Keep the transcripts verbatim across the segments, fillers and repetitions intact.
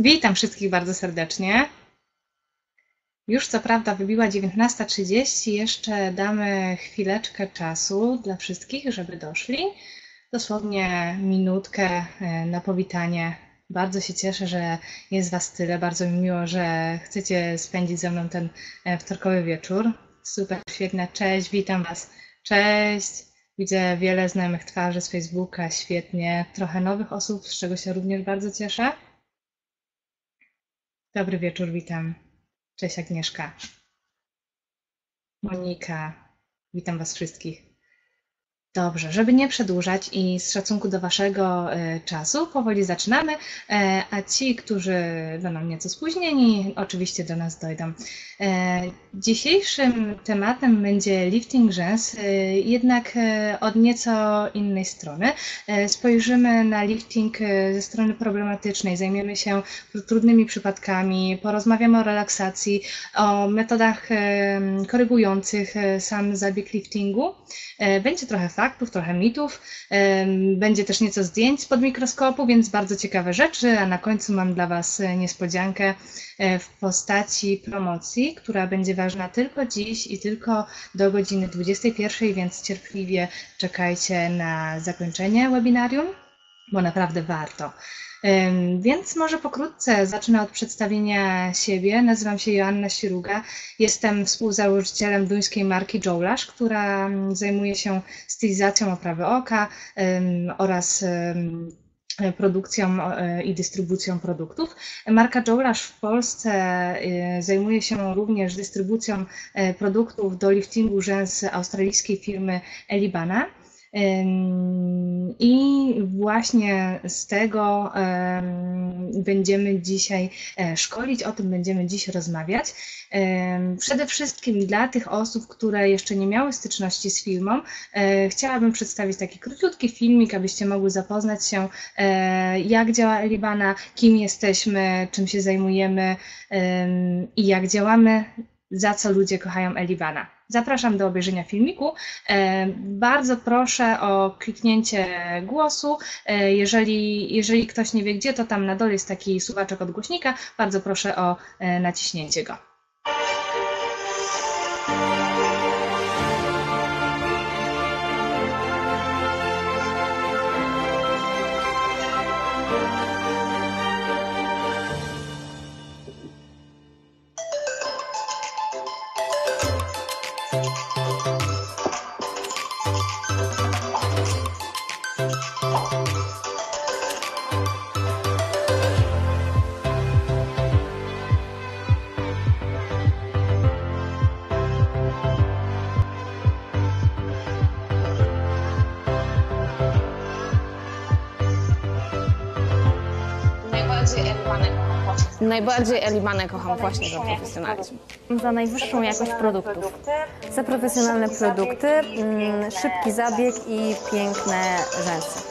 Witam wszystkich bardzo serdecznie. Już co prawda wybiła dziewiętnasta trzydzieści, jeszcze damy chwileczkę czasu dla wszystkich, żeby doszli. Dosłownie minutkę na powitanie. Bardzo się cieszę, że jest Was tyle. Bardzo mi miło, że chcecie spędzić ze mną ten wtorkowy wieczór. Super, świetne. Cześć, witam Was. Cześć. Widzę wiele znajomych twarzy z Facebooka, świetnie. Trochę nowych osób, z czego się również bardzo cieszę. Dobry wieczór, witam. Cześć Agnieszka. Monika, witam Was wszystkich. Dobrze, żeby nie przedłużać i z szacunku do Waszego czasu, powoli zaczynamy, a ci, którzy będą nieco spóźnieni, oczywiście do nas dojdą. Dzisiejszym tematem będzie lifting rzęs, jednak od nieco innej strony. Spojrzymy na lifting ze strony problematycznej, zajmiemy się trudnymi przypadkami, porozmawiamy o relaksacji, o metodach korygujących sam zabieg liftingu. Będzie trochę faktów, trochę mitów, będzie też nieco zdjęć spod mikroskopu, więc bardzo ciekawe rzeczy, a na końcu mam dla Was niespodziankę w postaci promocji, która będzie ważna tylko dziś i tylko do godziny dwudziestej pierwszej, więc cierpliwie czekajcie na zakończenie webinarium, bo naprawdę warto. Więc może pokrótce zacznę od przedstawienia siebie. Nazywam się Joanna Siruga, jestem współzałożycielem duńskiej marki Joulash, która zajmuje się stylizacją oprawy oka oraz produkcją i dystrybucją produktów. Marka Joulash w Polsce zajmuje się również dystrybucją produktów do liftingu rzęs australijskiej firmy Elibana. I właśnie z tego będziemy dzisiaj szkolić, o tym będziemy dziś rozmawiać. Przede wszystkim dla tych osób, które jeszcze nie miały styczności z firmą, chciałabym przedstawić taki króciutki filmik, abyście mogły zapoznać się, jak działa Elibana, kim jesteśmy, czym się zajmujemy i jak działamy, za co ludzie kochają Elibana. Zapraszam do obejrzenia filmiku. Bardzo proszę o kliknięcie głosu. Jeżeli, jeżeli ktoś nie wie gdzie, to tam na dole jest taki suwaczek od głośnika. Bardzo proszę o naciśnięcie go. Najbardziej Elibanę kocham właśnie za profesjonalizm. Za najwyższą jakość produktów. Za profesjonalne produkty, szybki zabieg i piękne rzęsy.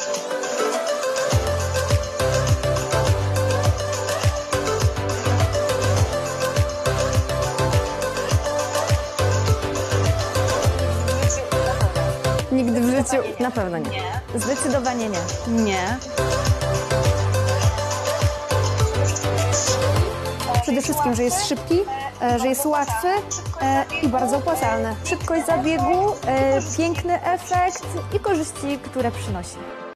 Nigdy w życiu na pewno nie. Zdecydowanie nie. Nie. Przede wszystkim, że jest szybki, że jest łatwy i bardzo opłacalny. Szybkość zabiegu, piękny efekt i korzyści, które przynosi.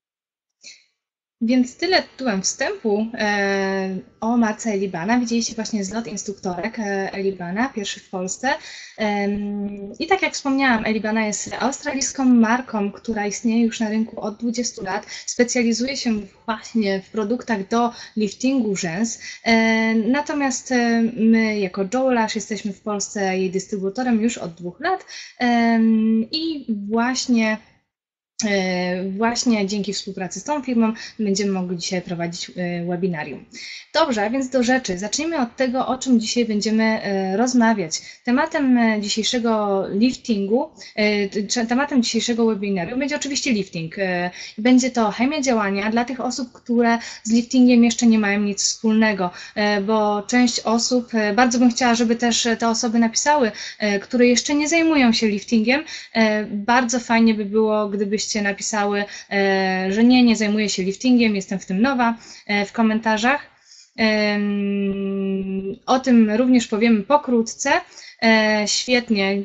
Więc tyle tytułem wstępu e, o marce Elibana. Widzieliście właśnie zlot instruktorek e, Elibana, pierwszy w Polsce. E, I tak jak wspomniałam, Elibana jest australijską marką, która istnieje już na rynku od dwudziestu lat. Specjalizuje się właśnie w produktach do liftingu rzęs. E, natomiast e, my jako Joulash jesteśmy w Polsce jej dystrybutorem już od dwóch lat. E, I właśnie Właśnie dzięki współpracy z tą firmą będziemy mogli dzisiaj prowadzić webinarium. Dobrze, a więc do rzeczy. Zacznijmy od tego, o czym dzisiaj będziemy rozmawiać. Tematem dzisiejszego liftingu, tematem dzisiejszego webinarium będzie oczywiście lifting. Będzie to chemia działania dla tych osób, które z liftingiem jeszcze nie mają nic wspólnego, bo część osób, bardzo bym chciała, żeby też te osoby napisały, które jeszcze nie zajmują się liftingiem. Bardzo fajnie by było, gdybyście napisały, że nie, nie zajmuję się liftingiem, jestem w tym nowa, w komentarzach. O tym również powiemy pokrótce. Świetnie,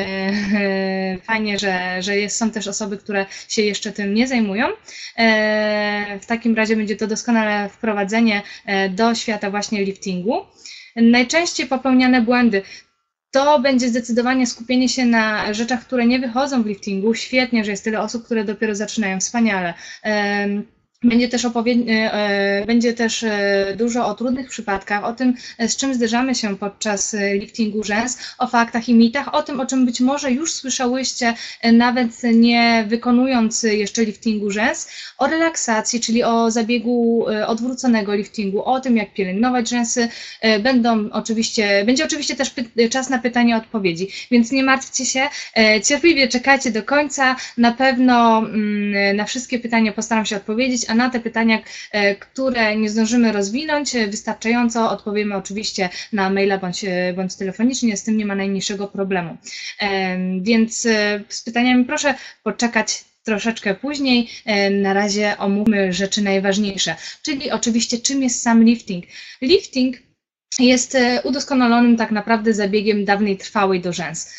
fajnie, że, że jest, są też osoby, które się jeszcze tym nie zajmują. W takim razie będzie to doskonałe wprowadzenie do świata właśnie liftingu. Najczęściej popełniane błędy. To będzie zdecydowanie skupienie się na rzeczach, które nie wychodzą w liftingu. Świetnie, że jest tyle osób, które dopiero zaczynają, wspaniale. Będzie też, będzie też dużo o trudnych przypadkach, o tym, z czym zderzamy się podczas liftingu rzęs, o faktach i mitach, o tym, o czym być może już słyszałyście, nawet nie wykonując jeszcze liftingu rzęs, o relaksacji, czyli o zabiegu odwróconego liftingu, o tym, jak pielęgnować rzęsy. Będą oczywiście, będzie oczywiście też czas na pytania i odpowiedzi, więc nie martwcie się, cierpliwie czekajcie do końca, na pewno na wszystkie pytania postaram się odpowiedzieć, a na te pytania, które nie zdążymy rozwinąć wystarczająco, odpowiemy oczywiście na maila bądź, bądź telefonicznie, z tym nie ma najmniejszego problemu. Więc z pytaniami proszę poczekać troszeczkę później. Na razie omówmy rzeczy najważniejsze, czyli oczywiście czym jest sam lifting. Lifting jest udoskonalonym tak naprawdę zabiegiem dawnej trwałej do rzęs.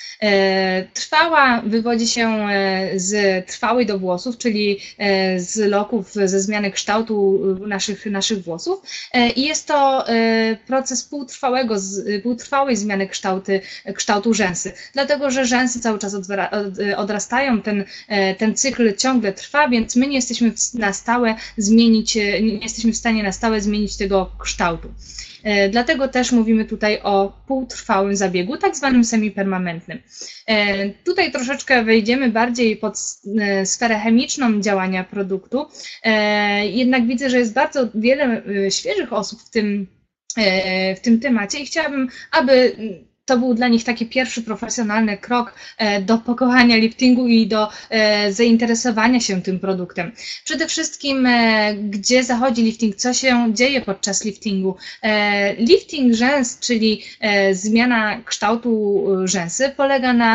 Trwała wywodzi się z trwałej do włosów, czyli z loków, ze zmiany kształtu naszych, naszych włosów i jest to proces półtrwałego, półtrwałej zmiany kształty, kształtu rzęsy, dlatego że rzęsy cały czas odrastają, ten, ten cykl ciągle trwa, więc my nie jesteśmy na stałe zmienić, nie jesteśmy w stanie na stałe zmienić tego kształtu. Dlatego też mówimy tutaj o półtrwałym zabiegu, tak zwanym semipermanentnym. Tutaj troszeczkę wejdziemy bardziej pod sferę chemiczną działania produktu, jednak widzę, że jest bardzo wiele świeżych osób w tym, w tym temacie i chciałabym, aby to był dla nich taki pierwszy profesjonalny krok do pokochania liftingu i do zainteresowania się tym produktem. Przede wszystkim, gdzie zachodzi lifting, co się dzieje podczas liftingu. Lifting rzęs, czyli zmiana kształtu rzęsy, polega na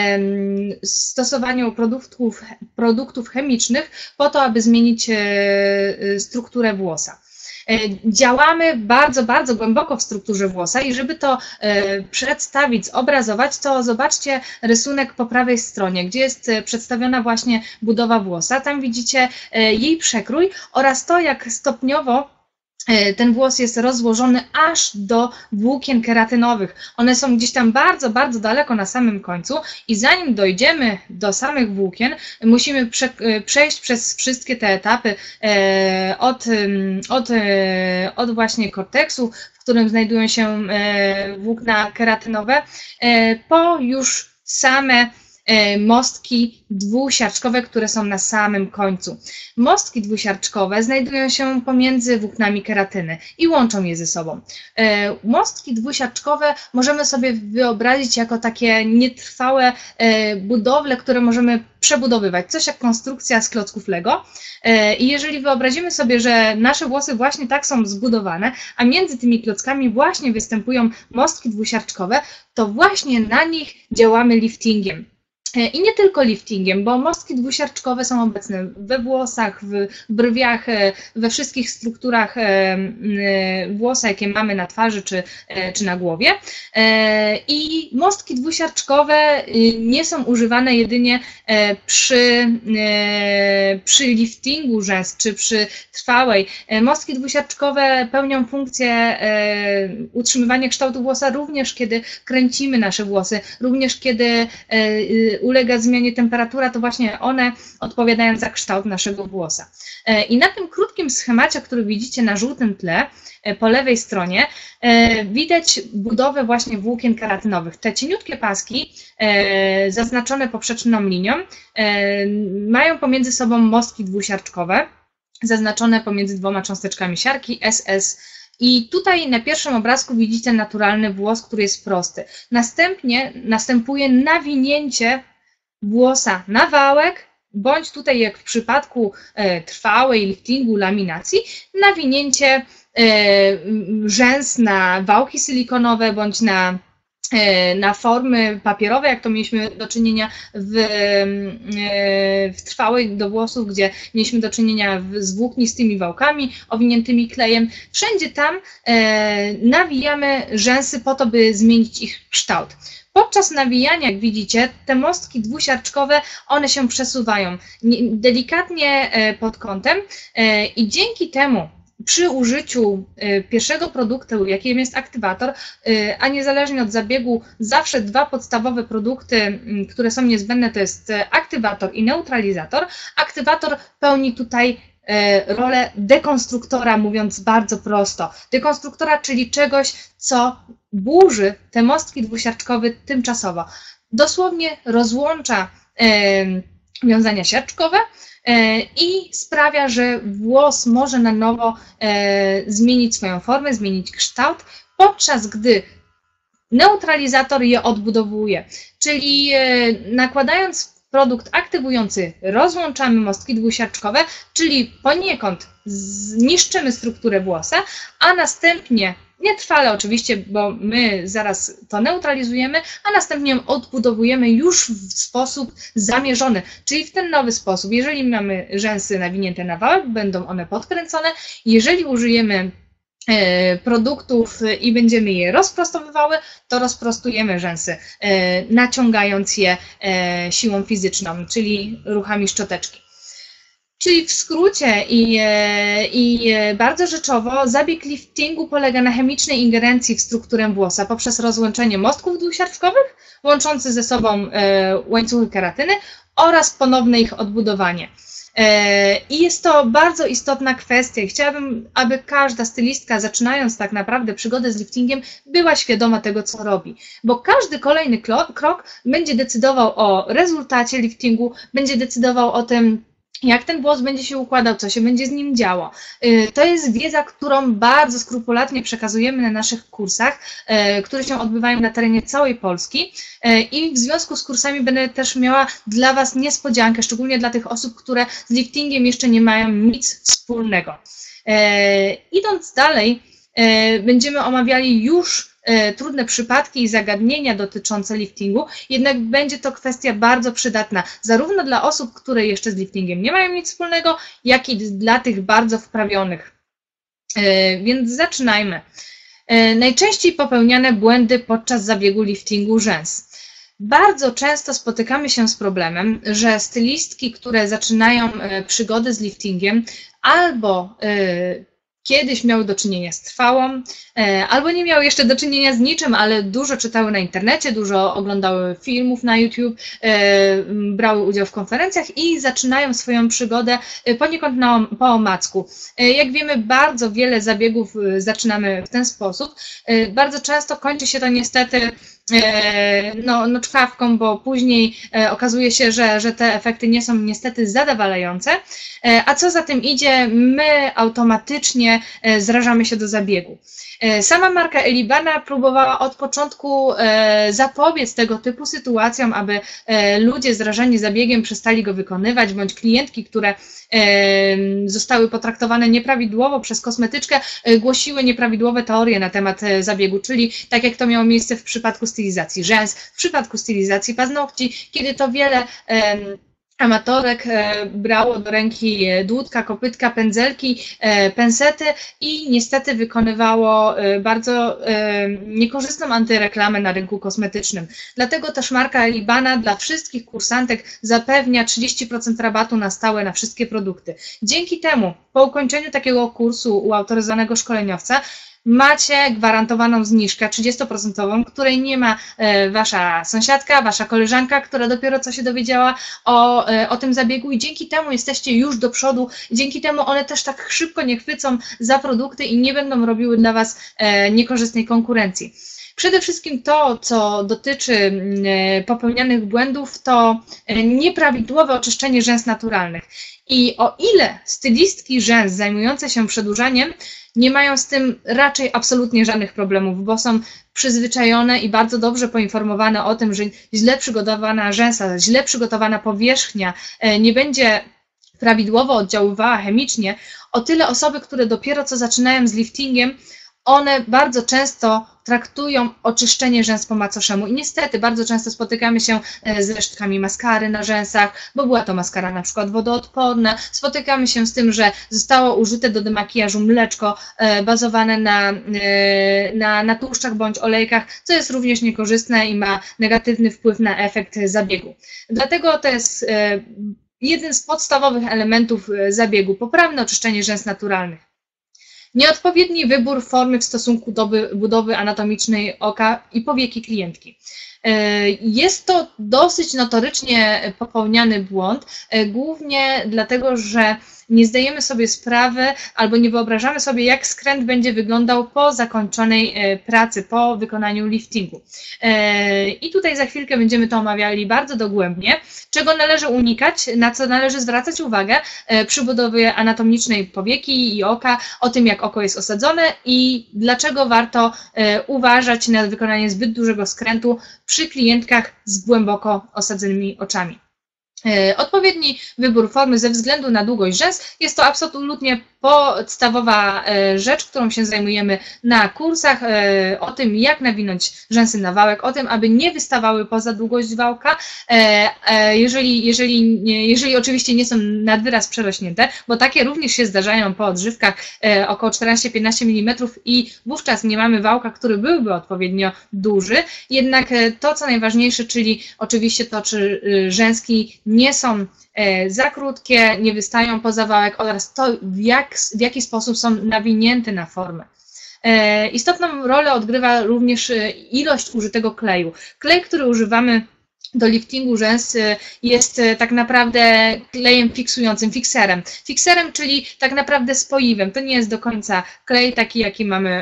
stosowaniu produktów, produktów chemicznych po to, aby zmienić strukturę włosa. Działamy bardzo, bardzo głęboko w strukturze włosa i żeby to przedstawić, zobrazować, to zobaczcie rysunek po prawej stronie, gdzie jest przedstawiona właśnie budowa włosa. Tam widzicie jej przekrój oraz to, jak stopniowo ten włos jest rozłożony aż do włókien keratynowych. One są gdzieś tam bardzo, bardzo daleko na samym końcu i zanim dojdziemy do samych włókien, musimy prze, przejść przez wszystkie te etapy od, od, od właśnie korteksu, w którym znajdują się włókna keratynowe, po już same mostki dwusiarczkowe, które są na samym końcu. Mostki dwusiarczkowe znajdują się pomiędzy włóknami keratyny i łączą je ze sobą. Mostki dwusiarczkowe możemy sobie wyobrazić jako takie nietrwałe budowle, które możemy przebudowywać, coś jak konstrukcja z klocków Lego. I jeżeli wyobrazimy sobie, że nasze włosy właśnie tak są zbudowane, a między tymi klockami właśnie występują mostki dwusiarczkowe, to właśnie na nich działamy liftingiem. I nie tylko liftingiem, bo mostki dwusiarczkowe są obecne we włosach, w brwiach, we wszystkich strukturach włosa, jakie mamy na twarzy czy, czy na głowie. I mostki dwusiarczkowe nie są używane jedynie przy, przy liftingu rzęs czy przy trwałej. Mostki dwusiarczkowe pełnią funkcję utrzymywania kształtu włosa również kiedy kręcimy nasze włosy, również kiedy ulega zmianie temperatura, to właśnie one odpowiadają za kształt naszego włosa. I na tym krótkim schemacie, który widzicie na żółtym tle, po lewej stronie, widać budowę właśnie włókien keratynowych. Te cieniutkie paski, zaznaczone poprzeczną linią, mają pomiędzy sobą mostki dwusiarczkowe, zaznaczone pomiędzy dwoma cząsteczkami siarki S S. I tutaj na pierwszym obrazku widzicie naturalny włos, który jest prosty. Następnie następuje nawinięcie włosa na wałek, bądź tutaj jak w przypadku e, trwałej liftingu, laminacji, nawinięcie e, rzęs na wałki silikonowe, bądź na na formy papierowe, jak to mieliśmy do czynienia w, w trwałej do włosów, gdzie mieliśmy do czynienia z włóknistymi wałkami owiniętymi klejem. Wszędzie tam nawijamy rzęsy po to, by zmienić ich kształt. Podczas nawijania, jak widzicie, te mostki dwusiarczkowe, one się przesuwają delikatnie pod kątem i dzięki temu przy użyciu pierwszego produktu, jakim jest aktywator, a niezależnie od zabiegu, zawsze dwa podstawowe produkty, które są niezbędne, to jest aktywator i neutralizator. Aktywator pełni tutaj rolę dekonstruktora, mówiąc bardzo prosto. Dekonstruktora, czyli czegoś, co burzy te mostki dwusiarczkowe tymczasowo. Dosłownie rozłącza wiązania siarczkowe i sprawia, że włos może na nowo zmienić swoją formę, zmienić kształt, podczas gdy neutralizator je odbudowuje. Czyli nakładając produkt aktywujący, rozłączamy mostki dwusiarczkowe, czyli poniekąd zniszczymy strukturę włosa, a następnie, nietrwale oczywiście, bo my zaraz to neutralizujemy, a następnie ją odbudowujemy już w sposób zamierzony, czyli w ten nowy sposób. Jeżeli mamy rzęsy nawinięte na wałek, będą one podkręcone. Jeżeli użyjemy produktów i będziemy je rozprostowywały, to rozprostujemy rzęsy, naciągając je siłą fizyczną, czyli ruchami szczoteczki. Czyli w skrócie i, i bardzo rzeczowo zabieg liftingu polega na chemicznej ingerencji w strukturę włosa poprzez rozłączenie mostków dwusiarczkowych łączących ze sobą łańcuchy keratyny oraz ponowne ich odbudowanie. I jest to bardzo istotna kwestia. Chciałabym, aby każda stylistka, zaczynając tak naprawdę przygodę z liftingiem, była świadoma tego, co robi. Bo każdy kolejny krok będzie decydował o rezultacie liftingu, będzie decydował o tym, jak ten włos będzie się układał, co się będzie z nim działo. To jest wiedza, którą bardzo skrupulatnie przekazujemy na naszych kursach, które się odbywają na terenie całej Polski i w związku z kursami będę też miała dla Was niespodziankę, szczególnie dla tych osób, które z liftingiem jeszcze nie mają nic wspólnego. Idąc dalej, będziemy omawiali już trudne przypadki i zagadnienia dotyczące liftingu, jednak będzie to kwestia bardzo przydatna, zarówno dla osób, które jeszcze z liftingiem nie mają nic wspólnego, jak i dla tych bardzo wprawionych. Więc zaczynajmy. Najczęściej popełniane błędy podczas zabiegu liftingu rzęs. Bardzo często spotykamy się z problemem, że stylistki, które zaczynają przygodę z liftingiem, albo kiedyś miały do czynienia z trwałą, albo nie miały jeszcze do czynienia z niczym, ale dużo czytały na internecie, dużo oglądały filmów na YouTube, brały udział w konferencjach i zaczynają swoją przygodę poniekąd na, po omacku. Jak wiemy, bardzo wiele zabiegów zaczynamy w ten sposób. Bardzo często kończy się to niestety no, no czkawką, bo później okazuje się, że, że te efekty nie są niestety zadowalające, a co za tym idzie, my automatycznie zrażamy się do zabiegu. Sama marka Elibana próbowała od początku zapobiec tego typu sytuacjom, aby ludzie zrażeni zabiegiem przestali go wykonywać, bądź klientki, które zostały potraktowane nieprawidłowo przez kosmetyczkę, głosiły nieprawidłowe teorie na temat zabiegu, czyli tak jak to miało miejsce w przypadku stylizacji rzęs, w przypadku stylizacji paznokci, kiedy to wiele amatorek brało do ręki dłutka, kopytka, pędzelki, pensety i niestety wykonywało bardzo niekorzystną antyreklamę na rynku kosmetycznym. Dlatego też marka Elibana dla wszystkich kursantek zapewnia trzydzieści procent rabatu na stałe na wszystkie produkty. Dzięki temu po ukończeniu takiego kursu u autoryzowanego szkoleniowca macie gwarantowaną zniżkę trzydziestoprocentową, której nie ma wasza sąsiadka, wasza koleżanka, która dopiero co się dowiedziała o, o tym zabiegu i dzięki temu jesteście już do przodu, dzięki temu one też tak szybko nie chwycą za produkty i nie będą robiły dla was niekorzystnej konkurencji. Przede wszystkim to, co dotyczy popełnianych błędów, to nieprawidłowe oczyszczenie rzęs naturalnych. I o ile stylistki rzęs zajmujące się przedłużaniem nie mają z tym raczej absolutnie żadnych problemów, bo są przyzwyczajone i bardzo dobrze poinformowane o tym, że źle przygotowana rzęsa, źle przygotowana powierzchnia nie będzie prawidłowo oddziaływała chemicznie, o tyle osoby, które dopiero co zaczynają z liftingiem, one bardzo często traktują oczyszczenie rzęs po macoszemu i niestety bardzo często spotykamy się z resztkami maskary na rzęsach, bo była to maskara na przykład wodoodporna, spotykamy się z tym, że zostało użyte do demakijażu mleczko bazowane na, na, na tłuszczach bądź olejkach, co jest również niekorzystne i ma negatywny wpływ na efekt zabiegu. Dlatego to jest jeden z podstawowych elementów zabiegu, poprawne oczyszczenie rzęs naturalnych. Nieodpowiedni wybór formy w stosunku do budowy anatomicznej oka i powieki klientki. Jest to dosyć notorycznie popełniany błąd, głównie dlatego, że nie zdajemy sobie sprawy albo nie wyobrażamy sobie, jak skręt będzie wyglądał po zakończonej pracy, po wykonaniu liftingu. I tutaj za chwilkę będziemy to omawiali bardzo dogłębnie, czego należy unikać, na co należy zwracać uwagę przy budowie anatomicznej powieki i oka, o tym, jak oko jest osadzone i dlaczego warto uważać na wykonanie zbyt dużego skrętu przy klientkach z głęboko osadzonymi oczami. Odpowiedni wybór formy ze względu na długość rzęs jest to absolutnie podstawowa rzecz, którą się zajmujemy na kursach, o tym, jak nawinąć rzęsy na wałek, o tym, aby nie wystawały poza długość wałka, jeżeli, jeżeli, jeżeli oczywiście nie są nad wyraz przerośnięte, bo takie również się zdarzają po odżywkach około czternaście do piętnastu milimetrów i wówczas nie mamy wałka, który byłby odpowiednio duży. Jednak to, co najważniejsze, czyli oczywiście to, czy rzęski nie są za krótkie, nie wystają poza wałek oraz to, w, jak, w jaki sposób są nawinięte na formę. Istotną rolę odgrywa również ilość użytego kleju. Klej, który używamy do liftingu rzęs, jest tak naprawdę klejem fiksującym, fikserem. Fikserem, czyli tak naprawdę spoiwem. To nie jest do końca klej taki, jaki mamy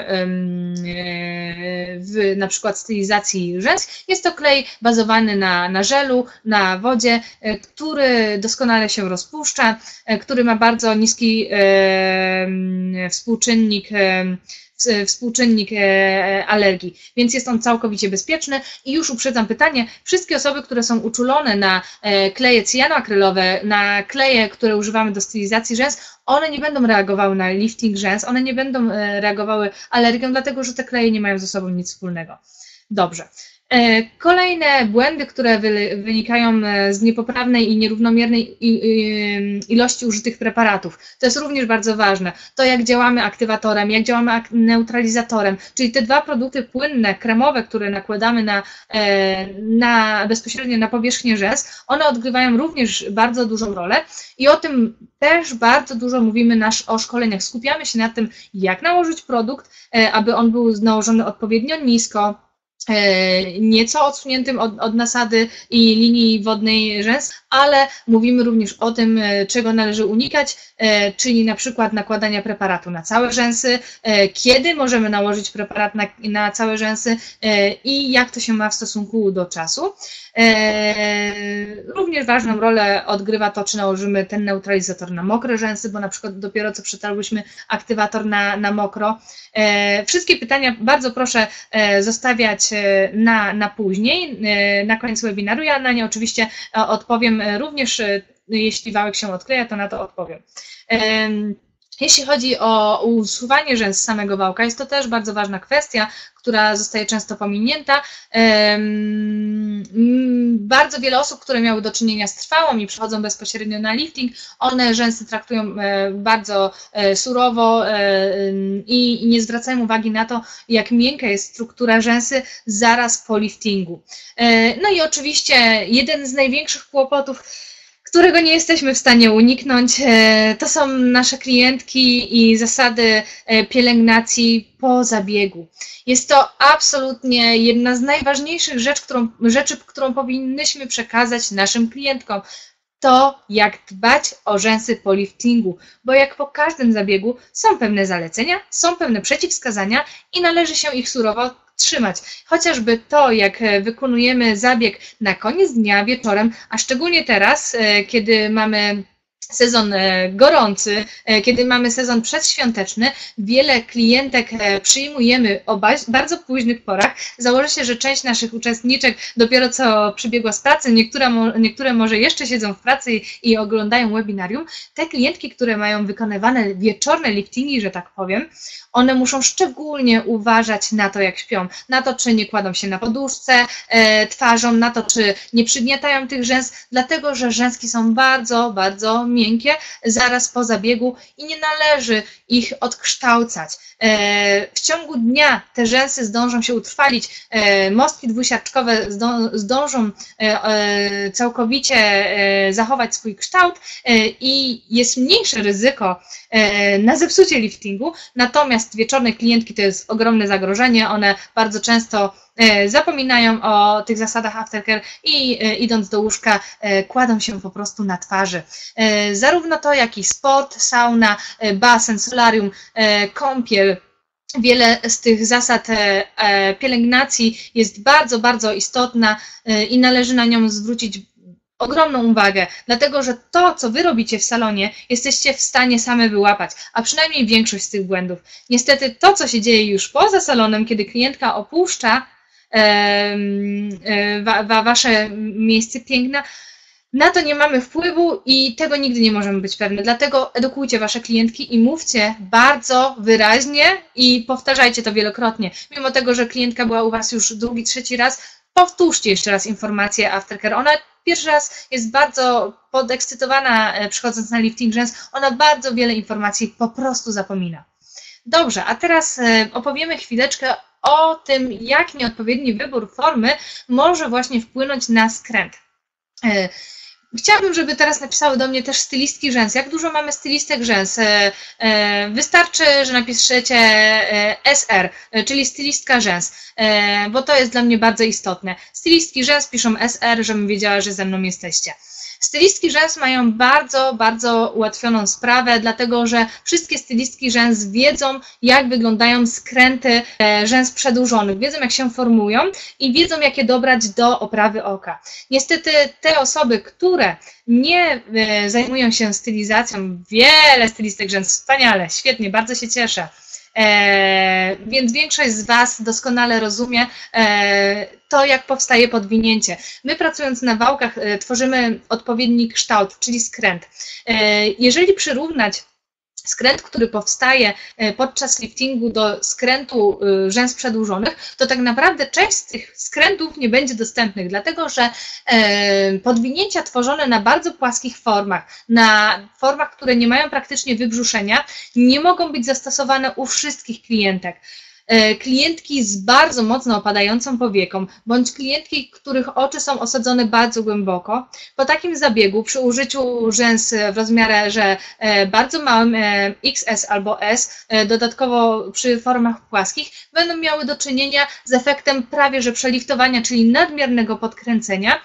w na przykład stylizacji rzęs. Jest to klej bazowany na, na żelu, na wodzie, który doskonale się rozpuszcza, który ma bardzo niski współczynnik współczynnik alergii, więc jest on całkowicie bezpieczny i już uprzedzam pytanie, wszystkie osoby, które są uczulone na kleje cyjanoakrylowe, na kleje, które używamy do stylizacji rzęs, one nie będą reagowały na lifting rzęs, one nie będą reagowały alergią, dlatego że te kleje nie mają ze sobą nic wspólnego. Dobrze. Kolejne błędy, które wynikają z niepoprawnej i nierównomiernej ilości użytych preparatów. To jest również bardzo ważne. To, jak działamy aktywatorem, jak działamy neutralizatorem, czyli te dwa produkty płynne, kremowe, które nakładamy na, na bezpośrednio na powierzchnię rzęs, one odgrywają również bardzo dużą rolę i o tym też bardzo dużo mówimy nasz, o szkoleniach. Skupiamy się na tym, jak nałożyć produkt, aby on był nałożony odpowiednio nisko, nieco odsuniętym od, od nasady i linii wodnej rzęs, ale mówimy również o tym, czego należy unikać, czyli na przykład nakładania preparatu na całe rzęsy, kiedy możemy nałożyć preparat na, na całe rzęsy i jak to się ma w stosunku do czasu. Również ważną rolę odgrywa to, czy nałożymy ten neutralizator na mokre rzęsy, bo na przykład dopiero co przetarłyśmy aktywator na, na mokro. Wszystkie pytania bardzo proszę zostawiać na, na później, na koniec webinaru. Ja na nie oczywiście odpowiem również, jeśli wałek się odkleja, to na to odpowiem. Jeśli chodzi o usuwanie rzęs z samego wałka, jest to też bardzo ważna kwestia, która zostaje często pominięta. Bardzo wiele osób, które miały do czynienia z trwałą i przychodzą bezpośrednio na lifting, one rzęsy traktują bardzo surowo i nie zwracają uwagi na to, jak miękka jest struktura rzęsy zaraz po liftingu. No i oczywiście jeden z największych kłopotów, którego nie jesteśmy w stanie uniknąć, to są nasze klientki i zasady pielęgnacji po zabiegu. Jest to absolutnie jedna z najważniejszych rzeczy, którą, rzeczy, którą powinnyśmy przekazać naszym klientkom. To, jak dbać o rzęsy po liftingu, bo jak po każdym zabiegu są pewne zalecenia, są pewne przeciwwskazania i należy się ich surowo trzymać. Chociażby to, jak wykonujemy zabieg na koniec dnia, wieczorem, a szczególnie teraz, kiedy mamy sezon gorący, kiedy mamy sezon przedświąteczny, wiele klientek przyjmujemy o bardzo późnych porach. Założę się, że część naszych uczestniczek dopiero co przybiegła z pracy, niektóre, niektóre może jeszcze siedzą w pracy i, i oglądają webinarium. Te klientki, które mają wykonywane wieczorne liftingi, że tak powiem, one muszą szczególnie uważać na to, jak śpią, na to, czy nie kładą się na poduszce e, twarzą, na to, czy nie przygniatają tych rzęs, dlatego że rzęski są bardzo, bardzo miękkie zaraz po zabiegu i nie należy ich odkształcać. E, w ciągu dnia te rzęsy zdążą się utrwalić, e, mostki dwusiarczkowe zdą, zdążą e, e, całkowicie e, zachować swój kształt e, i jest mniejsze ryzyko e, na zepsucie liftingu, natomiast wieczorne klientki to jest ogromne zagrożenie, one bardzo często zapominają o tych zasadach aftercare i idąc do łóżka kładą się po prostu na twarzy. Zarówno to, jak i sport, sauna, basen, solarium, kąpiel, wiele z tych zasad pielęgnacji jest bardzo, bardzo istotna i należy na nią zwrócić ogromną uwagę, dlatego że to, co wy robicie w salonie, jesteście w stanie same wyłapać, a przynajmniej większość z tych błędów. Niestety to, co się dzieje już poza salonem, kiedy klientka opuszcza Wa, wa, wasze miejsce piękna, na to nie mamy wpływu i tego nigdy nie możemy być pewne. Dlatego edukujcie wasze klientki i mówcie bardzo wyraźnie i powtarzajcie to wielokrotnie. Mimo tego, że klientka była u was już drugi, trzeci raz, powtórzcie jeszcze raz informację aftercare. Ona pierwszy raz jest bardzo podekscytowana przychodząc na lifting rzęs, ona bardzo wiele informacji po prostu zapomina. Dobrze, a teraz opowiemy chwileczkę o tym, jak nieodpowiedni wybór formy może właśnie wpłynąć na skręt. Chciałabym, żeby teraz napisały do mnie też stylistki rzęs. Jak dużo mamy stylistek rzęs? Wystarczy, że napiszecie S R, czyli stylistka rzęs, bo to jest dla mnie bardzo istotne. Stylistki rzęs piszą S R, żebym wiedziała, że ze mną jesteście. Stylistki rzęs mają bardzo, bardzo ułatwioną sprawę, dlatego że wszystkie stylistki rzęs wiedzą, jak wyglądają skręty rzęs przedłużonych, wiedzą, jak się formują i wiedzą, jak je dobrać do oprawy oka. Niestety te osoby, które nie zajmują się stylizacją, wiele stylistek rzęs, wspaniale, świetnie, bardzo się cieszę. E, więc większość z was doskonale rozumie e, to, jak powstaje podwinięcie. My pracując na wałkach e, tworzymy odpowiedni kształt, czyli skręt. E, jeżeli przyrównać skręt, który powstaje podczas liftingu do skrętu rzęs przedłużonych, to tak naprawdę część z tych skrętów nie będzie dostępnych, dlatego że podwinięcia tworzone na bardzo płaskich formach, na formach, które nie mają praktycznie wybrzuszenia, nie mogą być zastosowane u wszystkich klientek. Klientki z bardzo mocno opadającą powieką, bądź klientki, których oczy są osadzone bardzo głęboko, po takim zabiegu przy użyciu rzęs w rozmiarze bardzo małym X S albo S, dodatkowo przy formach płaskich, będą miały do czynienia z efektem prawie że przeliftowania, czyli nadmiernego podkręcenia.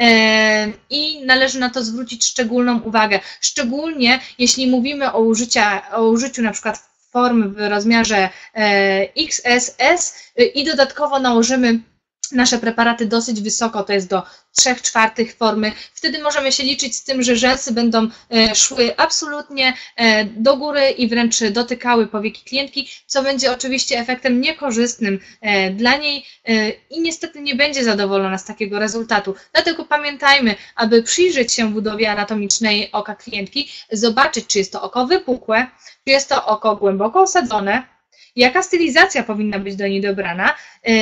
I należy na to zwrócić szczególną uwagę, szczególnie jeśli mówimy o, użycia, o użyciu na przykład formy w rozmiarze X S S i dodatkowo nałożymy nasze preparaty dosyć wysoko, to jest do trzech czwartych formy. Wtedy możemy się liczyć z tym, że rzęsy będą szły absolutnie do góry i wręcz dotykały powieki klientki, co będzie oczywiście efektem niekorzystnym dla niej i niestety nie będzie zadowolona z takiego rezultatu. Dlatego pamiętajmy, aby przyjrzeć się budowie anatomicznej oka klientki, zobaczyć, czy jest to oko wypukłe, czy jest to oko głęboko osadzone, jaka stylizacja powinna być do niej dobrana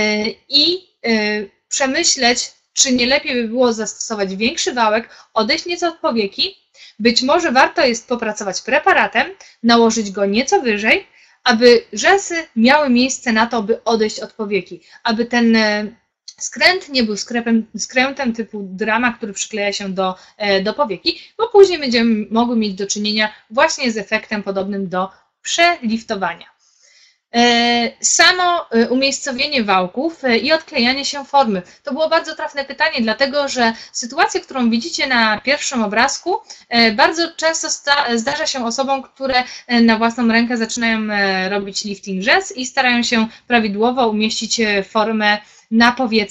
i przemyśleć, czy nie lepiej by było zastosować większy wałek, odejść nieco od powieki. Być może warto jest popracować preparatem, nałożyć go nieco wyżej, aby rzęsy miały miejsce na to, by odejść od powieki, aby ten skręt nie był skrętem, skrętem typu drama, który przykleja się do, do powieki, bo później będziemy mogły mieć do czynienia właśnie z efektem podobnym do przeliftowania. Samo umiejscowienie wałków i odklejanie się formy. To było bardzo trafne pytanie, dlatego że sytuacja, którą widzicie na pierwszym obrazku, bardzo często zdarza się osobom, które na własną rękę zaczynają robić lifting rzęs i starają się prawidłowo umieścić formę na powiece.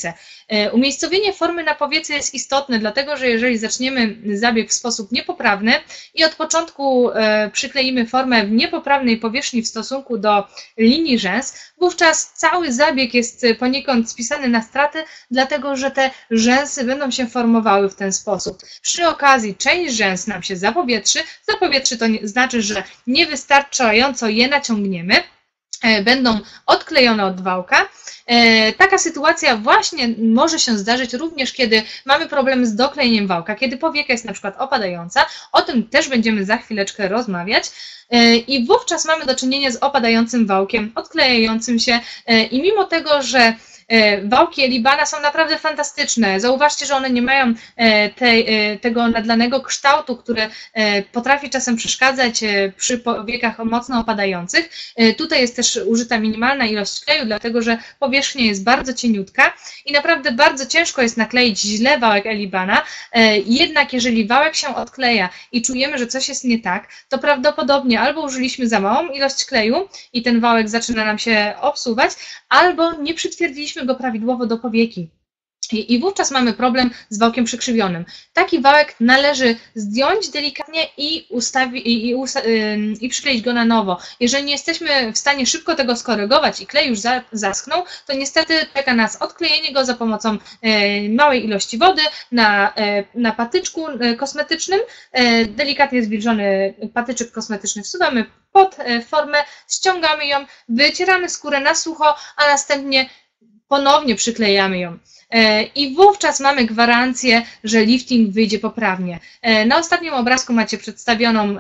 Umiejscowienie formy na powiece jest istotne, dlatego że jeżeli zaczniemy zabieg w sposób niepoprawny i od początku przykleimy formę w niepoprawnej powierzchni w stosunku do linii rzęs, wówczas cały zabieg jest poniekąd spisany na straty, dlatego że te rzęsy będą się formowały w ten sposób. Przy okazji część rzęs nam się zapowietrzy. Zapowietrzy to znaczy, że niewystarczająco je naciągniemy, będą odklejone od wałka. Taka sytuacja właśnie może się zdarzyć również, kiedy mamy problem z doklejeniem wałka, kiedy powieka jest na przykład opadająca. O tym też będziemy za chwileczkę rozmawiać. I wówczas mamy do czynienia z opadającym wałkiem, odklejającym się i mimo tego, że wałki Elibana są naprawdę fantastyczne. Zauważcie, że one nie mają tej, tego nadlanego kształtu, który potrafi czasem przeszkadzać przy powiekach mocno opadających. Tutaj jest też użyta minimalna ilość kleju, dlatego że powierzchnia jest bardzo cieniutka i naprawdę bardzo ciężko jest nakleić źle wałek Elibana. Jednak jeżeli wałek się odkleja i czujemy, że coś jest nie tak, to prawdopodobnie albo użyliśmy za małą ilość kleju i ten wałek zaczyna nam się obsuwać, albo nie przytwierdziliśmy go prawidłowo do powieki. I, I wówczas mamy problem z wałkiem przykrzywionym. Taki wałek należy zdjąć delikatnie i, ustawi, i, i, usta, yy, i przykleić go na nowo. Jeżeli nie jesteśmy w stanie szybko tego skorygować i klej już za, zaschnął, to niestety czeka nas odklejenie go za pomocą yy, małej ilości wody na, yy, na patyczku yy, kosmetycznym. Yy, delikatnie zwilżony patyczek kosmetyczny wsuwamy pod yy, formę, ściągamy ją, wycieramy skórę na sucho, a następnie ponownie przyklejamy ją. I wówczas mamy gwarancję, że lifting wyjdzie poprawnie. Na ostatnim obrazku macie przedstawioną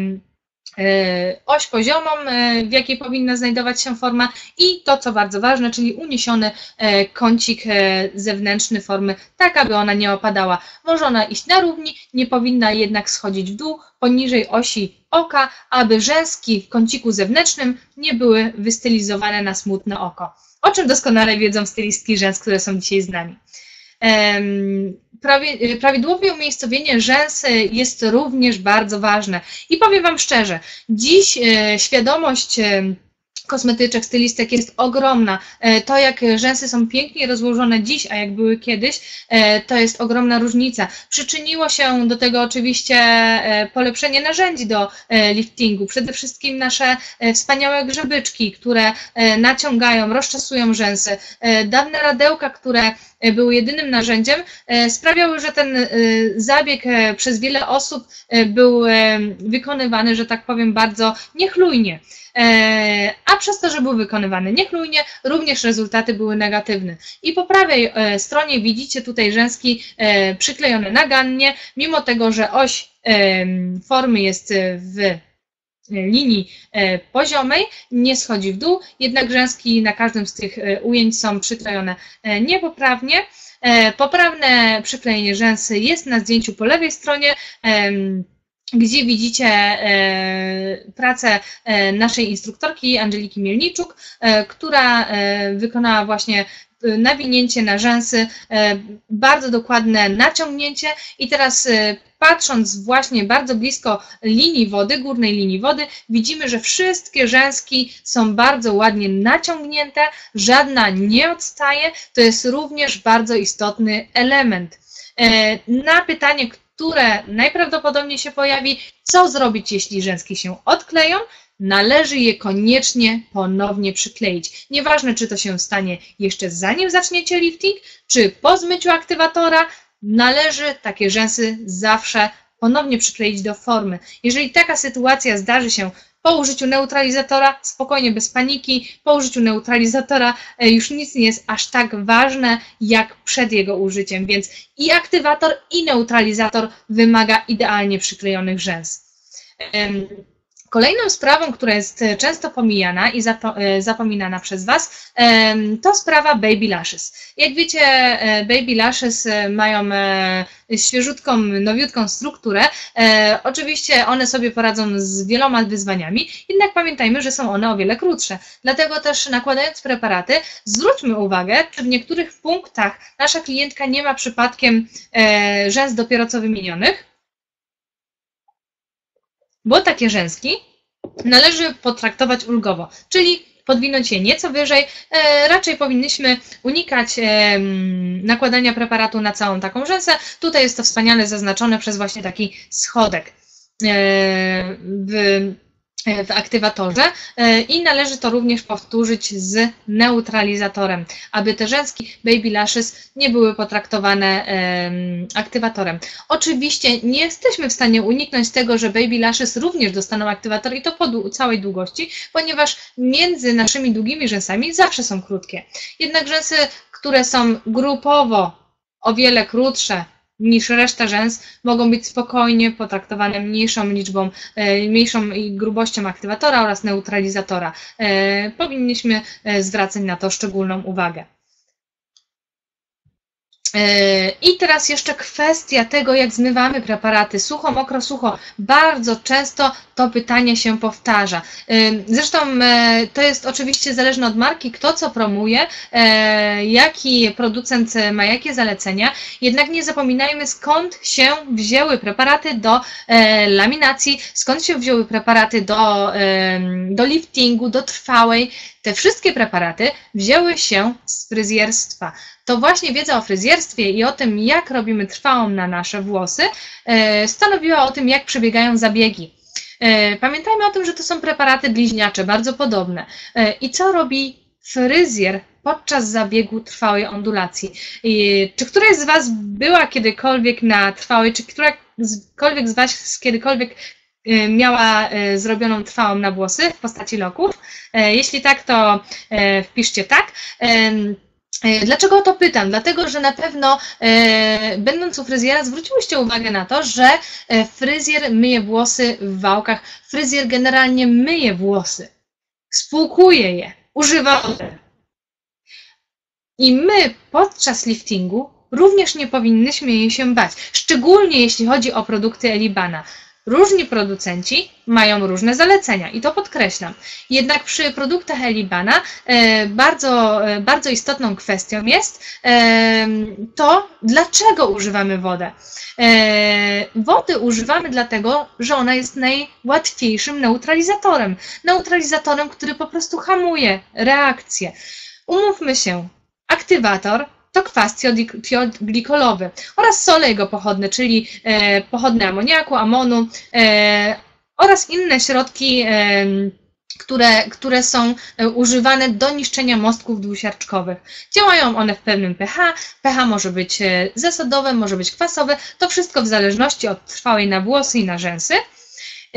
oś poziomą, w jakiej powinna znajdować się forma i to, co bardzo ważne, czyli uniesiony kącik zewnętrzny formy, tak aby ona nie opadała. Może ona iść na równi, nie powinna jednak schodzić w dół poniżej osi oka, aby rzęski w kąciku zewnętrznym nie były wystylizowane na smutne oko. O czym doskonale wiedzą stylistki rzęs, które są dzisiaj z nami. Prawidłowe umiejscowienie rzęs jest również bardzo ważne. I powiem Wam szczerze, dziś świadomość kosmetyczek, stylistek jest ogromna. To, jak rzęsy są pięknie rozłożone dziś, a jak były kiedyś, to jest ogromna różnica. Przyczyniło się do tego oczywiście polepszenie narzędzi do liftingu. Przede wszystkim nasze wspaniałe grzebyczki, które naciągają, rozczesują rzęsy. Dawne radełka, które były jedynym narzędziem, sprawiały, że ten zabieg przez wiele osób był wykonywany, że tak powiem, bardzo niechlujnie. A przez to, że był wykonywany niechlujnie, również rezultaty były negatywne. I po prawej stronie widzicie tutaj rzęski przyklejone nagannie, mimo tego, że oś formy jest w linii poziomej, nie schodzi w dół, jednak rzęski na każdym z tych ujęć są przyklejone niepoprawnie. Poprawne przyklejenie rzęsy jest na zdjęciu po lewej stronie, gdzie widzicie pracę naszej instruktorki Angeliki Mielniczuk, która wykonała właśnie nawinięcie na rzęsy, bardzo dokładne naciągnięcie i teraz patrząc właśnie bardzo blisko linii wody, górnej linii wody, widzimy, że wszystkie rzęski są bardzo ładnie naciągnięte, żadna nie odstaje, to jest również bardzo istotny element. Na pytanie, które najprawdopodobniej się pojawi, co zrobić, jeśli rzęski się odkleją, należy je koniecznie ponownie przykleić. Nieważne, czy to się stanie jeszcze zanim zaczniecie lifting, czy po zmyciu aktywatora, należy takie rzęsy zawsze ponownie przykleić do formy. Jeżeli taka sytuacja zdarzy się po użyciu neutralizatora, spokojnie, bez paniki, po użyciu neutralizatora już nic nie jest aż tak ważne jak przed jego użyciem, więc i aktywator, i neutralizator wymaga idealnie przyklejonych rzęs. Kolejną sprawą, która jest często pomijana i zapominana przez Was, to sprawa baby lashes. Jak wiecie, baby lashes mają świeżutką, nowiutką strukturę. Oczywiście one sobie poradzą z wieloma wyzwaniami, jednak pamiętajmy, że są one o wiele krótsze. Dlatego też nakładając preparaty, zwróćmy uwagę, czy w niektórych punktach nasza klientka nie ma przypadkiem rzęs dopiero co wymienionych, bo takie rzęski należy potraktować ulgowo, czyli podwinąć je nieco wyżej. Raczej powinniśmy unikać nakładania preparatu na całą taką rzęsę. Tutaj jest to wspaniale zaznaczone przez właśnie taki schodek w w aktywatorze i należy to również powtórzyć z neutralizatorem, aby te rzęski Baby Lashes nie były potraktowane aktywatorem. Oczywiście nie jesteśmy w stanie uniknąć tego, że Baby Lashes również dostaną aktywator i to po całej długości, ponieważ między naszymi długimi rzęsami zawsze są krótkie. Jednak rzęsy, które są grupowo o wiele krótsze niż reszta rzęs, mogą być spokojnie potraktowane mniejszą liczbą, mniejszą grubością aktywatora oraz neutralizatora. Powinniśmy zwracać na to szczególną uwagę. I teraz jeszcze kwestia tego, jak zmywamy preparaty sucho, mokro, sucho. Bardzo często to pytanie się powtarza. Zresztą to jest oczywiście zależne od marki, kto co promuje, jaki producent ma jakie zalecenia, jednak nie zapominajmy, skąd się wzięły preparaty do laminacji, skąd się wzięły preparaty do, do liftingu, do trwałej. Te wszystkie preparaty wzięły się z fryzjerstwa. To właśnie wiedza o fryzjerstwie i o tym, jak robimy trwałą na nasze włosy, stanowiła o tym, jak przebiegają zabiegi. Pamiętajmy o tym, że to są preparaty bliźniacze, bardzo podobne. I co robi fryzjer podczas zabiegu trwałej ondulacji? Czy któraś z Was była kiedykolwiek na trwałej, czy którakolwiek z Was kiedykolwiek miała zrobioną trwałą na włosy w postaci loków? Jeśli tak, to wpiszcie tak. Dlaczego o to pytam? Dlatego, że na pewno e, będąc u fryzjera zwróciłyście uwagę na to, że fryzjer myje włosy w wałkach. Fryzjer generalnie myje włosy, spłukuje je, używa wody. I my podczas liftingu również nie powinnyśmy jej się bać, szczególnie jeśli chodzi o produkty Elibana. Różni producenci mają różne zalecenia i to podkreślam. Jednak przy produktach Elibana e, bardzo, e, bardzo istotną kwestią jest e, to, dlaczego używamy wodę. E, wody używamy dlatego, że ona jest najłatwiejszym neutralizatorem. Neutralizatorem, który po prostu hamuje reakcję. Umówmy się, aktywator to kwas tioglikolowy oraz sole jego pochodne, czyli e, pochodne amoniaku, amonu e, oraz inne środki, e, które, które są używane do niszczenia mostków dwusiarczkowych. Działają one w pewnym pH. pH może być zasadowe, może być kwasowe. To wszystko w zależności od trwałej na włosy i na rzęsy. E,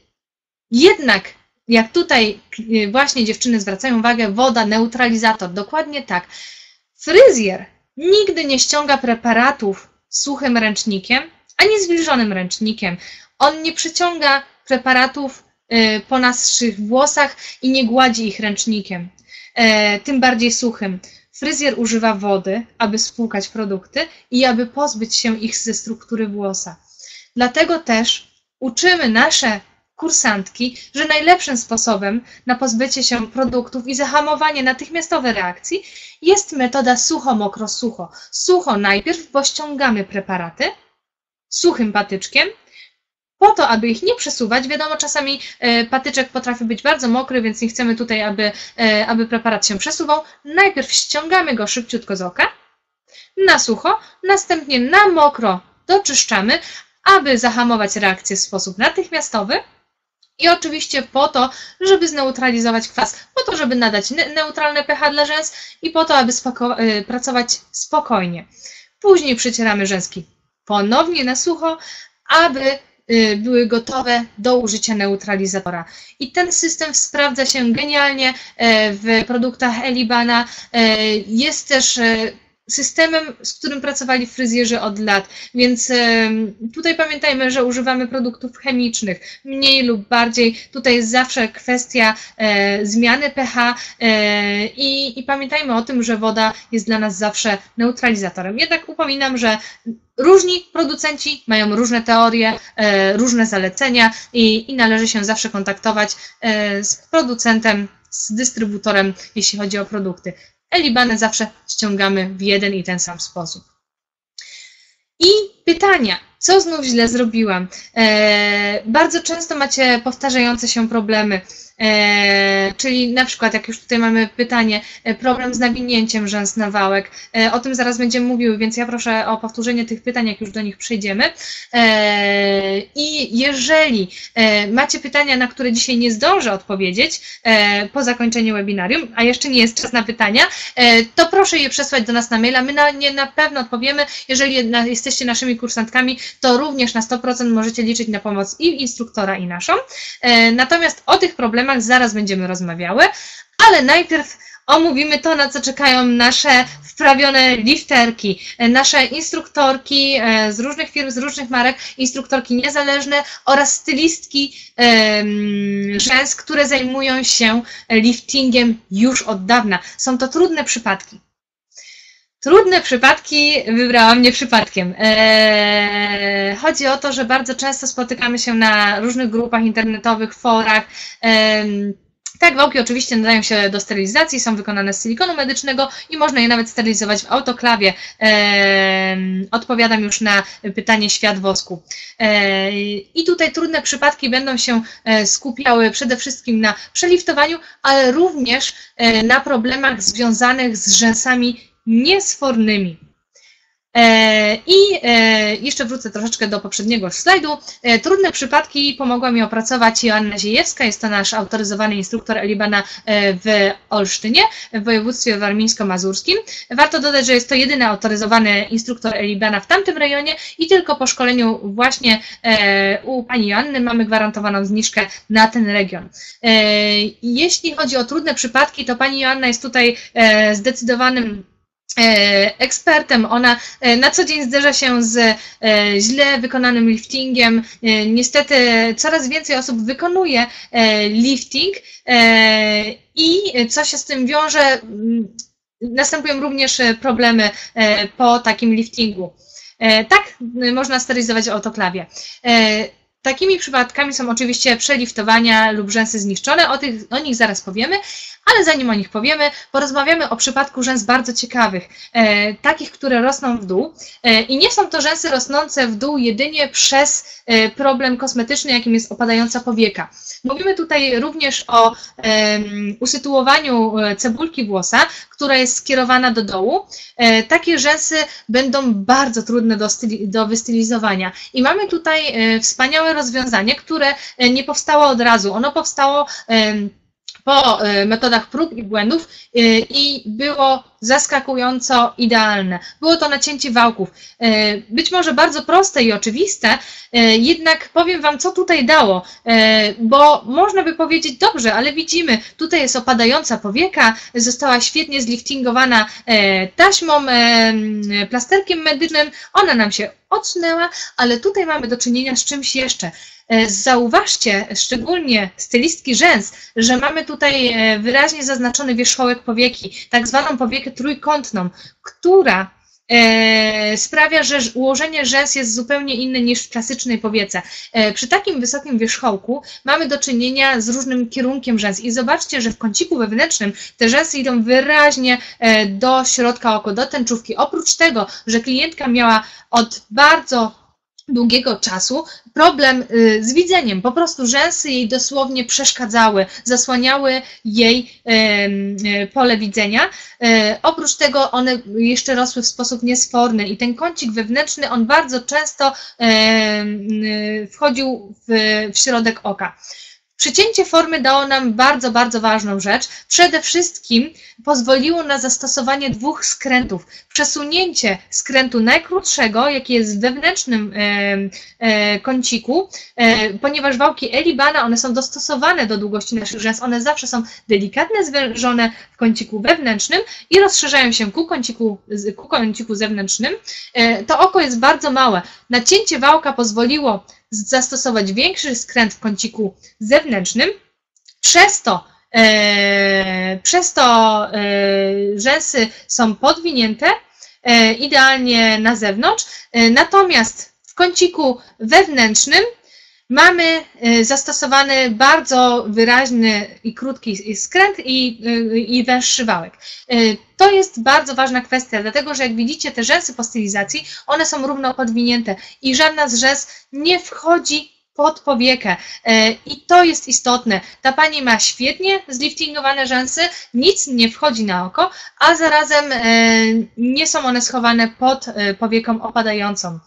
jednak jak tutaj właśnie dziewczyny zwracają uwagę, woda, neutralizator, dokładnie tak. Fryzjer nigdy nie ściąga preparatów suchym ręcznikiem, ani zwilżonym ręcznikiem. On nie przyciąga preparatów po naszych włosach i nie gładzi ich ręcznikiem, tym bardziej suchym. Fryzjer używa wody, aby spłukać produkty i aby pozbyć się ich ze struktury włosa. Dlatego też uczymy nasze kursantki, że najlepszym sposobem na pozbycie się produktów i zahamowanie natychmiastowej reakcji jest metoda sucho, mokro, sucho. Sucho najpierw, bo ściągamy preparaty suchym patyczkiem, po to, aby ich nie przesuwać. Wiadomo, czasami patyczek potrafi być bardzo mokry, więc nie chcemy tutaj, aby, aby preparat się przesuwał. Najpierw ściągamy go szybciutko z oka, na sucho, następnie na mokro doczyszczamy, aby zahamować reakcję w sposób natychmiastowy. I oczywiście po to, żeby zneutralizować kwas, po to, żeby nadać neutralne pH dla rzęs i po to, aby spoko pracować spokojnie. Później przycieramy rzęski ponownie na sucho, aby były gotowe do użycia neutralizatora. I ten system sprawdza się genialnie w produktach Elibana. Jest też systemem, z którym pracowali fryzjerzy od lat, więc tutaj pamiętajmy, że używamy produktów chemicznych, mniej lub bardziej. Tutaj jest zawsze kwestia e, zmiany pH e, i, i pamiętajmy o tym, że woda jest dla nas zawsze neutralizatorem. Jednak upominam, że różni producenci mają różne teorie, e, różne zalecenia i, i należy się zawsze kontaktować e, z producentem, z dystrybutorem, jeśli chodzi o produkty. Elibany zawsze ściągamy w jeden i ten sam sposób. I pytania. Co znów źle zrobiłam? E, bardzo często macie powtarzające się problemy. E, czyli na przykład, jak już tutaj mamy pytanie, problem z nawinięciem rzęs na wałek, e, o tym zaraz będziemy mówiły, więc ja proszę o powtórzenie tych pytań, jak już do nich przejdziemy. E, I jeżeli e, macie pytania, na które dzisiaj nie zdążę odpowiedzieć e, po zakończeniu webinarium, a jeszcze nie jest czas na pytania, e, to proszę je przesłać do nas na maila. My na nie na pewno odpowiemy. Jeżeli na, jesteście naszymi kursantkami, to również na sto procent możecie liczyć na pomoc i instruktora, i naszą. E, natomiast o tych problemach zaraz będziemy rozmawiały, ale najpierw omówimy to, na co czekają nasze wprawione lifterki, nasze instruktorki z różnych firm, z różnych marek, instruktorki niezależne oraz stylistki rzęs, które zajmują się liftingiem już od dawna. Są to trudne przypadki. Trudne przypadki wybrałam nie przypadkiem. Eee, chodzi o to, że bardzo często spotykamy się na różnych grupach internetowych, forach. Eee, tak, wałki oczywiście nadają się do sterylizacji, są wykonane z silikonu medycznego i można je nawet sterylizować w autoklawie. Eee, odpowiadam już na pytanie świat wosku. Eee, I tutaj trudne przypadki będą się skupiały przede wszystkim na przeliftowaniu, ale również na problemach związanych z rzęsami niesfornymi. I jeszcze wrócę troszeczkę do poprzedniego slajdu. Trudne przypadki pomogła mi opracować Joanna Ziejewska, jest to nasz autoryzowany instruktor Elibana w Olsztynie, w województwie warmińsko-mazurskim. Warto dodać, że jest to jedyny autoryzowany instruktor Elibana w tamtym rejonie i tylko po szkoleniu właśnie u pani Joanny mamy gwarantowaną zniżkę na ten region. Jeśli chodzi o trudne przypadki, to pani Joanna jest tutaj zdecydowanym ekspertem. Ona na co dzień zderza się z źle wykonanym liftingiem. Niestety coraz więcej osób wykonuje lifting i co się z tym wiąże, następują również problemy po takim liftingu. Tak, można sterylizować w autoklawie. Takimi przypadkami są oczywiście przeliftowania lub rzęsy zniszczone, o, tych, o nich zaraz powiemy, ale zanim o nich powiemy, porozmawiamy o przypadku rzęs bardzo ciekawych, e, takich, które rosną w dół e, i nie są to rzęsy rosnące w dół jedynie przez e, problem kosmetyczny, jakim jest opadająca powieka. Mówimy tutaj również o e, usytuowaniu cebulki włosa, która jest skierowana do dołu. E, takie rzęsy będą bardzo trudne do, styli, do wystylizowania i mamy tutaj e, wspaniałe rozwiązanie, które nie powstało od razu. Ono powstało e, po metodach prób i błędów i było zaskakująco idealne. Było to nacięcie wałków. Być może bardzo proste i oczywiste, jednak powiem Wam, co tutaj dało, bo można by powiedzieć, dobrze, ale widzimy, tutaj jest opadająca powieka, została świetnie zliftingowana taśmą, plasterkiem medycznym, ona nam się odsunęła, ale tutaj mamy do czynienia z czymś jeszcze. Zauważcie, szczególnie stylistki rzęs, że mamy tutaj wyraźnie zaznaczony wierzchołek powieki, tak zwaną powiekę trójkątną, która sprawia, że ułożenie rzęs jest zupełnie inne niż w klasycznej powiece. Przy takim wysokim wierzchołku mamy do czynienia z różnym kierunkiem rzęs i zobaczcie, że w kąciku wewnętrznym te rzęsy idą wyraźnie do środka oka, do tęczówki. Oprócz tego, że klientka miała od bardzo długiego czasu problem z widzeniem, po prostu rzęsy jej dosłownie przeszkadzały, zasłaniały jej pole widzenia. Oprócz tego one jeszcze rosły w sposób niesforny i ten kącik wewnętrzny, on bardzo często wchodził w środek oka. Przycięcie formy dało nam bardzo, bardzo ważną rzecz. Przede wszystkim pozwoliło na zastosowanie dwóch skrętów. Przesunięcie skrętu najkrótszego, jaki jest w wewnętrznym e, e, kąciku, e, ponieważ wałki Elibana, one są dostosowane do długości naszych rzęs, one zawsze są delikatnie zwężone w kąciku wewnętrznym i rozszerzają się ku kąciku, ku kąciku zewnętrznym. E, to oko jest bardzo małe. Nacięcie wałka pozwoliło zastosować większy skręt w kąciku zewnętrznym, przez to, e, przez to e, rzęsy są podwinięte e, idealnie na zewnątrz, e, natomiast w kąciku wewnętrznym mamy zastosowany bardzo wyraźny i krótki skręt i, i węższy wałek. To jest bardzo ważna kwestia, dlatego że jak widzicie, te rzęsy po stylizacji, one są równo podwinięte i żadna z rzęs nie wchodzi pod powiekę. I to jest istotne. Ta pani ma świetnie zliftingowane rzęsy, nic nie wchodzi na oko, a zarazem nie są one schowane pod powieką opadającą.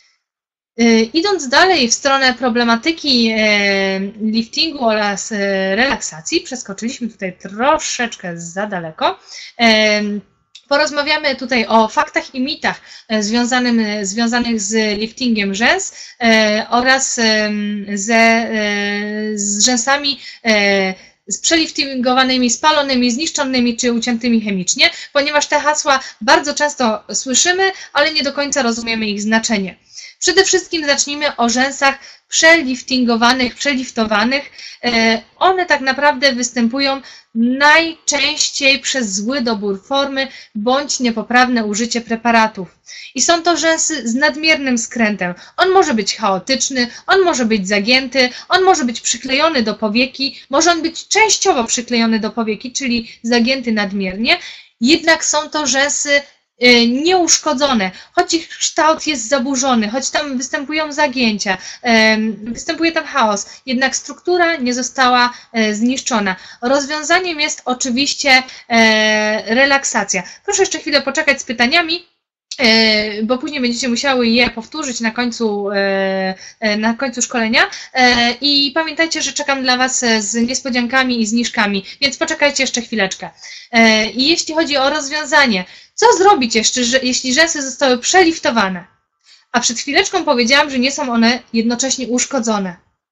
Idąc dalej w stronę problematyki liftingu oraz relaksacji, przeskoczyliśmy tutaj troszeczkę za daleko. Porozmawiamy tutaj o faktach i mitach związanym, związanych z liftingiem rzęs oraz ze, z rzęsami przeliftingowanymi, spalonymi, zniszczonymi czy uciętymi chemicznie, ponieważ te hasła bardzo często słyszymy, ale nie do końca rozumiemy ich znaczenie. Przede wszystkim zacznijmy o rzęsach przeliftingowanych, przeliftowanych. One tak naprawdę występują najczęściej przez zły dobór formy bądź niepoprawne użycie preparatów. I są to rzęsy z nadmiernym skrętem. On może być chaotyczny, on może być zagięty, on może być przyklejony do powieki, może on być częściowo przyklejony do powieki, czyli zagięty nadmiernie. Jednak są to rzęsy nieuszkodzone, choć ich kształt jest zaburzony, choć tam występują zagięcia, występuje tam chaos, jednak struktura nie została zniszczona. Rozwiązaniem jest oczywiście relaksacja. Proszę jeszcze chwilę poczekać z pytaniami, bo później będziecie musiały je powtórzyć na końcu, na końcu szkolenia. I pamiętajcie, że czekam dla Was z niespodziankami i zniżkami, więc poczekajcie jeszcze chwileczkę. I jeśli chodzi o rozwiązanie, co zrobić jeszcze, jeśli rzęsy zostały przeliftowane? A przed chwileczką powiedziałam, że nie są one jednocześnie uszkodzone.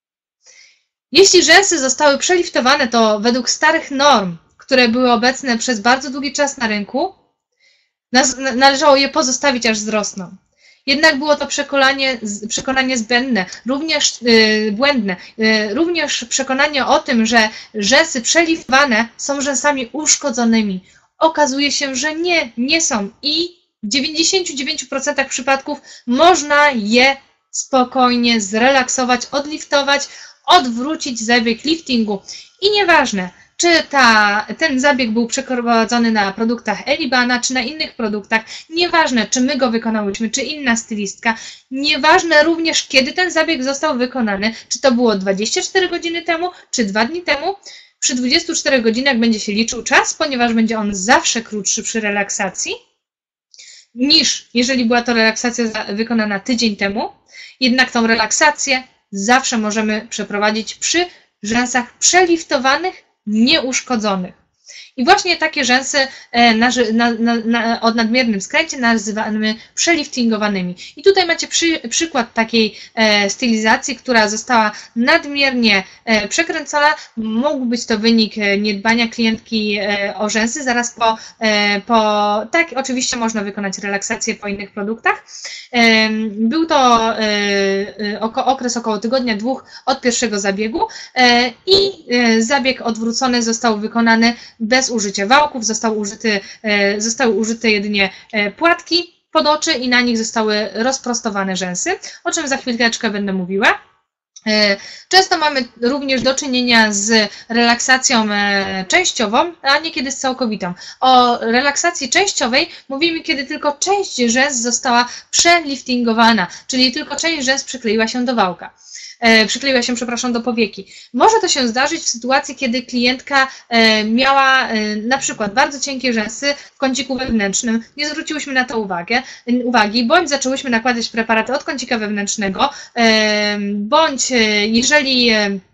Jeśli rzęsy zostały przeliftowane, to według starych norm, które były obecne przez bardzo długi czas na rynku, należało je pozostawić, aż wzrosną. Jednak było to przekonanie, przekonanie zbędne, również yy, błędne. Yy, również przekonanie o tym, że rzęsy przeliftowane są rzęsami uszkodzonymi. Okazuje się, że nie, nie są i w dziewięćdziesięciu dziewięciu procentach przypadków można je spokojnie zrelaksować, odliftować, odwrócić zabieg liftingu. I nieważne, czy ta, ten zabieg był przeprowadzony na produktach Elibana, czy na innych produktach, nieważne, czy my go wykonałyśmy, czy inna stylistka, nieważne również, kiedy ten zabieg został wykonany, czy to było dwadzieścia cztery godziny temu, czy dwa dni temu. Przy dwudziestu czterech godzinach będzie się liczył czas, ponieważ będzie on zawsze krótszy przy relaksacji, niż jeżeli była to relaksacja wykonana tydzień temu. Jednak tą relaksację zawsze możemy przeprowadzić przy rzęsach przeliftowanych, nieuszkodzonych. I właśnie takie rzęsy na, na, na, na, o nadmiernym skręcie nazywamy przeliftingowanymi. I tutaj macie przy, przykład takiej e, stylizacji, która została nadmiernie e, przekręcona. Mógł być to wynik niedbania klientki e, o rzęsy. Zaraz po, e, po... Tak, oczywiście można wykonać relaksację po innych produktach. E, był to e, oko, okres około tygodnia, dwóch od pierwszego zabiegu e, i e, zabieg odwrócony został wykonany bez użycia wałków, został użyty, zostały użyte jedynie płatki pod oczy i na nich zostały rozprostowane rzęsy, o czym za chwileczkę będę mówiła. Często mamy również do czynienia z relaksacją częściową, a niekiedy z całkowitą. O relaksacji częściowej mówimy, kiedy tylko część rzęs została przeliftingowana, czyli tylko część rzęs przykleiła się do wałka. Przykleiła się, przepraszam, do powieki. Może to się zdarzyć w sytuacji, kiedy klientka miała na przykład bardzo cienkie rzęsy w kąciku wewnętrznym, nie zwróciłyśmy na to uwagę, uwagi, bądź zaczęłyśmy nakładać preparaty od kącika wewnętrznego, bądź jeżeli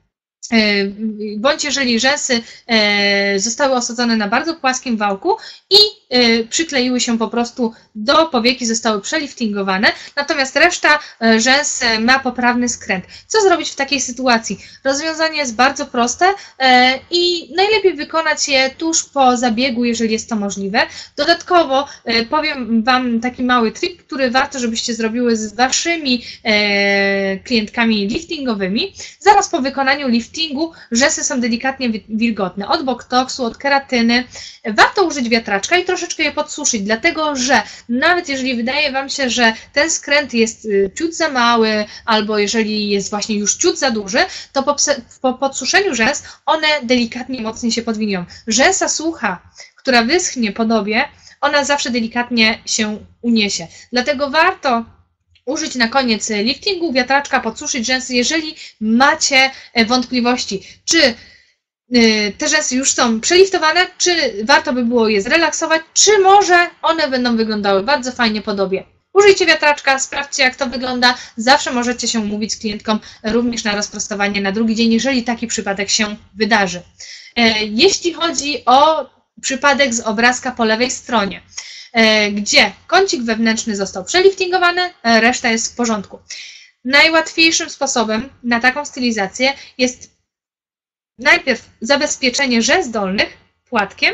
bądź jeżeli rzęsy zostały osadzone na bardzo płaskim wałku i przykleiły się po prostu do powieki, zostały przeliftingowane, natomiast reszta rzęs ma poprawny skręt. Co zrobić w takiej sytuacji? Rozwiązanie jest bardzo proste i najlepiej wykonać je tuż po zabiegu, jeżeli jest to możliwe. Dodatkowo powiem Wam taki mały trik, który warto, żebyście zrobiły z Waszymi klientkami liftingowymi. Zaraz po wykonaniu liftingu rzęsy są delikatnie wilgotne, od botoksu, od keratyny. Warto użyć wiatraczka i troszeczkę je podsuszyć, dlatego że nawet jeżeli wydaje Wam się, że ten skręt jest ciut za mały, albo jeżeli jest właśnie już ciut za duży, to po, po podsuszeniu rzęs one delikatnie mocniej się podwinują. Rzęsa sucha, która wyschnie po dobie, ona zawsze delikatnie się uniesie. Dlatego warto użyć na koniec liftingu wiatraczka, podsuszyć rzęsy, jeżeli macie wątpliwości, czy te rzęsy już są przeliftowane, czy warto by było je zrelaksować, czy może one będą wyglądały bardzo fajnie po dobie. Użyjcie wiatraczka, sprawdźcie, jak to wygląda. Zawsze możecie się umówić z klientką również na rozprostowanie na drugi dzień, jeżeli taki przypadek się wydarzy. Jeśli chodzi o przypadek z obrazka po lewej stronie, gdzie kącik wewnętrzny został przeliftingowany, reszta jest w porządku. Najłatwiejszym sposobem na taką stylizację jest najpierw zabezpieczenie rzęs dolnych płatkiem,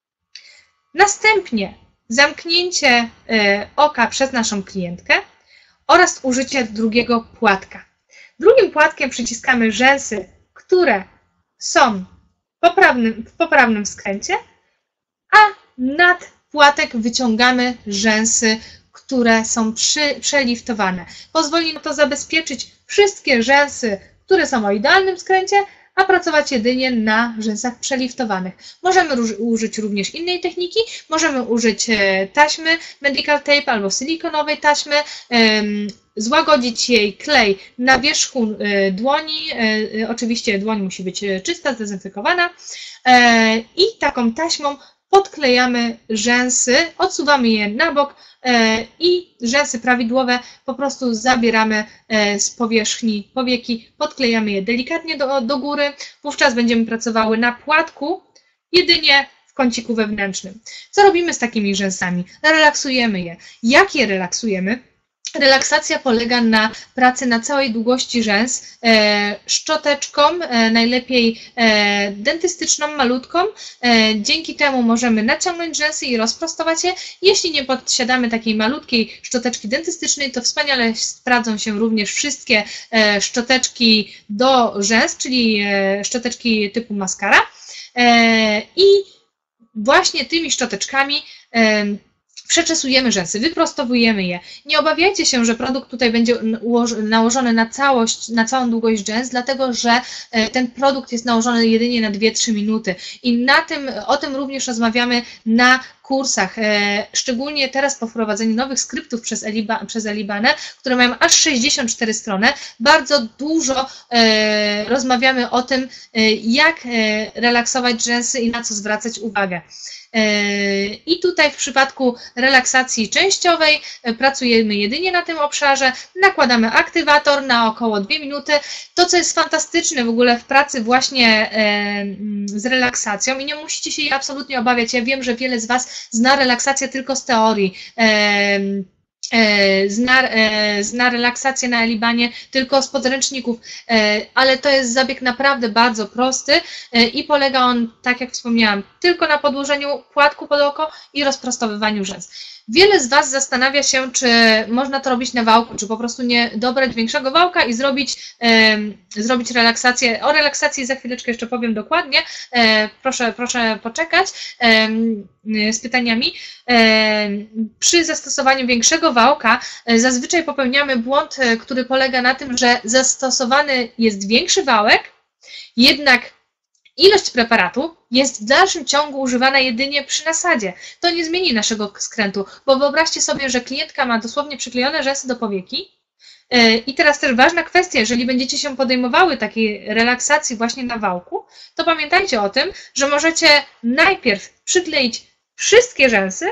następnie zamknięcie oka przez naszą klientkę oraz użycie drugiego płatka. Drugim płatkiem przyciskamy rzęsy, które są poprawnym, w poprawnym skręcie, a nad płatek wyciągamy rzęsy, które są przy, przeliftowane. Pozwoli nam to zabezpieczyć wszystkie rzęsy, które są o idealnym skręcie, a pracować jedynie na rzęsach przeliftowanych. Możemy użyć również innej techniki, możemy użyć taśmy medical tape albo silikonowej taśmy, złagodzić jej klej na wierzchu dłoni, oczywiście dłoń musi być czysta, zdezynfekowana i taką taśmą podklejamy rzęsy, odsuwamy je na bok i rzęsy prawidłowe po prostu zabieramy z powierzchni powieki, podklejamy je delikatnie do, do góry, wówczas będziemy pracowały na płatku jedynie w kąciku wewnętrznym. Co robimy z takimi rzęsami? Relaksujemy je. Jak je relaksujemy? Relaksacja polega na pracy na całej długości rzęs e, szczoteczką, e, najlepiej e, dentystyczną, malutką. E, dzięki temu możemy naciągnąć rzęsy i rozprostować je. Jeśli nie posiadamy takiej malutkiej szczoteczki dentystycznej, to wspaniale sprawdzą się również wszystkie e, szczoteczki do rzęs, czyli e, szczoteczki typu mascara. E, I właśnie tymi szczoteczkami e, przeczesujemy rzęsy, wyprostowujemy je. Nie obawiajcie się, że produkt tutaj będzie nałożony na całość, na całą długość rzęs, dlatego że ten produkt jest nałożony jedynie na dwie trzy minuty. I na tym, o tym również rozmawiamy na kursach, szczególnie teraz po wprowadzeniu nowych skryptów przez, Eliba, przez Elibanę, które mają aż sześćdziesiąt cztery strony. Bardzo dużo e, rozmawiamy o tym, e, jak e, relaksować rzęsy i na co zwracać uwagę. I tutaj w przypadku relaksacji częściowej pracujemy jedynie na tym obszarze, nakładamy aktywator na około dwie minuty. To, co jest fantastyczne w ogóle w pracy właśnie z relaksacją i nie musicie się jej absolutnie obawiać, ja wiem, że wiele z Was zna relaksację tylko z teorii, Zna, zna relaksację na Elibanie tylko z podręczników, ale to jest zabieg naprawdę bardzo prosty i polega on, tak jak wspomniałam, tylko na podłożeniu płatku pod oko i rozprostowywaniu rzęs. Wiele z Was zastanawia się, czy można to robić na wałku, czy po prostu nie dobrać większego wałka i zrobić, e, zrobić relaksację. O relaksacji za chwileczkę jeszcze powiem dokładnie. E, proszę, proszę poczekać e, z pytaniami. E, przy zastosowaniu większego wałka e, zazwyczaj popełniamy błąd, e, który polega na tym, że zastosowany jest większy wałek, jednak ilość preparatu jest w dalszym ciągu używana jedynie przy nasadzie. To nie zmieni naszego skrętu, bo wyobraźcie sobie, że klientka ma dosłownie przyklejone rzęsy do powieki. I teraz też ważna kwestia, jeżeli będziecie się podejmowały takiej relaksacji właśnie na wałku, to pamiętajcie o tym, że możecie najpierw przykleić wszystkie rzęsy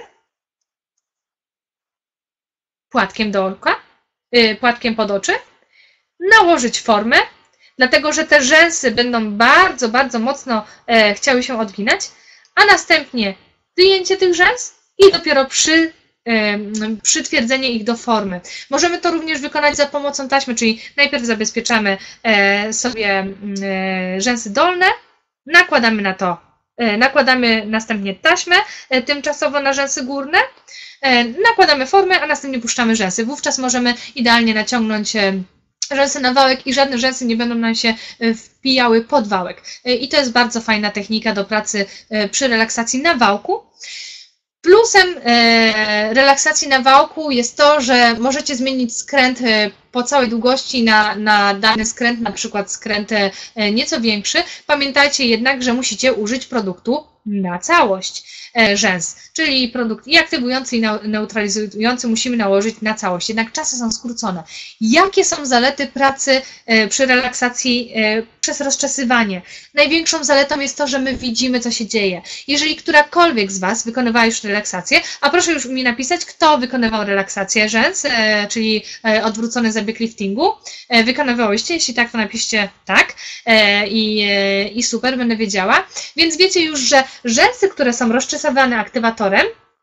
płatkiem do oka, płatkiem pod oczy, nałożyć formę, dlatego że te rzęsy będą bardzo, bardzo mocno e, chciały się odginać, a następnie wyjęcie tych rzęs i dopiero przy, e, przytwierdzenie ich do formy. Możemy to również wykonać za pomocą taśmy, czyli najpierw zabezpieczamy e, sobie e, rzęsy dolne, nakładamy na to, e, nakładamy następnie taśmę e, tymczasowo na rzęsy górne, e, nakładamy formę, a następnie puszczamy rzęsy. Wówczas możemy idealnie naciągnąć e, rzęsy na wałek i żadne rzęsy nie będą nam się wpijały pod wałek. I to jest bardzo fajna technika do pracy przy relaksacji na wałku. Plusem relaksacji na wałku jest to, że możecie zmienić skręt po całej długości na, na dany skręt, na przykład skręt nieco większy. Pamiętajcie jednak, że musicie użyć produktu na całość rzęs, czyli produkt i aktywujący, i neutralizujący musimy nałożyć na całość, jednak czasy są skrócone. Jakie są zalety pracy przy relaksacji przez rozczesywanie? Największą zaletą jest to, że my widzimy, co się dzieje. Jeżeli którakolwiek z Was wykonywała już relaksację, a proszę już mi napisać, kto wykonywał relaksację rzęs, czyli odwrócony zabieg liftingu. Wykonywałyście? Jeśli tak, to napiszcie tak i, i super, będę wiedziała. Więc wiecie już, że rzęsy, które są rozczesywane aktywatorem,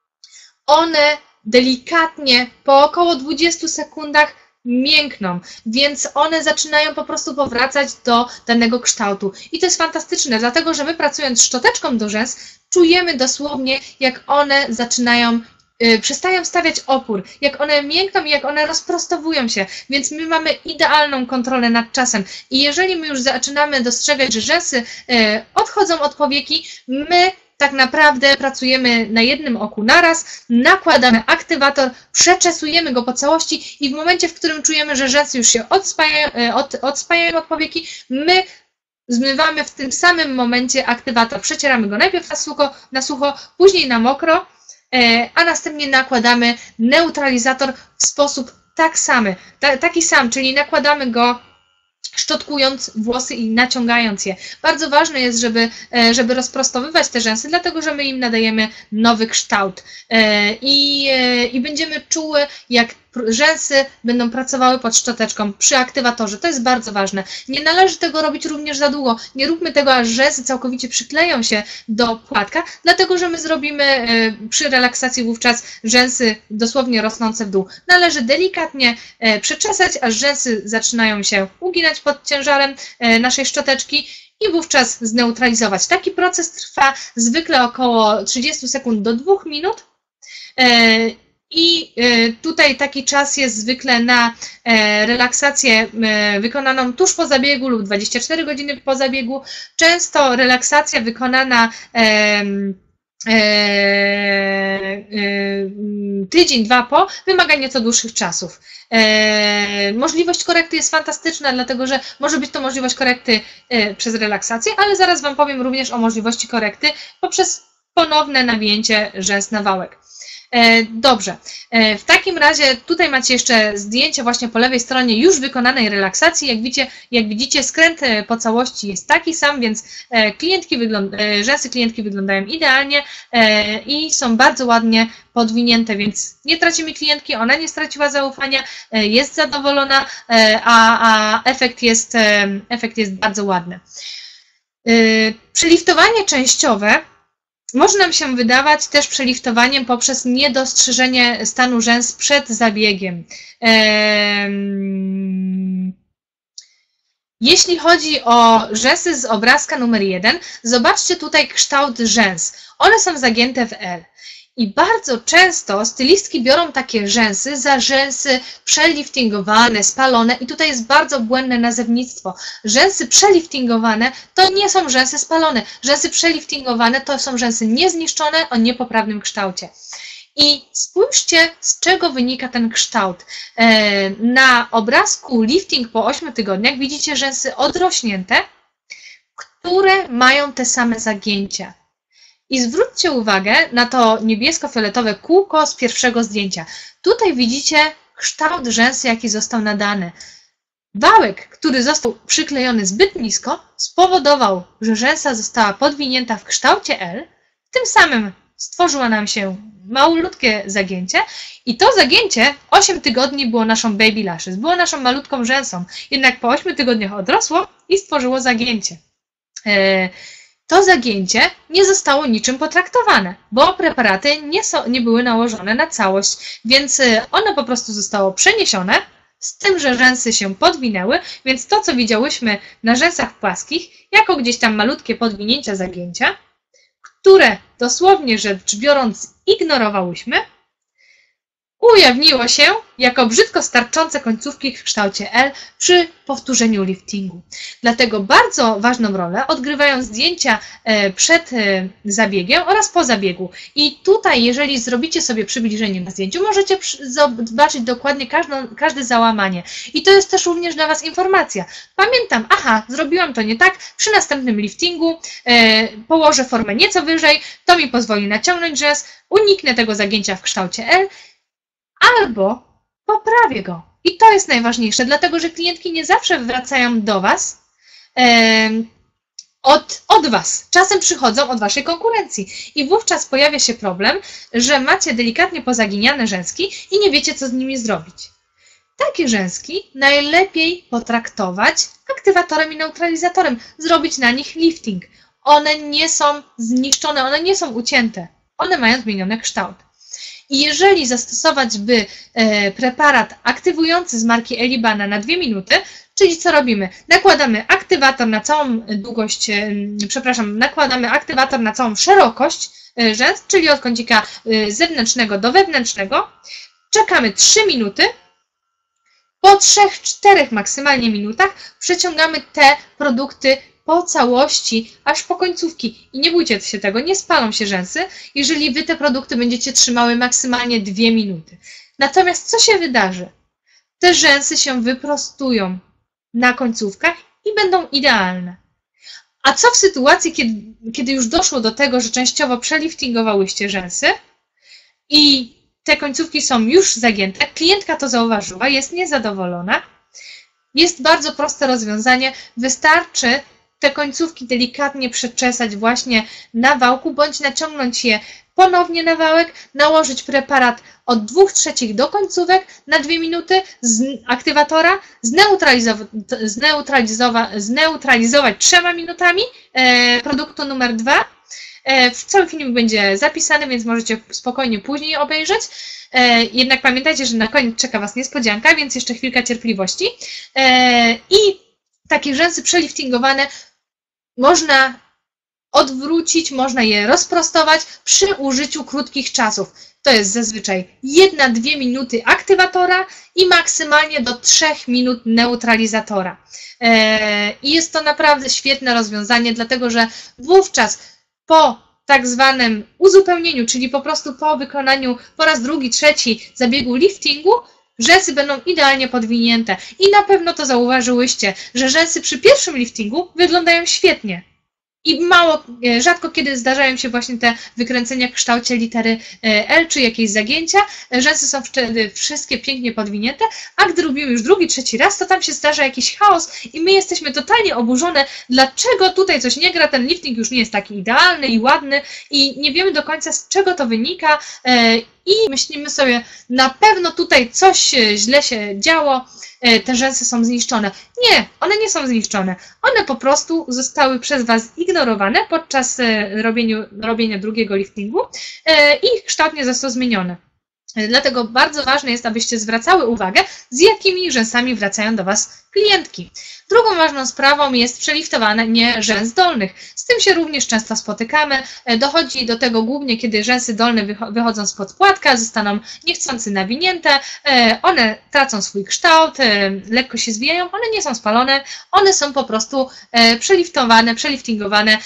one delikatnie po około dwudziestu sekundach miękną, więc one zaczynają po prostu powracać do danego kształtu. I to jest fantastyczne, dlatego że my pracując szczoteczką do rzęs, czujemy dosłownie, jak one zaczynają Yy, przestają stawiać opór, jak one miękną i jak one rozprostowują się, więc my mamy idealną kontrolę nad czasem. I jeżeli my już zaczynamy dostrzegać, że rzęsy yy, odchodzą od powieki, my tak naprawdę pracujemy na jednym oku naraz, nakładamy aktywator, przeczesujemy go po całości i w momencie, w którym czujemy, że rzęsy już się odspajają, yy, od, odspajają od powieki, my zmywamy w tym samym momencie aktywator. Przecieramy go najpierw na sucho, na sucho później na mokro, a następnie nakładamy neutralizator w sposób tak samy, ta, taki sam, czyli nakładamy go szczotkując włosy i naciągając je. Bardzo ważne jest, żeby, żeby rozprostowywać te rzęsy, dlatego że my im nadajemy nowy kształt i, i będziemy czuły, jak rzęsy będą pracowały pod szczoteczką przy aktywatorze. To jest bardzo ważne. Nie należy tego robić również za długo. Nie róbmy tego, aż rzęsy całkowicie przykleją się do płatka, dlatego że my zrobimy przy relaksacji wówczas rzęsy dosłownie rosnące w dół. Należy delikatnie przeczesać, aż rzęsy zaczynają się uginać pod ciężarem naszej szczoteczki i wówczas zneutralizować. Taki proces trwa zwykle około trzydziestu sekund do dwóch minut. I tutaj taki czas jest zwykle na relaksację wykonaną tuż po zabiegu lub dwadzieścia cztery godziny po zabiegu. Często relaksacja wykonana tydzień, dwa po wymaga nieco dłuższych czasów. Możliwość korekty jest fantastyczna, dlatego że może być to możliwość korekty przez relaksację, ale zaraz Wam powiem również o możliwości korekty poprzez ponowne nagięcie rzęs na wałek. Dobrze, w takim razie tutaj macie jeszcze zdjęcie właśnie po lewej stronie już wykonanej relaksacji. Jak widzicie, jak widzicie skręt po całości jest taki sam, więc klientki wygląda, rzęsy klientki wyglądają idealnie i są bardzo ładnie podwinięte, więc nie tracimy klientki, ona nie straciła zaufania, jest zadowolona, a, a efekt jest, efekt jest bardzo ładny. Przyliftowanie częściowe może nam się wydawać też przeliftowaniem poprzez niedostrzeżenie stanu rzęs przed zabiegiem. Jeśli chodzi o rzęsy z obrazka numer jeden, zobaczcie tutaj kształt rzęs. One są zagięte w L. I bardzo często stylistki biorą takie rzęsy za rzęsy przeliftingowane, spalone i tutaj jest bardzo błędne nazewnictwo. Rzęsy przeliftingowane to nie są rzęsy spalone. Rzęsy przeliftingowane to są rzęsy niezniszczone o niepoprawnym kształcie. I spójrzcie, z czego wynika ten kształt. Na obrazku lifting po ośmiu tygodniach widzicie rzęsy odrośnięte, które mają te same zagięcia. I zwróćcie uwagę na to niebiesko-fioletowe kółko z pierwszego zdjęcia. Tutaj widzicie kształt rzęsy, jaki został nadany. Wałek, który został przyklejony zbyt nisko, spowodował, że rzęsa została podwinięta w kształcie L, tym samym stworzyło nam się malutkie zagięcie i to zagięcie osiem tygodni było naszą baby lashes, było naszą malutką rzęsą, jednak po ośmiu tygodniach odrosło i stworzyło zagięcie. To zagięcie nie zostało niczym potraktowane, bo preparaty nie, są, nie były nałożone na całość, więc ono po prostu zostało przeniesione, z tym, że rzęsy się podwinęły, więc to, co widziałyśmy na rzęsach płaskich, jako gdzieś tam malutkie podwinięcia zagięcia, które dosłownie rzecz biorąc ignorowałyśmy, ujawniło się jako brzydko starczące końcówki w kształcie L przy powtórzeniu liftingu. Dlatego bardzo ważną rolę odgrywają zdjęcia przed zabiegiem oraz po zabiegu. I tutaj, jeżeli zrobicie sobie przybliżenie na zdjęciu, możecie zobaczyć dokładnie każdą, każde załamanie. I to jest też również dla Was informacja. Pamiętam, aha, zrobiłam to nie tak, przy następnym liftingu e, położę formę nieco wyżej, to mi pozwoli naciągnąć rzęs, uniknę tego zagięcia w kształcie L, albo poprawię go. I to jest najważniejsze, dlatego że klientki nie zawsze wracają do Was e, od, od Was. Czasem przychodzą od Waszej konkurencji. I wówczas pojawia się problem, że macie delikatnie pozaginiane rzęski i nie wiecie, co z nimi zrobić. Takie rzęski najlepiej potraktować aktywatorem i neutralizatorem, zrobić na nich lifting. One nie są zniszczone, one nie są ucięte, one mają zmieniony kształt. I jeżeli zastosować by e, preparat aktywujący z marki Elibana na dwie minuty, czyli co robimy? Nakładamy aktywator na całą długość, e, przepraszam, nakładamy aktywator na całą szerokość e, rzęs, czyli od kącika e, zewnętrznego do wewnętrznego, czekamy trzy minuty, po trzech czterech maksymalnie minutach przeciągamy te produkty po całości, aż po końcówki. I nie bójcie się tego, nie spalą się rzęsy, jeżeli Wy te produkty będziecie trzymały maksymalnie dwie minuty. Natomiast co się wydarzy? Te rzęsy się wyprostują na końcówkach i będą idealne. A co w sytuacji, kiedy, kiedy już doszło do tego, że częściowo przeliftingowałyście rzęsy i te końcówki są już zagięte, klientka to zauważyła, jest niezadowolona. Jest bardzo proste rozwiązanie, wystarczy te końcówki delikatnie przeczesać właśnie na wałku, bądź naciągnąć je ponownie na wałek, nałożyć preparat od dwóch trzecich do końcówek na dwie minuty z aktywatora, zneutralizować, zneutralizować, zneutralizować trzema minutami e, produktu numer dwa. E, cały film będzie zapisany, więc możecie spokojnie później obejrzeć. E, jednak pamiętajcie, że na koniec czeka Was niespodzianka, więc jeszcze chwilka cierpliwości. E, I takie rzęsy przeliftingowane można odwrócić, można je rozprostować przy użyciu krótkich czasów. To jest zazwyczaj jedna do dwóch minuty aktywatora i maksymalnie do trzech minut neutralizatora. I jest to naprawdę świetne rozwiązanie, dlatego że wówczas po tak zwanym uzupełnieniu, czyli po prostu po wykonaniu po raz drugi, trzeci zabiegu liftingu, rzęsy będą idealnie podwinięte. I na pewno to zauważyłyście, że rzęsy przy pierwszym liftingu wyglądają świetnie. I mało, rzadko kiedy zdarzają się właśnie te wykręcenia w kształcie litery L czy jakieś zagięcia. Rzęsy są wtedy wszystkie pięknie podwinięte, a gdy robimy już drugi, trzeci raz, to tam się zdarza jakiś chaos i my jesteśmy totalnie oburzone, dlaczego tutaj coś nie gra, ten lifting już nie jest taki idealny i ładny i nie wiemy do końca, z czego to wynika i myślimy sobie, na pewno tutaj coś źle się działo, te rzęsy są zniszczone. Nie, one nie są zniszczone. One po prostu zostały przez Was ignorowane podczas robienia, robienia drugiego liftingu i ich kształt nie został zmieniony. Dlatego bardzo ważne jest, abyście zwracały uwagę, z jakimi rzęsami wracają do Was klientki. Drugą ważną sprawą jest przeliftowanie rzęs dolnych. Z tym się również często spotykamy. Dochodzi do tego głównie, kiedy rzęsy dolne wychodzą spod płatka, zostaną niechcący nawinięte, one tracą swój kształt, lekko się zwijają, one nie są spalone, one są po prostu przeliftowane, przeliftingowane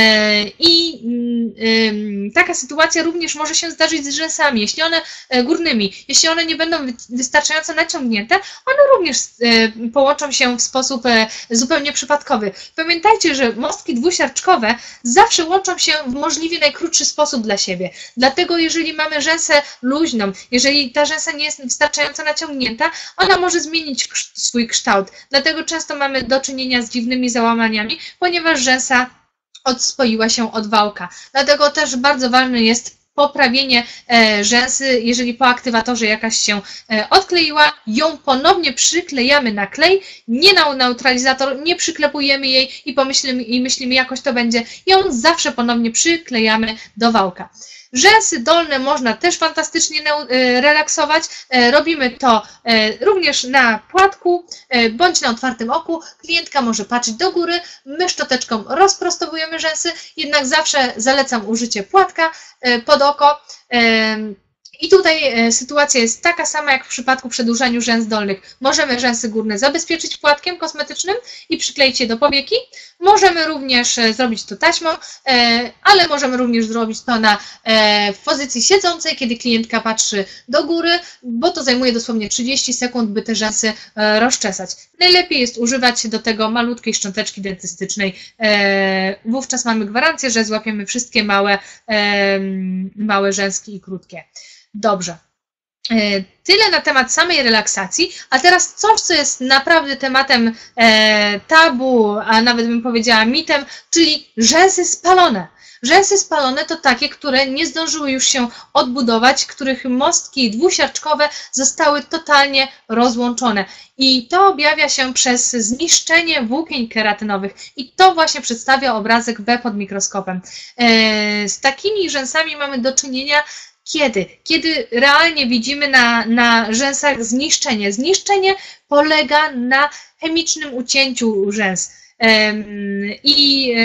i taka sytuacja również może się zdarzyć z rzęsami, jeśli one górnymi, jeśli one nie będą wystarczająco naciągnięte, one również połączą się w sposób zupełnie przypadkowy. Pamiętajcie, że mostki dwusiarczkowe zawsze łączą się w możliwie najkrótszy sposób dla siebie. Dlatego jeżeli mamy rzęsę luźną, jeżeli ta rzęsa nie jest wystarczająco naciągnięta, ona może zmienić swój kształt. Dlatego często mamy do czynienia z dziwnymi załamaniami, ponieważ rzęsa odspoiła się od wałka. Dlatego też bardzo ważne jest poprawienie rzęsy, jeżeli po aktywatorze jakaś się odkleiła, ją ponownie przyklejamy na klej, nie na neutralizator, nie przyklepujemy jej i pomyślimy i myślimy, jakoś to będzie, ją zawsze ponownie przyklejamy do wałka. Rzęsy dolne można też fantastycznie relaksować. Robimy to również na płatku bądź na otwartym oku. Klientka może patrzeć do góry, my szczoteczką rozprostowujemy rzęsy, jednak zawsze zalecam użycie płatka pod oko. I tutaj sytuacja jest taka sama jak w przypadku przedłużania rzęs dolnych. Możemy rzęsy górne zabezpieczyć płatkiem kosmetycznym i przykleić je do powieki. Możemy również zrobić to taśmą, ale możemy również zrobić to na, w pozycji siedzącej, kiedy klientka patrzy do góry, bo to zajmuje dosłownie trzydzieści sekund, by te rzęsy rozczesać. Najlepiej jest używać do tego malutkiej szcząteczki dentystycznej. Wówczas mamy gwarancję, że złapiemy wszystkie małe, małe rzęski i krótkie. Dobrze. Tyle na temat samej relaksacji, a teraz coś, co jest naprawdę tematem tabu, a nawet bym powiedziała mitem, czyli rzęsy spalone. Rzęsy spalone to takie, które nie zdążyły już się odbudować, których mostki dwusiarczkowe zostały totalnie rozłączone. I to objawia się przez zniszczenie włókien keratynowych. I to właśnie przedstawia obrazek B pod mikroskopem. Z takimi rzęsami mamy do czynienia Kiedy? Kiedy realnie widzimy na, na rzęsach zniszczenie. Zniszczenie polega na chemicznym ucięciu rzęs. I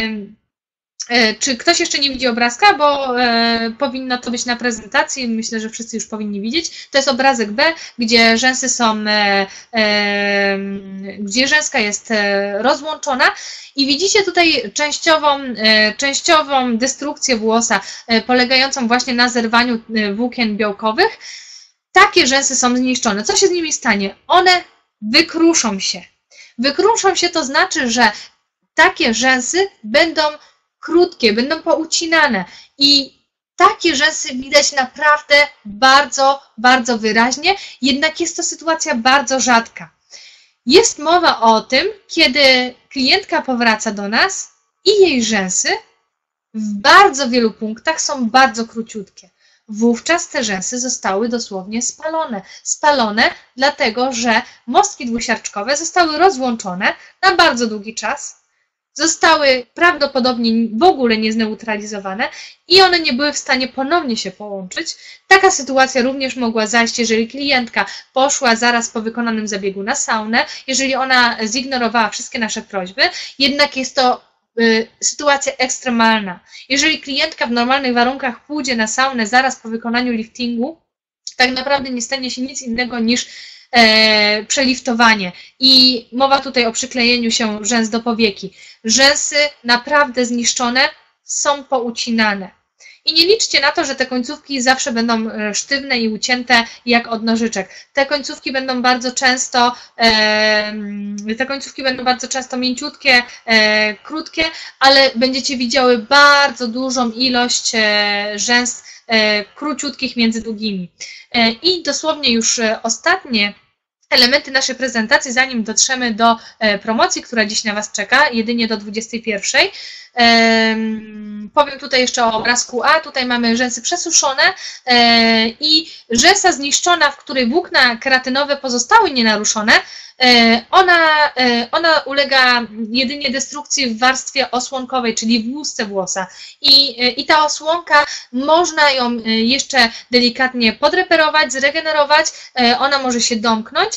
czy ktoś jeszcze nie widzi obrazka, bo e, powinno to być na prezentacji, myślę, że wszyscy już powinni widzieć. To jest obrazek B, gdzie rzęsy są, e, e, gdzie rzęska jest rozłączona i widzicie tutaj częściową, e, częściową destrukcję włosa, e, polegającą właśnie na zerwaniu włókien białkowych. Takie rzęsy są zniszczone. Co się z nimi stanie? One wykruszą się. Wykruszą się to znaczy, że takie rzęsy będą krótkie, będą poucinane i takie rzęsy widać naprawdę bardzo, bardzo wyraźnie, jednak jest to sytuacja bardzo rzadka. Jest mowa o tym, kiedy klientka powraca do nas i jej rzęsy w bardzo wielu punktach są bardzo króciutkie. Wówczas te rzęsy zostały dosłownie spalone. Spalone dlatego, że mostki dwusiarczkowe zostały rozłączone na bardzo długi czas, zostały prawdopodobnie w ogóle niezneutralizowane i one nie były w stanie ponownie się połączyć. Taka sytuacja również mogła zajść, jeżeli klientka poszła zaraz po wykonanym zabiegu na saunę, jeżeli ona zignorowała wszystkie nasze prośby, jednak jest to y, sytuacja ekstremalna. Jeżeli klientka w normalnych warunkach pójdzie na saunę zaraz po wykonaniu liftingu, tak naprawdę nie stanie się nic innego niż E, przeliftowanie i mowa tutaj o przyklejeniu się rzęs do powieki. Rzęsy naprawdę zniszczone są poucinane. I nie liczcie na to, że te końcówki zawsze będą sztywne i ucięte jak od nożyczek. Te końcówki będą bardzo często, e, te końcówki będą bardzo często mięciutkie, e, krótkie, ale będziecie widziały bardzo dużą ilość e, rzęs e, króciutkich między długimi. E, I dosłownie już ostatnie elementy naszej prezentacji, zanim dotrzemy do promocji, która dziś na Was czeka, jedynie do dwudziestej pierwszej. Powiem tutaj jeszcze o obrazku A. Tutaj mamy rzęsy przesuszone i rzęsa zniszczona, w której włókna keratynowe pozostały nienaruszone, ona, ona ulega jedynie destrukcji w warstwie osłonkowej, czyli w łusce włosa. I, I ta osłonka, można ją jeszcze delikatnie podreperować, zregenerować, ona może się domknąć.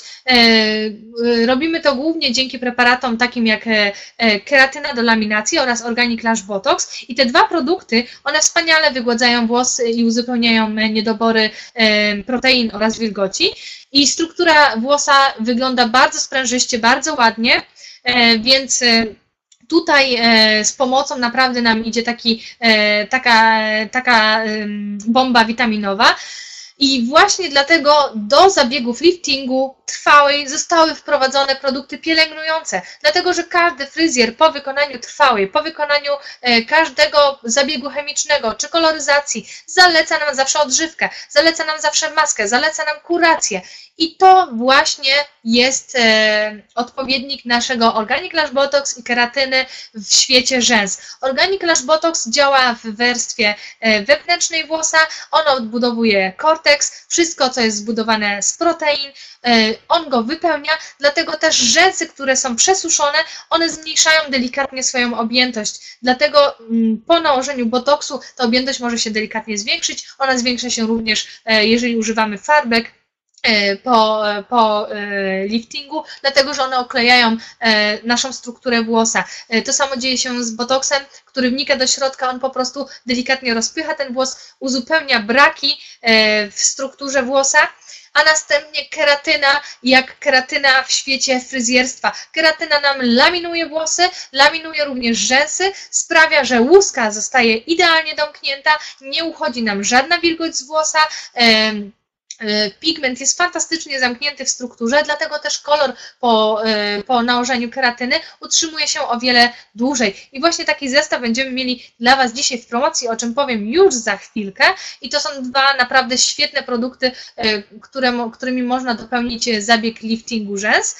Robimy to głównie dzięki preparatom takim jak keratyna do laminacji oraz Organic Lash Botox. I te dwa produkty, one wspaniale wygładzają włosy i uzupełniają niedobory protein oraz wilgoci. I struktura włosa wygląda bardzo sprężyście, bardzo ładnie, więc tutaj z pomocą naprawdę nam idzie taki, taka, taka bomba witaminowa. I właśnie dlatego do zabiegów liftingu trwałej zostały wprowadzone produkty pielęgnujące. Dlatego, że każdy fryzjer po wykonaniu trwałej, po wykonaniu każdego zabiegu chemicznego czy koloryzacji zaleca nam zawsze odżywkę, zaleca nam zawsze maskę, zaleca nam kurację. I to właśnie jest e, odpowiednik naszego Organic Lash Botox i keratyny w świecie rzęs. Organic Lash Botox działa w warstwie e, wewnętrznej włosa, ono odbudowuje korteks, wszystko co jest zbudowane z protein, e, on go wypełnia, dlatego też rzęsy, które są przesuszone, one zmniejszają delikatnie swoją objętość. Dlatego m, po nałożeniu botoksu ta objętość może się delikatnie zwiększyć, ona zwiększa się również, e, jeżeli używamy farbek, po, po liftingu, dlatego że one oklejają naszą strukturę włosa. To samo dzieje się z botoksem, który wnika do środka, on po prostu delikatnie rozpycha ten włos, uzupełnia braki w strukturze włosa, a następnie keratyna, jak keratyna w świecie fryzjerstwa. Keratyna nam laminuje włosy, laminuje również rzęsy, sprawia, że łuska zostaje idealnie domknięta, nie uchodzi nam żadna wilgoć z włosa, pigment jest fantastycznie zamknięty w strukturze, dlatego też kolor po, po nałożeniu keratyny utrzymuje się o wiele dłużej. I właśnie taki zestaw będziemy mieli dla Was dzisiaj w promocji, o czym powiem już za chwilkę. I to są dwa naprawdę świetne produkty, które, którymi można dopełnić zabieg liftingu rzęs.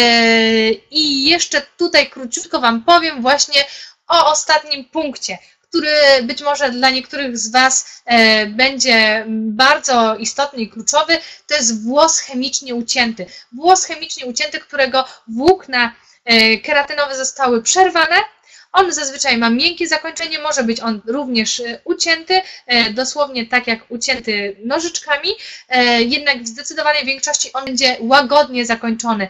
I jeszcze tutaj króciutko Wam powiem właśnie o ostatnim punkcie, który być może dla niektórych z Was e, będzie bardzo istotny i kluczowy, to jest włos chemicznie ucięty. Włos chemicznie ucięty, którego włókna e, keratynowe zostały przerwane. On zazwyczaj ma miękkie zakończenie, może być on również ucięty, e, dosłownie tak jak ucięty nożyczkami, e, jednak w zdecydowanej większości on będzie łagodnie zakończony.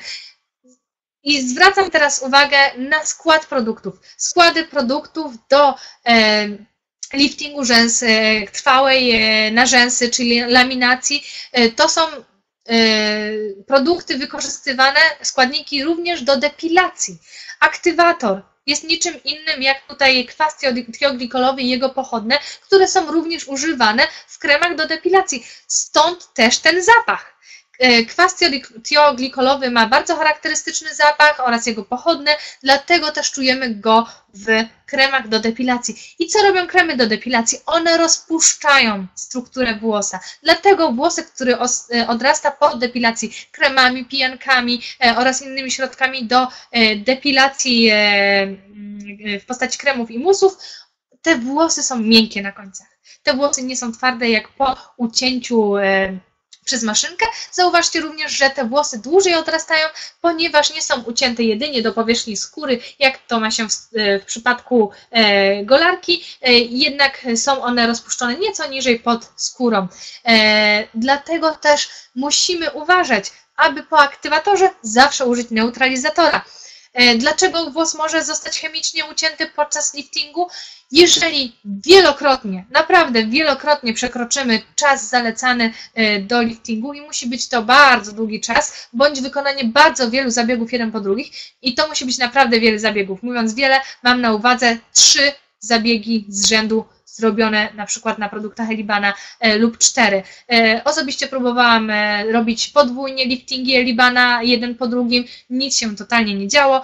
I zwracam teraz uwagę na skład produktów. Składy produktów do e, liftingu rzęs e, trwałej e, na rzęsy, czyli laminacji. E, to są e, produkty wykorzystywane, składniki również do depilacji. Aktywator jest niczym innym jak tutaj kwas tioglykolowy i jego pochodne, które są również używane w kremach do depilacji. Stąd też ten zapach. Kwas tioglikolowy ma bardzo charakterystyczny zapach oraz jego pochodne, dlatego też czujemy go w kremach do depilacji. I co robią kremy do depilacji? One rozpuszczają strukturę włosa. Dlatego włosek, który odrasta po depilacji kremami, pijankami oraz innymi środkami do depilacji w postaci kremów i musów, te włosy są miękkie na końcach. Te włosy nie są twarde jak po ucięciu przez maszynkę. Zauważcie również, że te włosy dłużej odrastają, ponieważ nie są ucięte jedynie do powierzchni skóry, jak to ma się w, w przypadku e, golarki, e, jednak są one rozpuszczone nieco niżej pod skórą. E, dlatego też musimy uważać, aby po aktywatorze zawsze użyć neutralizatora. E, dlaczego włos może zostać chemicznie ucięty podczas liftingu? Jeżeli wielokrotnie, naprawdę wielokrotnie przekroczymy czas zalecany do liftingu i musi być to bardzo długi czas, bądź wykonanie bardzo wielu zabiegów jeden po drugich i to musi być naprawdę wiele zabiegów. Mówiąc wiele, mam na uwadze trzy zabiegi z rzędu zrobione na przykład na produktach Elibana lub cztery. Osobiście próbowałam robić podwójnie liftingi Elibana jeden po drugim, nic się totalnie nie działo.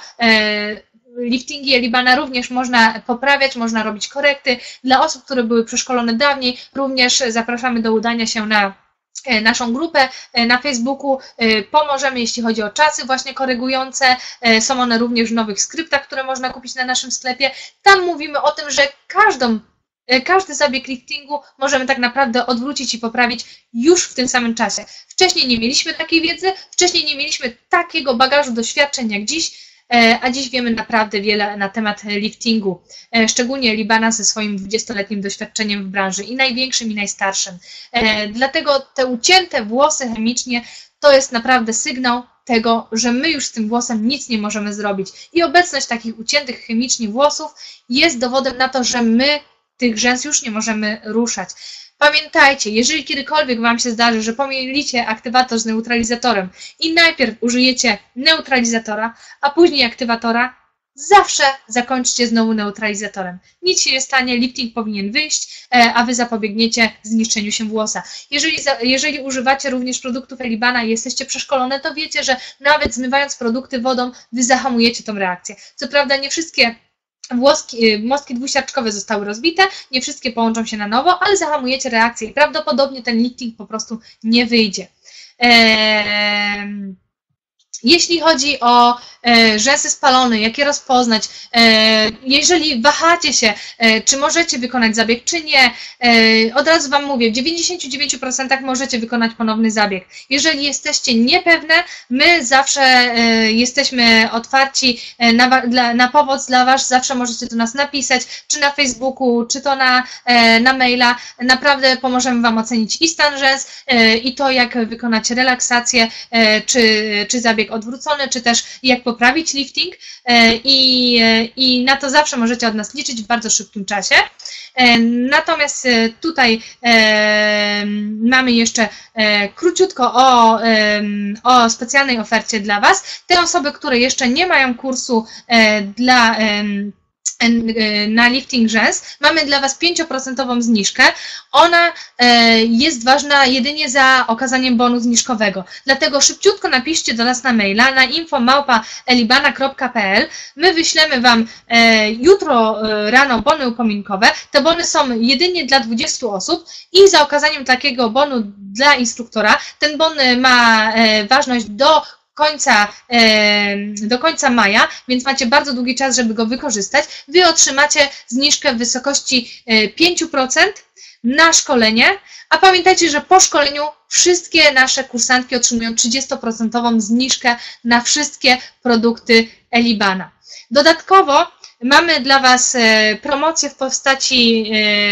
Liftingi Elibana również można poprawiać, można robić korekty. Dla osób, które były przeszkolone dawniej, również zapraszamy do udania się na naszą grupę na Facebooku. Pomożemy, jeśli chodzi o czasy właśnie korygujące. Są one również w nowych skryptach, które można kupić na naszym sklepie. Tam mówimy o tym, że każdą Każdy zabieg liftingu możemy tak naprawdę odwrócić i poprawić już w tym samym czasie. Wcześniej nie mieliśmy takiej wiedzy, wcześniej nie mieliśmy takiego bagażu doświadczeń jak dziś, a dziś wiemy naprawdę wiele na temat liftingu, szczególnie Elibana ze swoim dwudziestoletnim doświadczeniem w branży i największym i najstarszym. Dlatego te ucięte włosy chemicznie to jest naprawdę sygnał tego, że my już z tym włosem nic nie możemy zrobić. I obecność takich uciętych chemicznie włosów jest dowodem na to, że my tych rzęs już nie możemy ruszać. Pamiętajcie, jeżeli kiedykolwiek Wam się zdarzy, że pomylicie aktywator z neutralizatorem i najpierw użyjecie neutralizatora, a później aktywatora, zawsze zakończcie znowu neutralizatorem. Nic się nie stanie, lifting powinien wyjść, a Wy zapobiegniecie zniszczeniu się włosa. Jeżeli, jeżeli używacie również produktów Elibana i jesteście przeszkolone, to wiecie, że nawet zmywając produkty wodą, Wy zahamujecie tą reakcję. Co prawda nie wszystkie Włoski, mostki dwusiarczkowe zostały rozbite, nie wszystkie połączą się na nowo, ale zahamujecie reakcję i prawdopodobnie ten lifting po prostu nie wyjdzie. Eee, jeśli chodzi o rzęsy spalone, jak je rozpoznać. Jeżeli wahacie się, czy możecie wykonać zabieg, czy nie, od razu Wam mówię, w dziewięćdziesięciu dziewięciu procentach możecie wykonać ponowny zabieg. Jeżeli jesteście niepewne, my zawsze jesteśmy otwarci na, na pomoc dla Was, zawsze możecie do nas napisać, czy na Facebooku, czy to na, na maila. Naprawdę pomożemy Wam ocenić i stan rzęs, i to, jak wykonać relaksację, czy, czy zabieg odwrócony, czy też jak poprawić lifting, i, i na to zawsze możecie od nas liczyć w bardzo szybkim czasie. Natomiast tutaj mamy jeszcze króciutko o, o specjalnej ofercie dla Was. Te osoby, które jeszcze nie mają kursu dla na lifting rzęs, mamy dla Was pięcioprocentową zniżkę. Ona jest ważna jedynie za okazaniem bonu zniżkowego. Dlatego szybciutko napiszcie do nas na maila na info małpa elibana kropka p l. My wyślemy Wam jutro rano bony upominkowe. Te bony są jedynie dla dwudziestu osób i za okazaniem takiego bonu dla instruktora, ten bon ma ważność do końca, do końca maja, więc macie bardzo długi czas, żeby go wykorzystać. Wy otrzymacie zniżkę w wysokości pięć procent na szkolenie, a pamiętajcie, że po szkoleniu wszystkie nasze kursantki otrzymują trzydziestoprocentową zniżkę na wszystkie produkty Elibana. Dodatkowo mamy dla Was promocję w postaci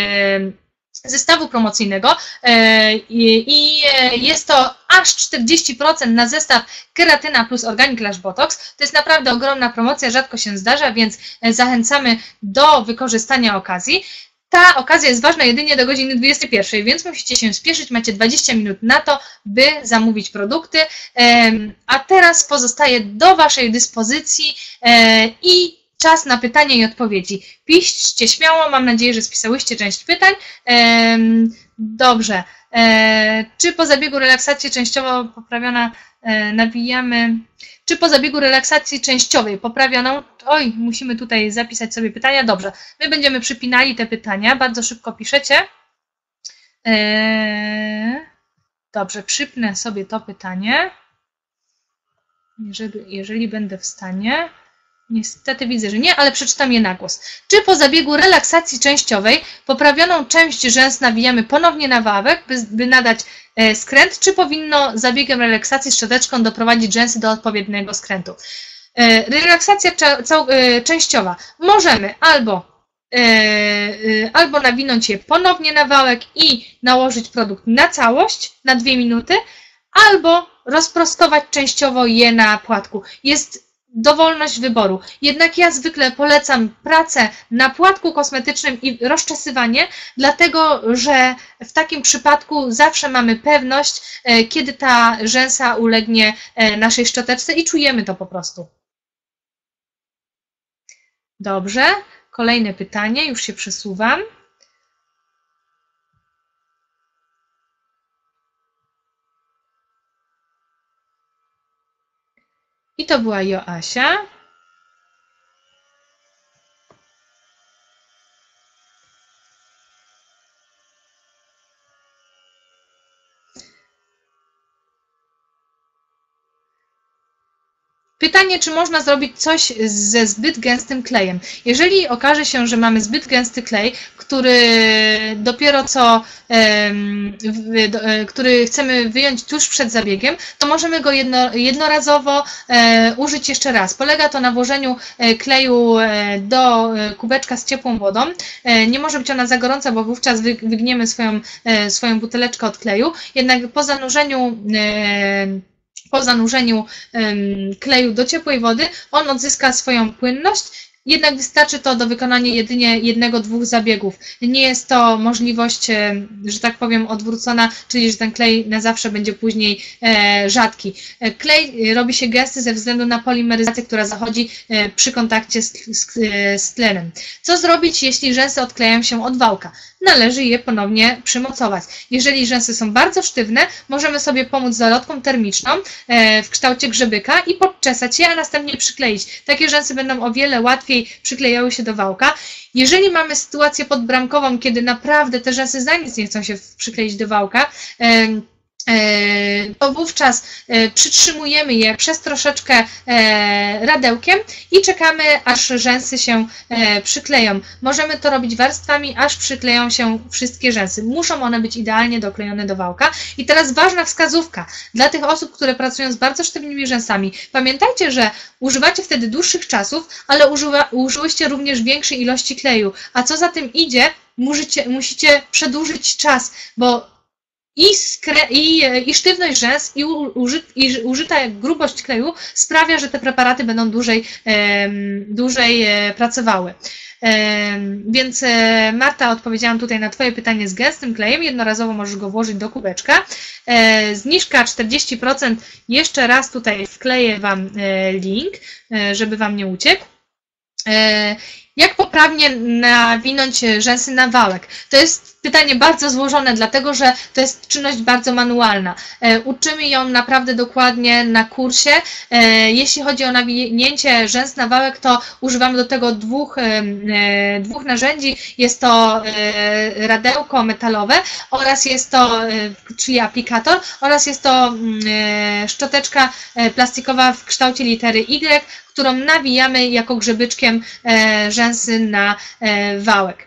zestawu promocyjnego i jest to aż czterdzieści procent na zestaw keratyna plus Organic Lash Botox. To jest naprawdę ogromna promocja, rzadko się zdarza, więc zachęcamy do wykorzystania okazji. Ta okazja jest ważna jedynie do godziny dwudziestej pierwszej, więc musicie się spieszyć, macie dwadzieścia minut na to, by zamówić produkty. A teraz pozostaje do Waszej dyspozycji i czas na pytania i odpowiedzi. Piszcie śmiało, mam nadzieję, że spisałyście część pytań. Dobrze. Czy po zabiegu relaksacji częściowo poprawiona nawijamy? Czy po zabiegu relaksacji częściowej poprawioną? Oj, musimy tutaj zapisać sobie pytania. Dobrze. My będziemy przypinali te pytania. Bardzo szybko piszecie. Dobrze, przypnę sobie to pytanie. Jeżeli, jeżeli będę w stanie. Niestety widzę, że nie, ale przeczytam je na głos. Czy po zabiegu relaksacji częściowej poprawioną część rzęs nawijamy ponownie na wałek, by, by nadać e, skręt, czy powinno zabiegiem relaksacji szczoteczką doprowadzić rzęsy do odpowiedniego skrętu? E, relaksacja cza, cał, e, częściowa. Możemy albo, e, e, albo nawinąć je ponownie na wałek i nałożyć produkt na całość, na dwie minuty, albo rozprostować częściowo je na płatku. Jest dowolność wyboru. Jednak ja zwykle polecam pracę na płatku kosmetycznym i rozczesywanie, dlatego że w takim przypadku zawsze mamy pewność, kiedy ta rzęsa ulegnie naszej szczoteczce i czujemy to po prostu. Dobrze. Kolejne pytanie, już się przesuwam. I to była Joasia. Pytanie, czy można zrobić coś ze zbyt gęstym klejem? Jeżeli okaże się, że mamy zbyt gęsty klej, który dopiero co, który chcemy wyjąć tuż przed zabiegiem, to możemy go jedno, jednorazowo użyć jeszcze raz. Polega to na włożeniu kleju do kubeczka z ciepłą wodą. Nie może być ona za gorąca, bo wówczas wygniemy swoją, swoją buteleczkę od kleju. Jednak po zanurzeniu Po zanurzeniu kleju do ciepłej wody on odzyska swoją płynność, jednak wystarczy to do wykonania jedynie jednego, dwóch zabiegów. Nie jest to możliwość, że tak powiem, odwrócona, czyli że ten klej na zawsze będzie później rzadki. Klej robi się gęsty ze względu na polimeryzację, która zachodzi przy kontakcie z, z, z tlenem. Co zrobić, jeśli rzęsy odklejają się od wałka? Należy je ponownie przymocować. Jeżeli rzęsy są bardzo sztywne, możemy sobie pomóc zalotką termiczną w kształcie grzebyka i podczesać je, a następnie przykleić. Takie rzęsy będą o wiele łatwiej przyklejały się do wałka. Jeżeli mamy sytuację podbramkową, kiedy naprawdę te rzęsy za nic nie chcą się przykleić do wałka, to wówczas przytrzymujemy je przez troszeczkę radełkiem i czekamy, aż rzęsy się przykleją. Możemy to robić warstwami, aż przykleją się wszystkie rzęsy. Muszą one być idealnie doklejone do wałka. I teraz ważna wskazówka dla tych osób, które pracują z bardzo sztywnymi rzęsami. Pamiętajcie, że używacie wtedy dłuższych czasów, ale używa, użyłyście również większej ilości kleju. A co za tym idzie, musicie, musicie przedłużyć czas, bo I, skre, i, i sztywność rzęs, i, uży, i użyta grubość kleju sprawia, że te preparaty będą dłużej, e, dłużej e, pracowały. E, więc e, Marta, odpowiedziałam tutaj na Twoje pytanie z gęstym klejem. Jednorazowo możesz go włożyć do kubeczka. E, zniżka czterdzieści procent. Jeszcze raz tutaj wkleję Wam e, link, e, żeby Wam nie uciekł. E, Jak poprawnie nawinąć rzęsy na wałek? To jest pytanie bardzo złożone, dlatego że to jest czynność bardzo manualna. E, uczymy ją naprawdę dokładnie na kursie. E, jeśli chodzi o nawinięcie rzęs na wałek, to używamy do tego dwóch, e, dwóch narzędzi. Jest to e, radełko metalowe oraz jest to, e, czyli aplikator, oraz jest to e, szczoteczka plastikowa w kształcie litery Y, którą nawijamy jako grzebyczkiem e, rzęsy na e, wałek.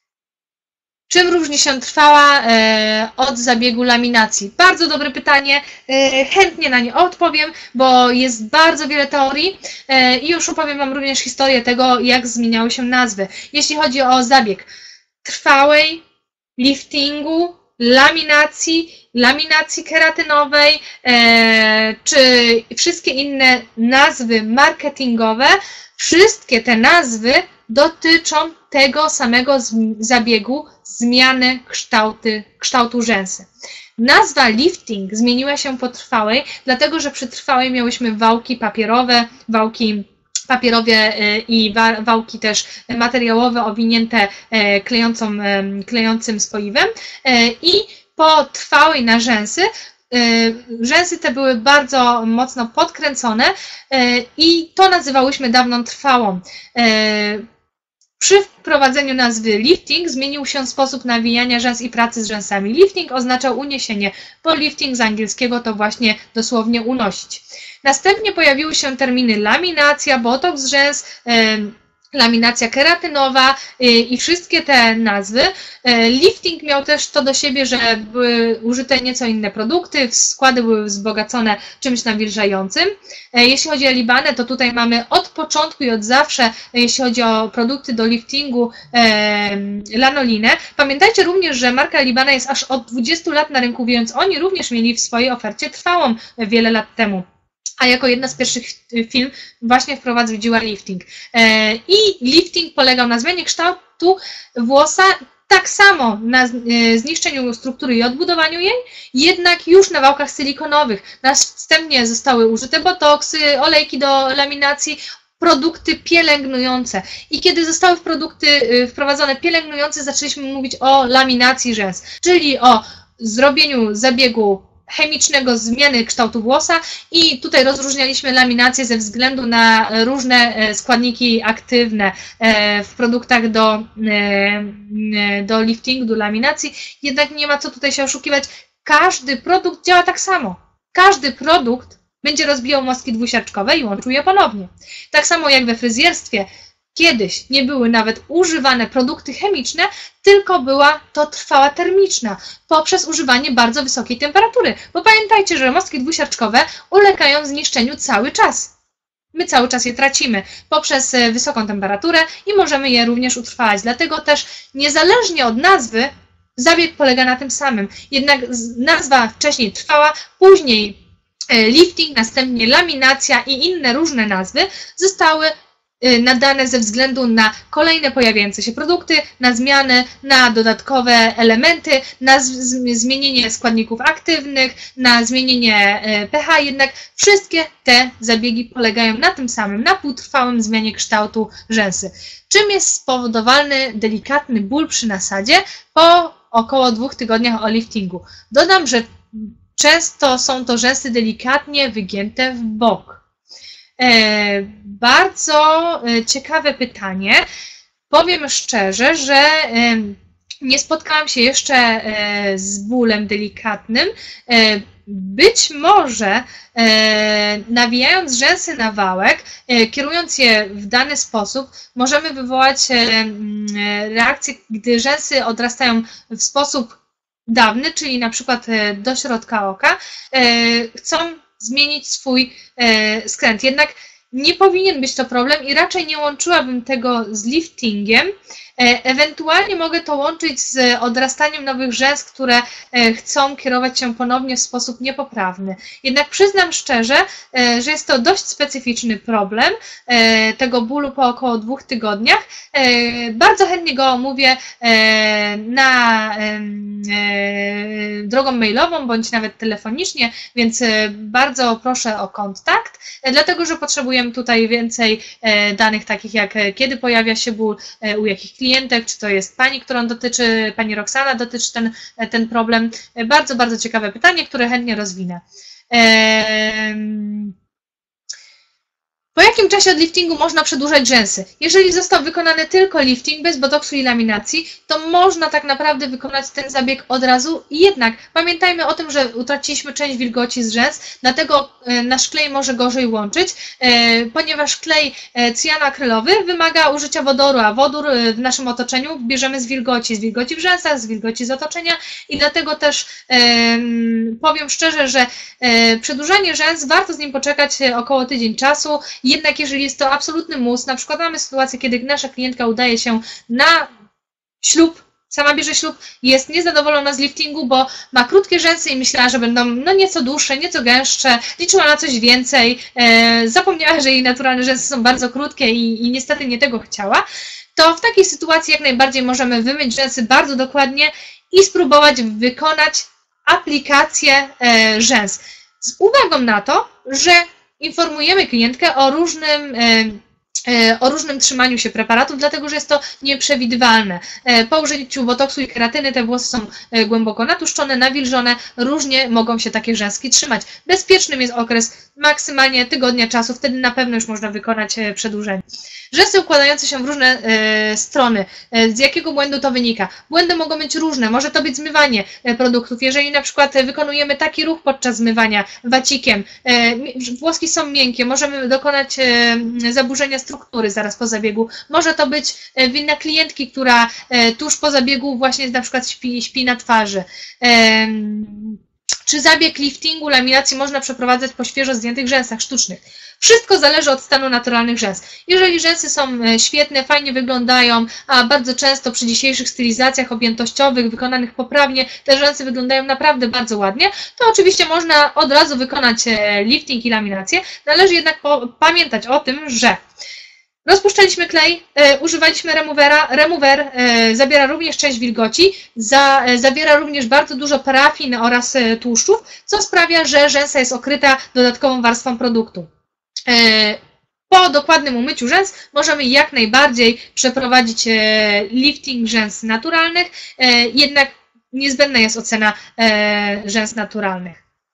Czym różni się trwała e, od zabiegu laminacji? Bardzo dobre pytanie, e, chętnie na nie odpowiem, bo jest bardzo wiele teorii e, i już opowiem Wam również historię tego, jak zmieniały się nazwy. Jeśli chodzi o zabieg trwałej, liftingu, laminacji, laminacji keratynowej, e, czy wszystkie inne nazwy marketingowe, wszystkie te nazwy dotyczą tego samego zabiegu zmiany kształty, kształtu rzęsy. Nazwa lifting zmieniła się po trwałej, dlatego że przy trwałej miałyśmy wałki papierowe, wałki papierowe i wałki też materiałowe owinięte klejącą, klejącym spoiwem i po trwałej na rzęsy rzęsy te były bardzo mocno podkręcone i to nazywałyśmy dawną trwałą. Przy wprowadzeniu nazwy lifting zmienił się sposób nawijania rzęs i pracy z rzęsami. Lifting oznaczał uniesienie, bo lifting z angielskiego to właśnie dosłownie unosić. Następnie pojawiły się terminy laminacja, botox rzęs, laminacja keratynowa i wszystkie te nazwy. Lifting miał też to do siebie, że były użyte nieco inne produkty, składy były wzbogacone czymś nawilżającym. Jeśli chodzi o Libanę, to tutaj mamy od początku i od zawsze, jeśli chodzi o produkty do liftingu, lanolinę. Pamiętajcie również, że marka Libana jest aż od dwudziestu lat na rynku, więc oni również mieli w swojej ofercie trwałą wiele lat temu. A jako jedna z pierwszych firm właśnie wprowadziła lifting. I lifting polegał na zmianie kształtu włosa, tak samo na zniszczeniu struktury i odbudowaniu jej, jednak już na wałkach silikonowych. Następnie zostały użyte botoksy, olejki do laminacji, produkty pielęgnujące. I kiedy zostały w produkty wprowadzone pielęgnujące, zaczęliśmy mówić o laminacji rzęs, czyli o zrobieniu zabiegu chemicznego zmiany kształtu włosa i tutaj rozróżnialiśmy laminację ze względu na różne składniki aktywne w produktach do, do liftingu, do laminacji. Jednak nie ma co tutaj się oszukiwać. Każdy produkt działa tak samo. Każdy produkt będzie rozbijał mostki dwusiarczkowe i łączył je ponownie. Tak samo jak we fryzjerstwie. Kiedyś nie były nawet używane produkty chemiczne, tylko była to trwała termiczna poprzez używanie bardzo wysokiej temperatury. Bo pamiętajcie, że mostki dwusiarczkowe ulegają zniszczeniu cały czas. My cały czas je tracimy poprzez wysoką temperaturę i możemy je również utrwalać. Dlatego też niezależnie od nazwy zabieg polega na tym samym. Jednak nazwa wcześniej trwała, później lifting, następnie laminacja i inne różne nazwy zostały nadane ze względu na kolejne pojawiające się produkty, na zmiany, na dodatkowe elementy, na zmienienie składników aktywnych, na zmienienie pH, jednak wszystkie te zabiegi polegają na tym samym, na półtrwałym zmianie kształtu rzęsy. Czym jest spowodowany delikatny ból przy nasadzie po około dwóch tygodniach o liftingu? Dodam, że często są to rzęsy delikatnie wygięte w bok. E, bardzo ciekawe pytanie. Powiem szczerze, że e, nie spotkałam się jeszcze z bólem delikatnym. Być może nawijając rzęsy na wałek, kierując je w dany sposób, możemy wywołać reakcję, gdy rzęsy odrastają w sposób dawny, czyli na przykład do środka oka, chcą zmienić swój skręt. Jednak nie powinien być to problem i raczej nie łączyłabym tego z liftingiem. Ewentualnie mogę to łączyć z odrastaniem nowych rzęs, które chcą kierować się ponownie w sposób niepoprawny. Jednak przyznam szczerze, że jest to dość specyficzny problem tego bólu po około dwóch tygodniach. Bardzo chętnie go omówię na drogą mailową bądź nawet telefonicznie, więc bardzo proszę o kontakt, dlatego że potrzebujemy tutaj więcej danych takich jak kiedy pojawia się ból, u jakich klientów, czy to jest pani, którą dotyczy, pani Roxana dotyczy ten, ten problem. Bardzo, bardzo ciekawe pytanie, które chętnie rozwinę. Po jakim czasie od liftingu można przedłużać rzęsy? Jeżeli został wykonany tylko lifting bez botoksu i laminacji, to można tak naprawdę wykonać ten zabieg od razu. Jednak pamiętajmy o tym, że utraciliśmy część wilgoci z rzęs, dlatego nasz klej może gorzej łączyć, ponieważ klej cyjanoakrylowy wymaga użycia wodoru, a wodór w naszym otoczeniu bierzemy z wilgoci, z wilgoci w rzęsach, z wilgoci z otoczenia i dlatego też powiem szczerze, że przedłużanie rzęs warto z nim poczekać około tydzień czasu. Jednak jeżeli jest to absolutny mus, na przykład mamy sytuację, kiedy nasza klientka udaje się na ślub, sama bierze ślub, jest niezadowolona z liftingu, bo ma krótkie rzęsy i myślała, że będą no nieco dłuższe, nieco gęstsze, liczyła na coś więcej, e, zapomniała, że jej naturalne rzęsy są bardzo krótkie i, i niestety nie tego chciała, to w takiej sytuacji jak najbardziej możemy wymyć rzęsy bardzo dokładnie i spróbować wykonać aplikację e, rzęs. Z uwagą na to, że informujemy klientkę o różnym, o różnym trzymaniu się preparatów, dlatego że jest to nieprzewidywalne. Po użyciu botoksu i keratyny te włosy są głęboko natuszczone, nawilżone, różnie mogą się takie rzęski trzymać. Bezpiecznym jest okres maksymalnie tygodnia czasu, wtedy na pewno już można wykonać przedłużenie. Rzęsy układające się w różne e, strony. E, z jakiego błędu to wynika? Błędy mogą być różne. Może to być zmywanie e, produktów. Jeżeli na przykład e, wykonujemy taki ruch podczas zmywania wacikiem, e, włoski są miękkie, możemy dokonać e, zaburzenia struktury zaraz po zabiegu. Może to być e, wina klientki, która e, tuż po zabiegu właśnie na przykład śpi, śpi na twarzy. E, Czy zabieg liftingu, laminacji można przeprowadzać po świeżo zdjętych rzęsach sztucznych? Wszystko zależy od stanu naturalnych rzęs. Jeżeli rzęsy są świetne, fajnie wyglądają, a bardzo często przy dzisiejszych stylizacjach objętościowych wykonanych poprawnie te rzęsy wyglądają naprawdę bardzo ładnie, to oczywiście można od razu wykonać lifting i laminację. Należy jednak pamiętać o tym, że rozpuszczaliśmy klej, e, używaliśmy removera. Remover e, zabiera również część wilgoci, za, e, zawiera również bardzo dużo parafin oraz e, tłuszczów, co sprawia, że rzęsa jest okryta dodatkową warstwą produktu. E, po dokładnym umyciu rzęs możemy jak najbardziej przeprowadzić e, lifting rzęs naturalnych, e, jednak niezbędna jest ocena e, rzęs naturalnych.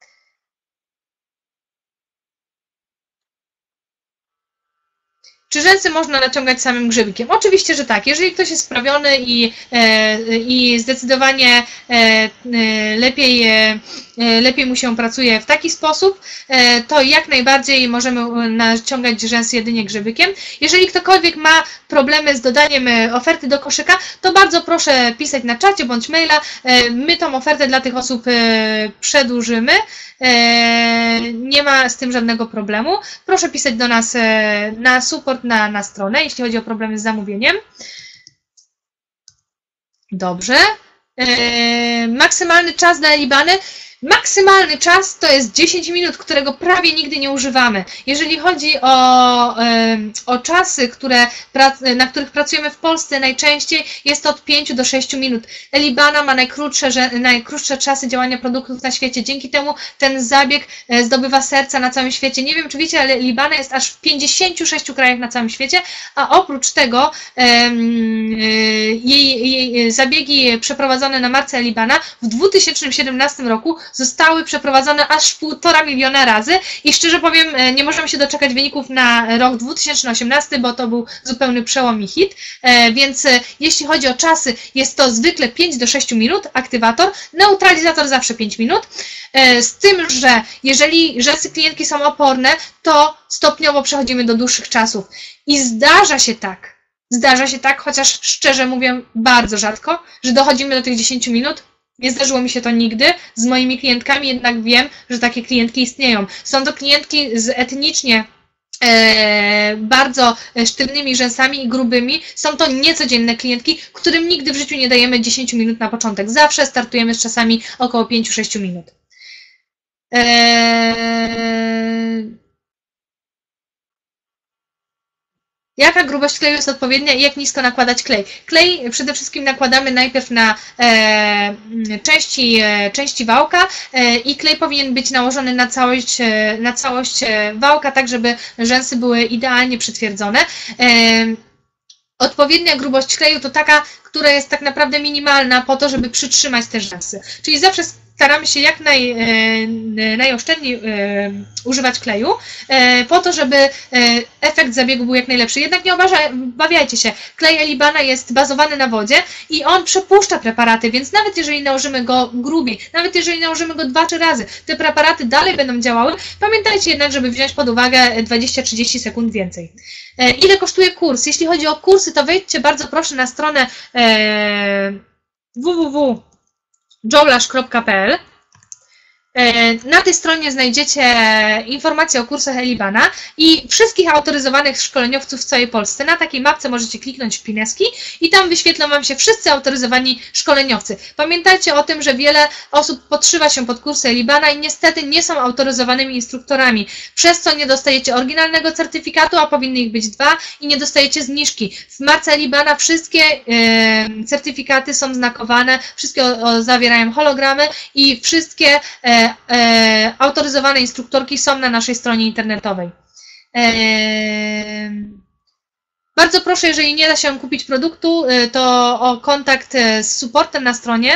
Czy rzęsy można naciągać samym grzybikiem? Oczywiście, że tak. Jeżeli ktoś jest sprawiony i, e, i zdecydowanie e, lepiej, e, lepiej mu się pracuje w taki sposób, e, to jak najbardziej możemy naciągać rzęsy jedynie grzybikiem. Jeżeli ktokolwiek ma problemy z dodaniem oferty do koszyka, to bardzo proszę pisać na czacie bądź maila. E, my tą ofertę dla tych osób e, przedłużymy. Nie ma z tym żadnego problemu. Proszę pisać do nas na support, na, na stronę, jeśli chodzi o problemy z zamówieniem. Dobrze. Maksymalny czas na Elibany. Maksymalny czas to jest dziesięć minut, którego prawie nigdy nie używamy. Jeżeli chodzi o, o czasy, które, na których pracujemy w Polsce najczęściej, jest to od pięciu do sześciu minut. Elibana ma najkrótsze, najkrótsze czasy działania produktów na świecie. Dzięki temu ten zabieg zdobywa serca na całym świecie. Nie wiem, czy wiecie, ale Elibana jest aż w pięćdziesięciu sześciu krajach na całym świecie, a oprócz tego jej, jej zabiegi przeprowadzone na marce Elibana w dwa tysiące siedemnastym roku zostały przeprowadzone aż półtora miliona razy i szczerze powiem, nie możemy się doczekać wyników na rok dwa tysiące osiemnasty, bo to był zupełny przełom i hit, więc jeśli chodzi o czasy, jest to zwykle pięć do sześciu minut, aktywator, neutralizator zawsze pięć minut, z tym, że jeżeli rzęsy klientki są oporne, to stopniowo przechodzimy do dłuższych czasów. I zdarza się tak, zdarza się tak, chociaż szczerze mówię bardzo rzadko, że dochodzimy do tych dziesięciu minut. Nie zdarzyło mi się to nigdy z moimi klientkami, jednak wiem, że takie klientki istnieją. Są to klientki z etnicznie e, bardzo sztywnymi rzęsami i grubymi. Są to niecodzienne klientki, którym nigdy w życiu nie dajemy dziesięciu minut na początek. Zawsze startujemy z czasami około pięciu do sześciu minut. Eee... Jaka grubość kleju jest odpowiednia i jak nisko nakładać klej? Klej przede wszystkim nakładamy najpierw na e, części, e, części wałka e, i klej powinien być nałożony na całość, e, na całość wałka, tak żeby rzęsy były idealnie przytwierdzone. E, odpowiednia grubość kleju to taka, która jest tak naprawdę minimalna po to, żeby przytrzymać te rzęsy. Czyli zawsze staramy się jak naj, e, najoszczędniej e, używać kleju, e, po to, żeby e, efekt zabiegu był jak najlepszy. Jednak nie obawiajcie się, klej Elibana jest bazowany na wodzie i on przepuszcza preparaty, więc nawet jeżeli nałożymy go grubiej, nawet jeżeli nałożymy go dwa, trzy razy, te preparaty dalej będą działały. Pamiętajcie jednak, żeby wziąć pod uwagę dwadzieścia do trzydziestu sekund więcej. E, ile kosztuje kurs? Jeśli chodzi o kursy, to wejdźcie bardzo proszę na stronę e, w w w kropka joulash kropka p l. Na tej stronie znajdziecie informacje o kursach Elibana i wszystkich autoryzowanych szkoleniowców w całej Polsce. Na takiej mapce możecie kliknąć w pineski i tam wyświetlą Wam się wszyscy autoryzowani szkoleniowcy. Pamiętajcie o tym, że wiele osób podszywa się pod kursy Elibana i niestety nie są autoryzowanymi instruktorami, przez co nie dostajecie oryginalnego certyfikatu, a powinny ich być dwa i nie dostajecie zniżki. W marce Elibana wszystkie yy, certyfikaty są znakowane, wszystkie o, o, zawierają hologramy i wszystkie e, E, autoryzowane instruktorki są na naszej stronie internetowej. E, bardzo proszę, jeżeli nie da się kupić produktu, to o kontakt z supportem na stronie.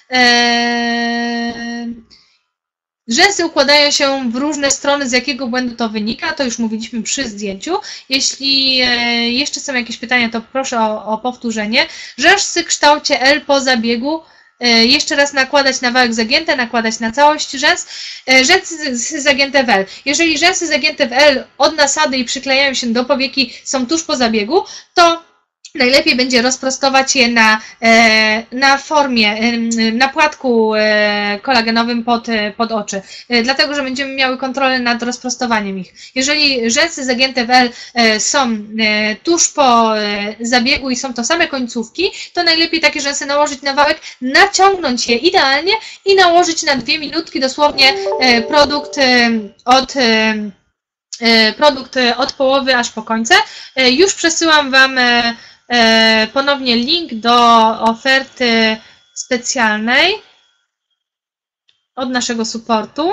E, rzęsy układają się w różne strony, z jakiego błędu to wynika, to już mówiliśmy przy zdjęciu. Jeśli jeszcze są jakieś pytania, to proszę o, o powtórzenie. Rzęsy w kształcie L po zabiegu. Jeszcze raz nakładać na wałek zagięte, nakładać na całość rzęs. Rzęsy zagięte w L. Jeżeli rzęsy zagięte w L od nasady i przyklejają się do powieki są tuż po zabiegu, to najlepiej będzie rozprostować je na, na formie, na płatku kolagenowym pod, pod oczy, dlatego że będziemy miały kontrolę nad rozprostowaniem ich. Jeżeli rzęsy zagięte w L są tuż po zabiegu i są to same końcówki, to najlepiej takie rzęsy nałożyć na wałek, naciągnąć je idealnie i nałożyć na dwie minutki dosłownie produkt od produkt od połowy aż po końce. Już przesyłam Wam ponownie link do oferty specjalnej od naszego supportu.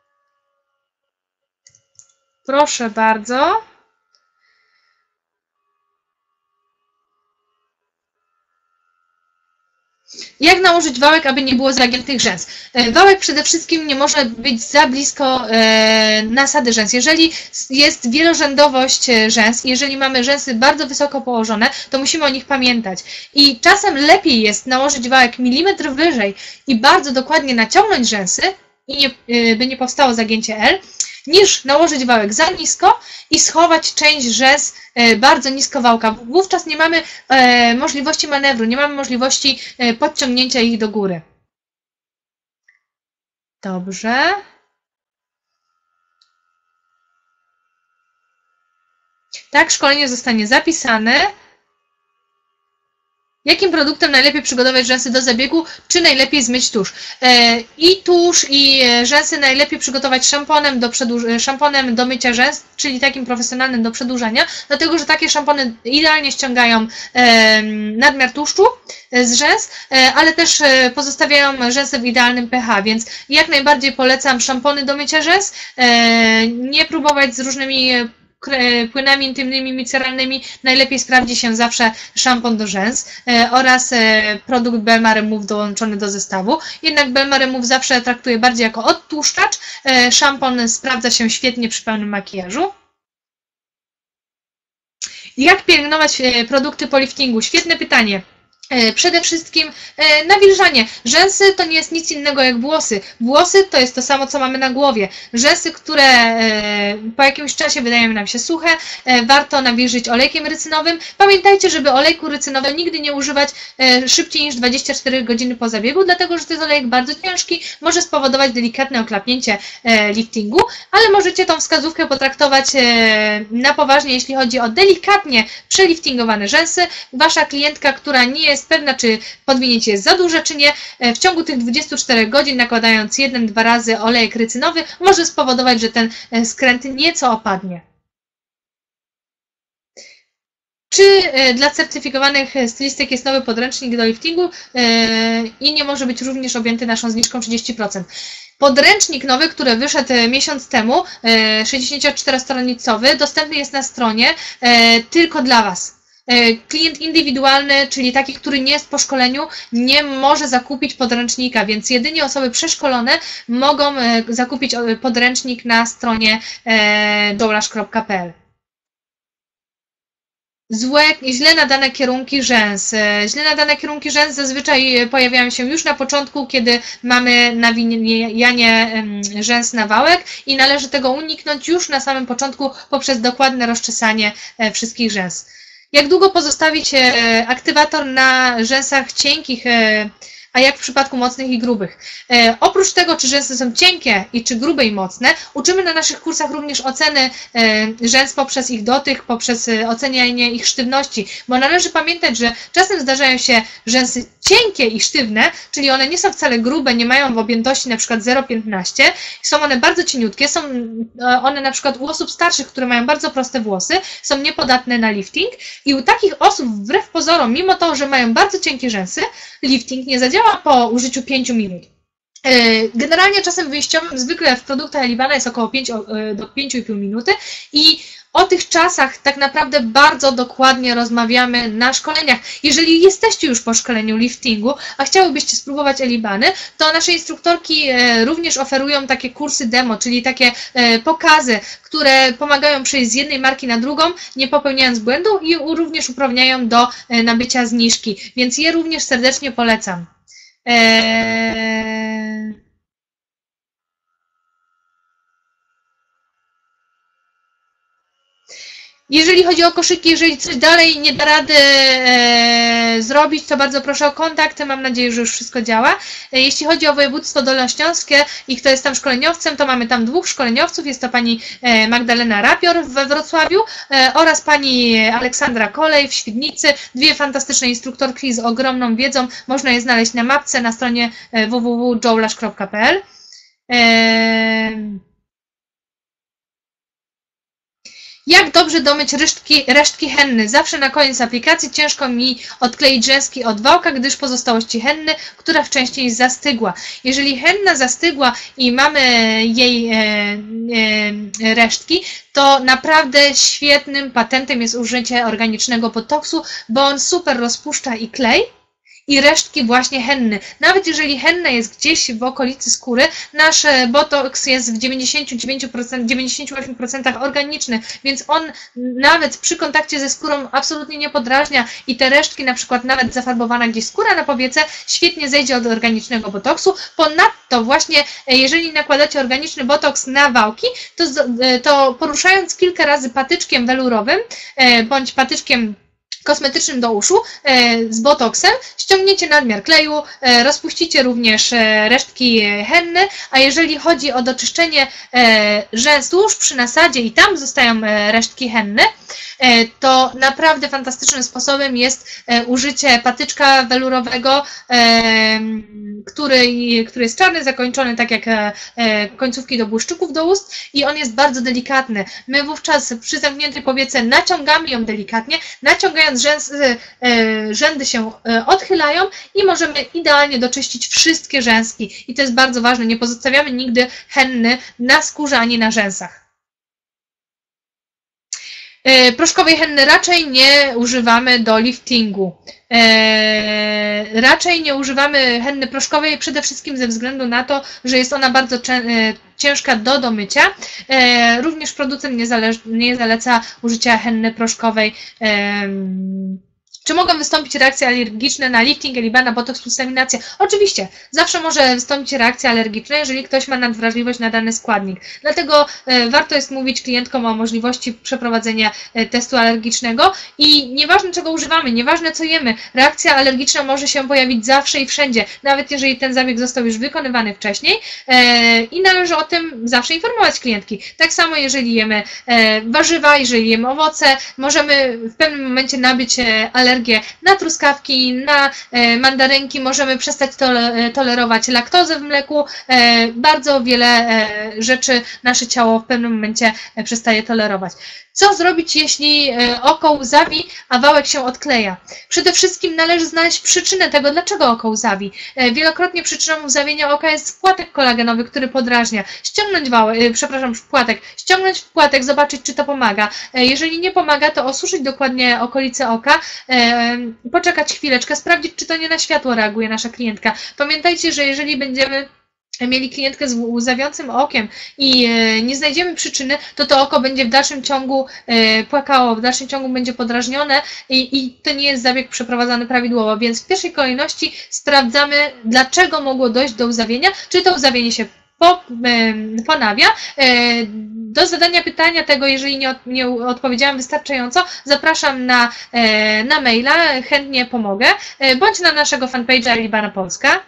Proszę bardzo. Jak nałożyć wałek, aby nie było zagiętych rzęs? Wałek przede wszystkim nie może być za blisko nasady rzęs. Jeżeli jest wielorzędowość rzęs, jeżeli mamy rzęsy bardzo wysoko położone, to musimy o nich pamiętać. I czasem lepiej jest nałożyć wałek milimetr wyżej i bardzo dokładnie naciągnąć rzęsy, i nie, by nie powstało zagięcie L, niż nałożyć wałek za nisko i schować część rzęs bardzo nisko wałka. Wówczas nie mamy e, możliwości manewru, nie mamy możliwości e, podciągnięcia ich do góry. Dobrze. Tak, szkolenie zostanie zapisane. Jakim produktem najlepiej przygotować rzęsy do zabiegu, czy najlepiej zmyć tusz? I tusz, i rzęsy najlepiej przygotować szamponem do, szamponem do mycia rzęs, czyli takim profesjonalnym do przedłużania, dlatego że takie szampony idealnie ściągają nadmiar tłuszczu z rzęs, ale też pozostawiają rzęsy w idealnym pH, więc jak najbardziej polecam szampony do mycia rzęs, nie próbować z różnymi płynami intymnymi, miceralnymi najlepiej sprawdzi się zawsze szampon do rzęs oraz produkt Belma Remove dołączony do zestawu. Jednak Belma Remove zawsze traktuję bardziej jako odtłuszczacz. Szampon sprawdza się świetnie przy pełnym makijażu. Jak pielęgnować produkty po liftingu? Świetne pytanie. Przede wszystkim nawilżanie. Rzęsy to nie jest nic innego jak włosy. Włosy to jest to samo, co mamy na głowie. Rzęsy, które po jakimś czasie wydają nam się suche, warto nawilżyć olejkiem rycynowym. Pamiętajcie, żeby olejku rycynowego nigdy nie używać szybciej niż dwadzieścia cztery godziny po zabiegu, dlatego że to jest olejek bardzo ciężki, może spowodować delikatne oklapnięcie liftingu, ale możecie tą wskazówkę potraktować na poważnie, jeśli chodzi o delikatnie przeliftingowane rzęsy. Wasza klientka, która nie jest pewna, czy podwinięcie jest za duże, czy nie, w ciągu tych dwudziestu czterech godzin, nakładając jeden, dwa razy olejek rycynowy, może spowodować, że ten skręt nieco opadnie. Czy dla certyfikowanych stylistek jest nowy podręcznik do liftingu i nie może być również objęty naszą zniżką trzydzieści procent? Podręcznik nowy, który wyszedł miesiąc temu, sześćdziesięcioczterostronicowy, dostępny jest na stronie tylko dla Was. Klient indywidualny, czyli taki, który nie jest po szkoleniu, nie może zakupić podręcznika, więc jedynie osoby przeszkolone mogą zakupić podręcznik na stronie joelash kropka p l. Złe, źle nadane kierunki rzęs. Źle nadane kierunki rzęs zazwyczaj pojawiają się już na początku, kiedy mamy nawijanie rzęs na wałek i należy tego uniknąć już na samym początku poprzez dokładne rozczesanie wszystkich rzęs. Jak długo pozostawić aktywator na rzęsach cienkich, a jak w przypadku mocnych i grubych? Oprócz tego, czy rzęsy są cienkie i czy grube i mocne, uczymy na naszych kursach również oceny rzęs poprzez ich dotyk, poprzez ocenianie ich sztywności, bo należy pamiętać, że czasem zdarzają się rzęsy cienkie i sztywne, czyli one nie są wcale grube, nie mają w objętości na przykład zero przecinek piętnaście, są one bardzo cieniutkie, są one na przykład u osób starszych, które mają bardzo proste włosy, są niepodatne na lifting i u takich osób wbrew pozorom, mimo to, że mają bardzo cienkie rzęsy, lifting nie zadziała po użyciu pięciu minut. Generalnie czasem wyjściowym zwykle w produktach Elibana jest około pięć do pięciu i pół minuty i o tych czasach tak naprawdę bardzo dokładnie rozmawiamy na szkoleniach. Jeżeli jesteście już po szkoleniu liftingu, a chciałybyście spróbować Elibany, to nasze instruktorki również oferują takie kursy demo, czyli takie pokazy, które pomagają przejść z jednej marki na drugą, nie popełniając błędu i również uprawniają do nabycia zniżki, więc je również serdecznie polecam. Eee... Jeżeli chodzi o koszyki, jeżeli coś dalej nie da rady e, zrobić, to bardzo proszę o kontakt. Mam nadzieję, że już wszystko działa. E, jeśli chodzi o województwo dolnośląskie i kto jest tam szkoleniowcem, to mamy tam dwóch szkoleniowców. Jest to pani e, Magdalena Rapior we Wrocławiu e, oraz pani Aleksandra Kolej w Świdnicy. Dwie fantastyczne instruktorki z ogromną wiedzą. Można je znaleźć na mapce na stronie w w w kropka joelash kropka p l. E, Jak dobrze domyć resztki, resztki henny? Zawsze na koniec aplikacji ciężko mi odkleić rzęski od wałka, gdyż pozostałości henny, która wcześniej zastygła. Jeżeli henna zastygła i mamy jej e, e, resztki, to naprawdę świetnym patentem jest użycie organicznego botoksu, bo on super rozpuszcza i klej i resztki właśnie henny. Nawet jeżeli henna jest gdzieś w okolicy skóry, nasz botoks jest w dziewięćdziesięciu dziewięciu procentach, dziewięćdziesięciu ośmiu procentach organiczny, więc on nawet przy kontakcie ze skórą absolutnie nie podrażnia i te resztki, na przykład nawet zafarbowana gdzieś skóra na powiece, świetnie zejdzie od organicznego botoksu. Ponadto właśnie, jeżeli nakładacie organiczny botoks na wałki, to, to poruszając kilka razy patyczkiem welurowym bądź patyczkiem kosmetycznym do uszu z botoksem, ściągniecie nadmiar kleju, rozpuścicie również resztki henny, a jeżeli chodzi o doczyszczenie rzęs tuż przy nasadzie i tam zostają resztki henny, to naprawdę fantastycznym sposobem jest użycie patyczka welurowego, który, który jest czarny, zakończony tak jak końcówki do błyszczyków do ust i on jest bardzo delikatny. My wówczas przy zamkniętej powiece naciągamy ją delikatnie, naciągając rzęsy, rzędy się odchylają i możemy idealnie doczyścić wszystkie rzęski. I to jest bardzo ważne, nie pozostawiamy nigdy henny na skórze ani na rzęsach. Proszkowej henny raczej nie używamy do liftingu. E, raczej nie używamy henny proszkowej przede wszystkim ze względu na to, że jest ona bardzo ciężka do domycia. E, również producent nie, nie zaleca użycia henny proszkowej. E, Czy mogą wystąpić reakcje alergiczne na lifting, Elibana, botox plus laminację? Oczywiście, zawsze może wystąpić reakcja alergiczna, jeżeli ktoś ma nadwrażliwość na dany składnik. Dlatego warto jest mówić klientkom o możliwości przeprowadzenia testu alergicznego i nieważne czego używamy, nieważne co jemy, reakcja alergiczna może się pojawić zawsze i wszędzie, nawet jeżeli ten zabieg został już wykonywany wcześniej i należy o tym zawsze informować klientki. Tak samo jeżeli jemy warzywa, jeżeli jemy owoce, możemy w pewnym momencie nabyć alergię na truskawki, na mandarynki, możemy przestać tolerować laktozę w mleku. Bardzo wiele rzeczy nasze ciało w pewnym momencie przestaje tolerować. Co zrobić, jeśli oko łzawi, a wałek się odkleja? Przede wszystkim należy znaleźć przyczynę tego, dlaczego oko łzawi. Wielokrotnie przyczyną łzawienia oka jest płatek kolagenowy, który podrażnia. Ściągnąć wałek, przepraszam, płatek, ściągnąć płatek, zobaczyć, czy to pomaga. Jeżeli nie pomaga, to osuszyć dokładnie okolice oka, poczekać chwileczkę, sprawdzić, czy to nie na światło reaguje nasza klientka. Pamiętajcie, że jeżeli będziemy mieli klientkę z łzawiącym okiem i nie znajdziemy przyczyny, to to oko będzie w dalszym ciągu płakało, w dalszym ciągu będzie podrażnione i, i to nie jest zabieg przeprowadzany prawidłowo, więc w pierwszej kolejności sprawdzamy, dlaczego mogło dojść do łzawienia, czy to łzawienie się po, ponawia. Do zadania pytania tego, jeżeli nie, od, nie odpowiedziałam wystarczająco, zapraszam na, na maila, chętnie pomogę, bądź na naszego fanpage'a Elibana Polska.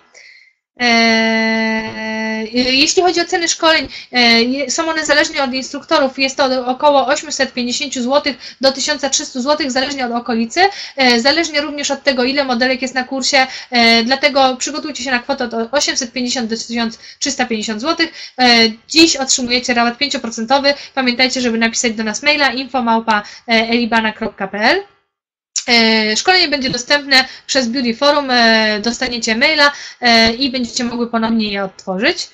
Jeśli chodzi o ceny szkoleń, są one zależnie od instruktorów, jest to około osiemset pięćdziesiąt złotych do tysiąc trzysta złotych, zależnie od okolicy, zależnie również od tego, ile modelek jest na kursie, dlatego przygotujcie się na kwotę od osiemset pięćdziesiąt do tysiąc trzysta pięćdziesiąt złotych. Dziś otrzymujecie rabat pięć procent. Pamiętajcie, żeby napisać do nas maila info małpa elibana kropka p l. Szkolenie będzie dostępne przez Beauty Forum, dostaniecie maila i będziecie mogły ponownie je odtworzyć.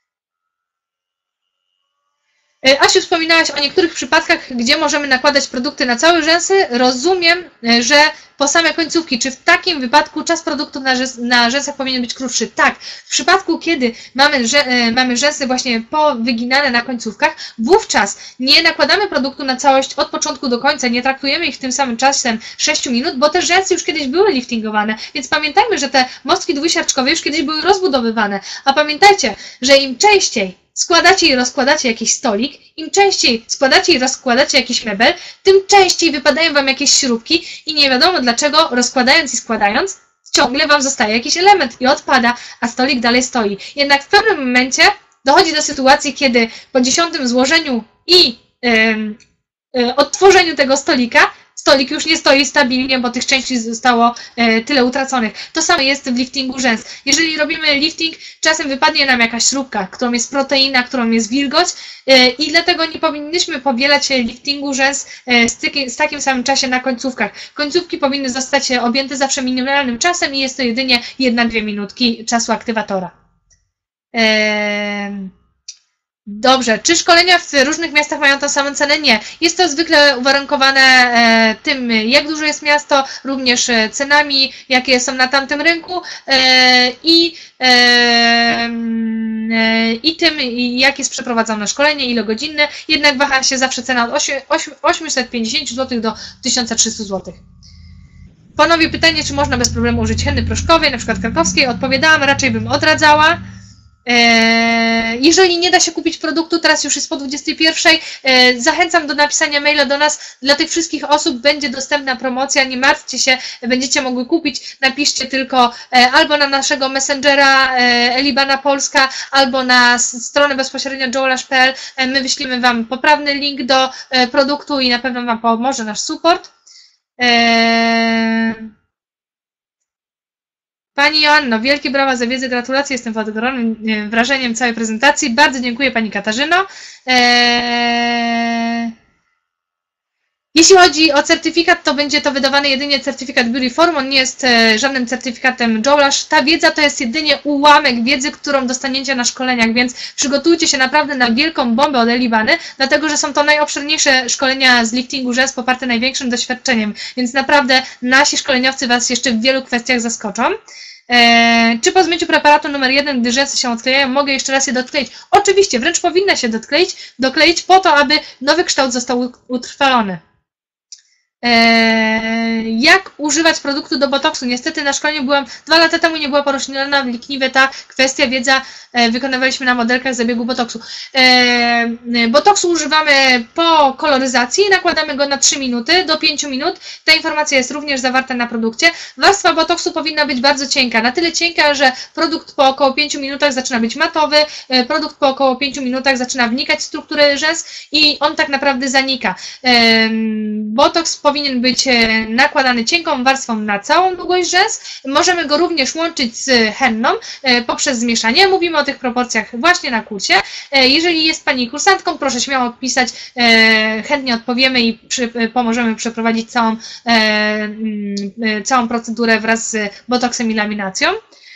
Asiu, wspominałaś o niektórych przypadkach, gdzie możemy nakładać produkty na całe rzęsy. Rozumiem, że po same końcówki. Czy w takim wypadku czas produktu na, rzęs na rzęsach powinien być krótszy? Tak. W przypadku, kiedy mamy, mamy rzęsy właśnie powyginane na końcówkach, wówczas nie nakładamy produktu na całość od początku do końca, nie traktujemy ich tym samym czasem sześciu minut, bo te rzęsy już kiedyś były liftingowane, więc pamiętajmy, że te mostki dwusiarczkowe już kiedyś były rozbudowywane. A pamiętajcie, że im częściej składacie i rozkładacie jakiś stolik, im częściej składacie i rozkładacie jakiś mebel, tym częściej wypadają Wam jakieś śrubki i nie wiadomo dlaczego, rozkładając i składając, ciągle Wam zostaje jakiś element i odpada, a stolik dalej stoi. Jednak w pewnym momencie dochodzi do sytuacji, kiedy po dziesiątym złożeniu i yy, yy, odtworzeniu tego stolika, stolik już nie stoi stabilnie, bo tych części zostało e, tyle utraconych. To samo jest w liftingu rzęs. Jeżeli robimy lifting, czasem wypadnie nam jakaś śrubka, którą jest proteina, którą jest wilgoć e, i dlatego nie powinniśmy powielać liftingu rzęs e, z, tyki, z takim samym czasie na końcówkach. Końcówki powinny zostać objęte zawsze minimalnym czasem i jest to jedynie jedna dwie minutki czasu aktywatora. E, Dobrze, czy szkolenia w różnych miastach mają tą samą cenę? Nie. Jest to zwykle uwarunkowane e, tym, jak duże jest miasto, również e, cenami, jakie są na tamtym rynku e, i, e, e, i tym, jak jest przeprowadzone szkolenie, ile godzinne. Jednak waha się zawsze cena od osiemset pięćdziesiąt złotych do tysiąc trzysta złotych. Ponownie pytanie, czy można bez problemu użyć henny proszkowej, na przykład krakowskiej. Odpowiadałam, raczej bym odradzała. Jeżeli nie da się kupić produktu, teraz już jest po dwudziestej pierwszej, zachęcam do napisania maila do nas. Dla tych wszystkich osób będzie dostępna promocja, nie martwcie się, będziecie mogły kupić. Napiszcie tylko albo na naszego messengera Elibana Polska, albo na stronę bezpośrednio joelash kropka p l. My wyślimy Wam poprawny link do produktu i na pewno Wam pomoże nasz support. Pani Joanno, wielkie brawa za wiedzę, gratulacje, jestem pod ogromnym wrażeniem całej prezentacji. Bardzo dziękuję Pani Katarzyno. Eee... Jeśli chodzi o certyfikat, to będzie to wydawany jedynie certyfikat Beautyform, on nie jest e, żadnym certyfikatem Joulash. Ta wiedza to jest jedynie ułamek wiedzy, którą dostaniecie na szkoleniach, więc przygotujcie się naprawdę na wielką bombę od Elibany, dlatego że są to najobszerniejsze szkolenia z liftingu rzęs poparte największym doświadczeniem, więc naprawdę nasi szkoleniowcy Was jeszcze w wielu kwestiach zaskoczą. Eee, czy po zmyciu preparatu numer jeden, gdy rzęsy się odklejają, mogę jeszcze raz je dotkleić? Oczywiście, wręcz powinna się dotkleić, dokleić po to, aby nowy kształt został utrwalony. Eee, jak używać produktu do botoksu? Niestety na szkoleniu byłam dwa lata temu, nie była poruszona wnikliwie ta kwestia, wiedza e, wykonywaliśmy na modelkach zabiegu botoksu. Eee, botoksu używamy po koloryzacji, nakładamy go na trzy minuty do pięciu minut. Ta informacja jest również zawarta na produkcie. Warstwa botoksu powinna być bardzo cienka, na tyle cienka, że produkt po około pięciu minutach zaczyna być matowy, e, produkt po około pięciu minutach zaczyna wnikać w strukturę rzęs i on tak naprawdę zanika. E, botoks powinien być nakładany cienką warstwą na całą długość rzęs. Możemy go również łączyć z henną poprzez zmieszanie. Mówimy o tych proporcjach właśnie na kursie. Jeżeli jest Pani kursantką, proszę śmiało pisać, chętnie odpowiemy i przy, pomożemy przeprowadzić całą, całą procedurę wraz z botoksem i laminacją.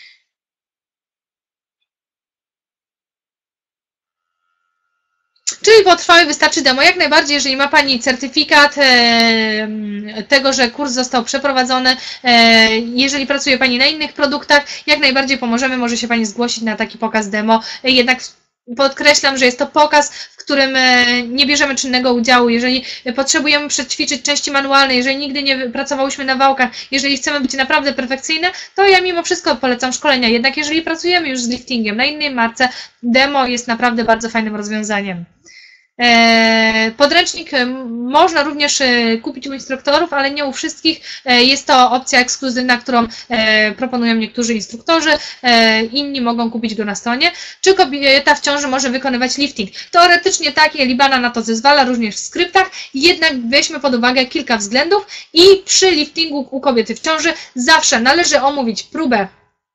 Czyli potrwały wystarczy demo. Jak najbardziej, jeżeli ma Pani certyfikat e, tego, że kurs został przeprowadzony, e, jeżeli pracuje Pani na innych produktach, jak najbardziej pomożemy, może się Pani zgłosić na taki pokaz demo. E, jednak podkreślam, że jest to pokaz, w którym nie bierzemy czynnego udziału. Jeżeli potrzebujemy przećwiczyć części manualne, jeżeli nigdy nie pracowałyśmy na wałkach, jeżeli chcemy być naprawdę perfekcyjne, to ja mimo wszystko polecam szkolenia. Jednak jeżeli pracujemy już z liftingiem na innej marce, demo jest naprawdę bardzo fajnym rozwiązaniem. Podręcznik można również kupić u instruktorów, ale nie u wszystkich. Jest to opcja ekskluzywna, którą proponują niektórzy instruktorzy. Inni mogą kupić go na stronie. Czy kobieta w ciąży może wykonywać lifting? Teoretycznie tak, Elibana na to zezwala, również w skryptach. Jednak weźmy pod uwagę kilka względów i przy liftingu u kobiety w ciąży zawsze należy omówić próbę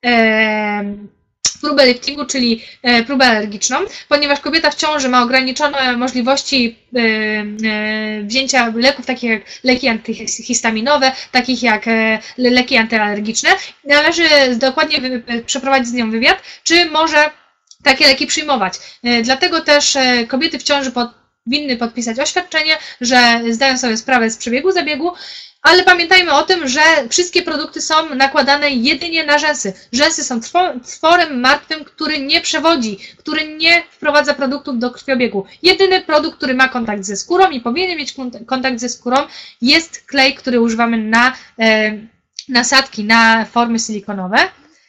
próbę liftingu, czyli próbę alergiczną, ponieważ kobieta w ciąży ma ograniczone możliwości wzięcia leków, takich jak leki antyhistaminowe, takich jak leki antyalergiczne. Należy dokładnie przeprowadzić z nią wywiad, czy może takie leki przyjmować. Dlatego też kobiety w ciąży powinny podpisać oświadczenie, że zdają sobie sprawę z przebiegu zabiegu, ale pamiętajmy o tym, że wszystkie produkty są nakładane jedynie na rzęsy. Rzęsy są tworem martwym, który nie przewodzi, który nie wprowadza produktów do krwiobiegu. Jedyny produkt, który ma kontakt ze skórą i powinien mieć kontakt ze skórą, jest klej, który używamy na e, nasadki, na formy silikonowe.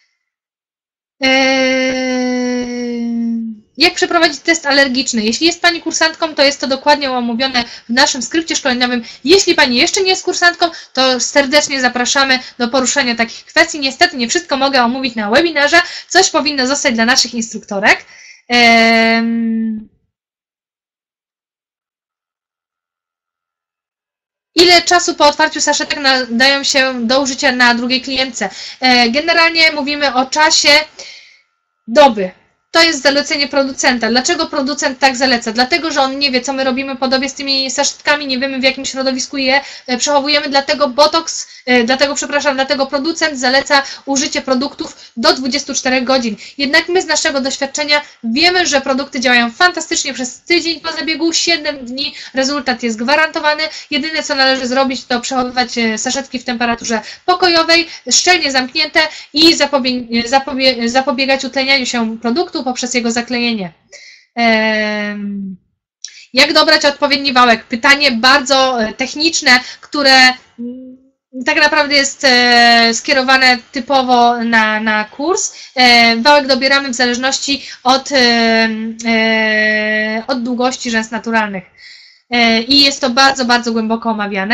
E, Jak przeprowadzić test alergiczny? Jeśli jest Pani kursantką, to jest to dokładnie omówione w naszym skrypcie szkoleniowym. Jeśli Pani jeszcze nie jest kursantką, to serdecznie zapraszamy do poruszania takich kwestii. Niestety nie wszystko mogę omówić na webinarze. Coś powinno zostać dla naszych instruktorek. Ehm... Ile czasu po otwarciu saszetek nadają się do użycia na drugiej klientce? Generalnie mówimy o czasie doby. To jest zalecenie producenta. Dlaczego producent tak zaleca? Dlatego, że on nie wie, co my robimy podobnie z tymi saszetkami, nie wiemy, w jakim środowisku je przechowujemy, dlatego botox, dlatego, przepraszam, dlatego producent zaleca użycie produktów do dwudziestu czterech godzin. Jednak my z naszego doświadczenia wiemy, że produkty działają fantastycznie przez tydzień po zabiegu, siedem dni, rezultat jest gwarantowany. Jedyne, co należy zrobić, to przechowywać saszetki w temperaturze pokojowej, szczelnie zamknięte i zapobie zapobie zapobiegać utlenianiu się produktu poprzez jego zaklejenie. Jak dobrać odpowiedni wałek? Pytanie bardzo techniczne, które tak naprawdę jest skierowane typowo na, na kurs. Wałek dobieramy w zależności od, od długości rzęs naturalnych. I jest to bardzo, bardzo głęboko omawiane.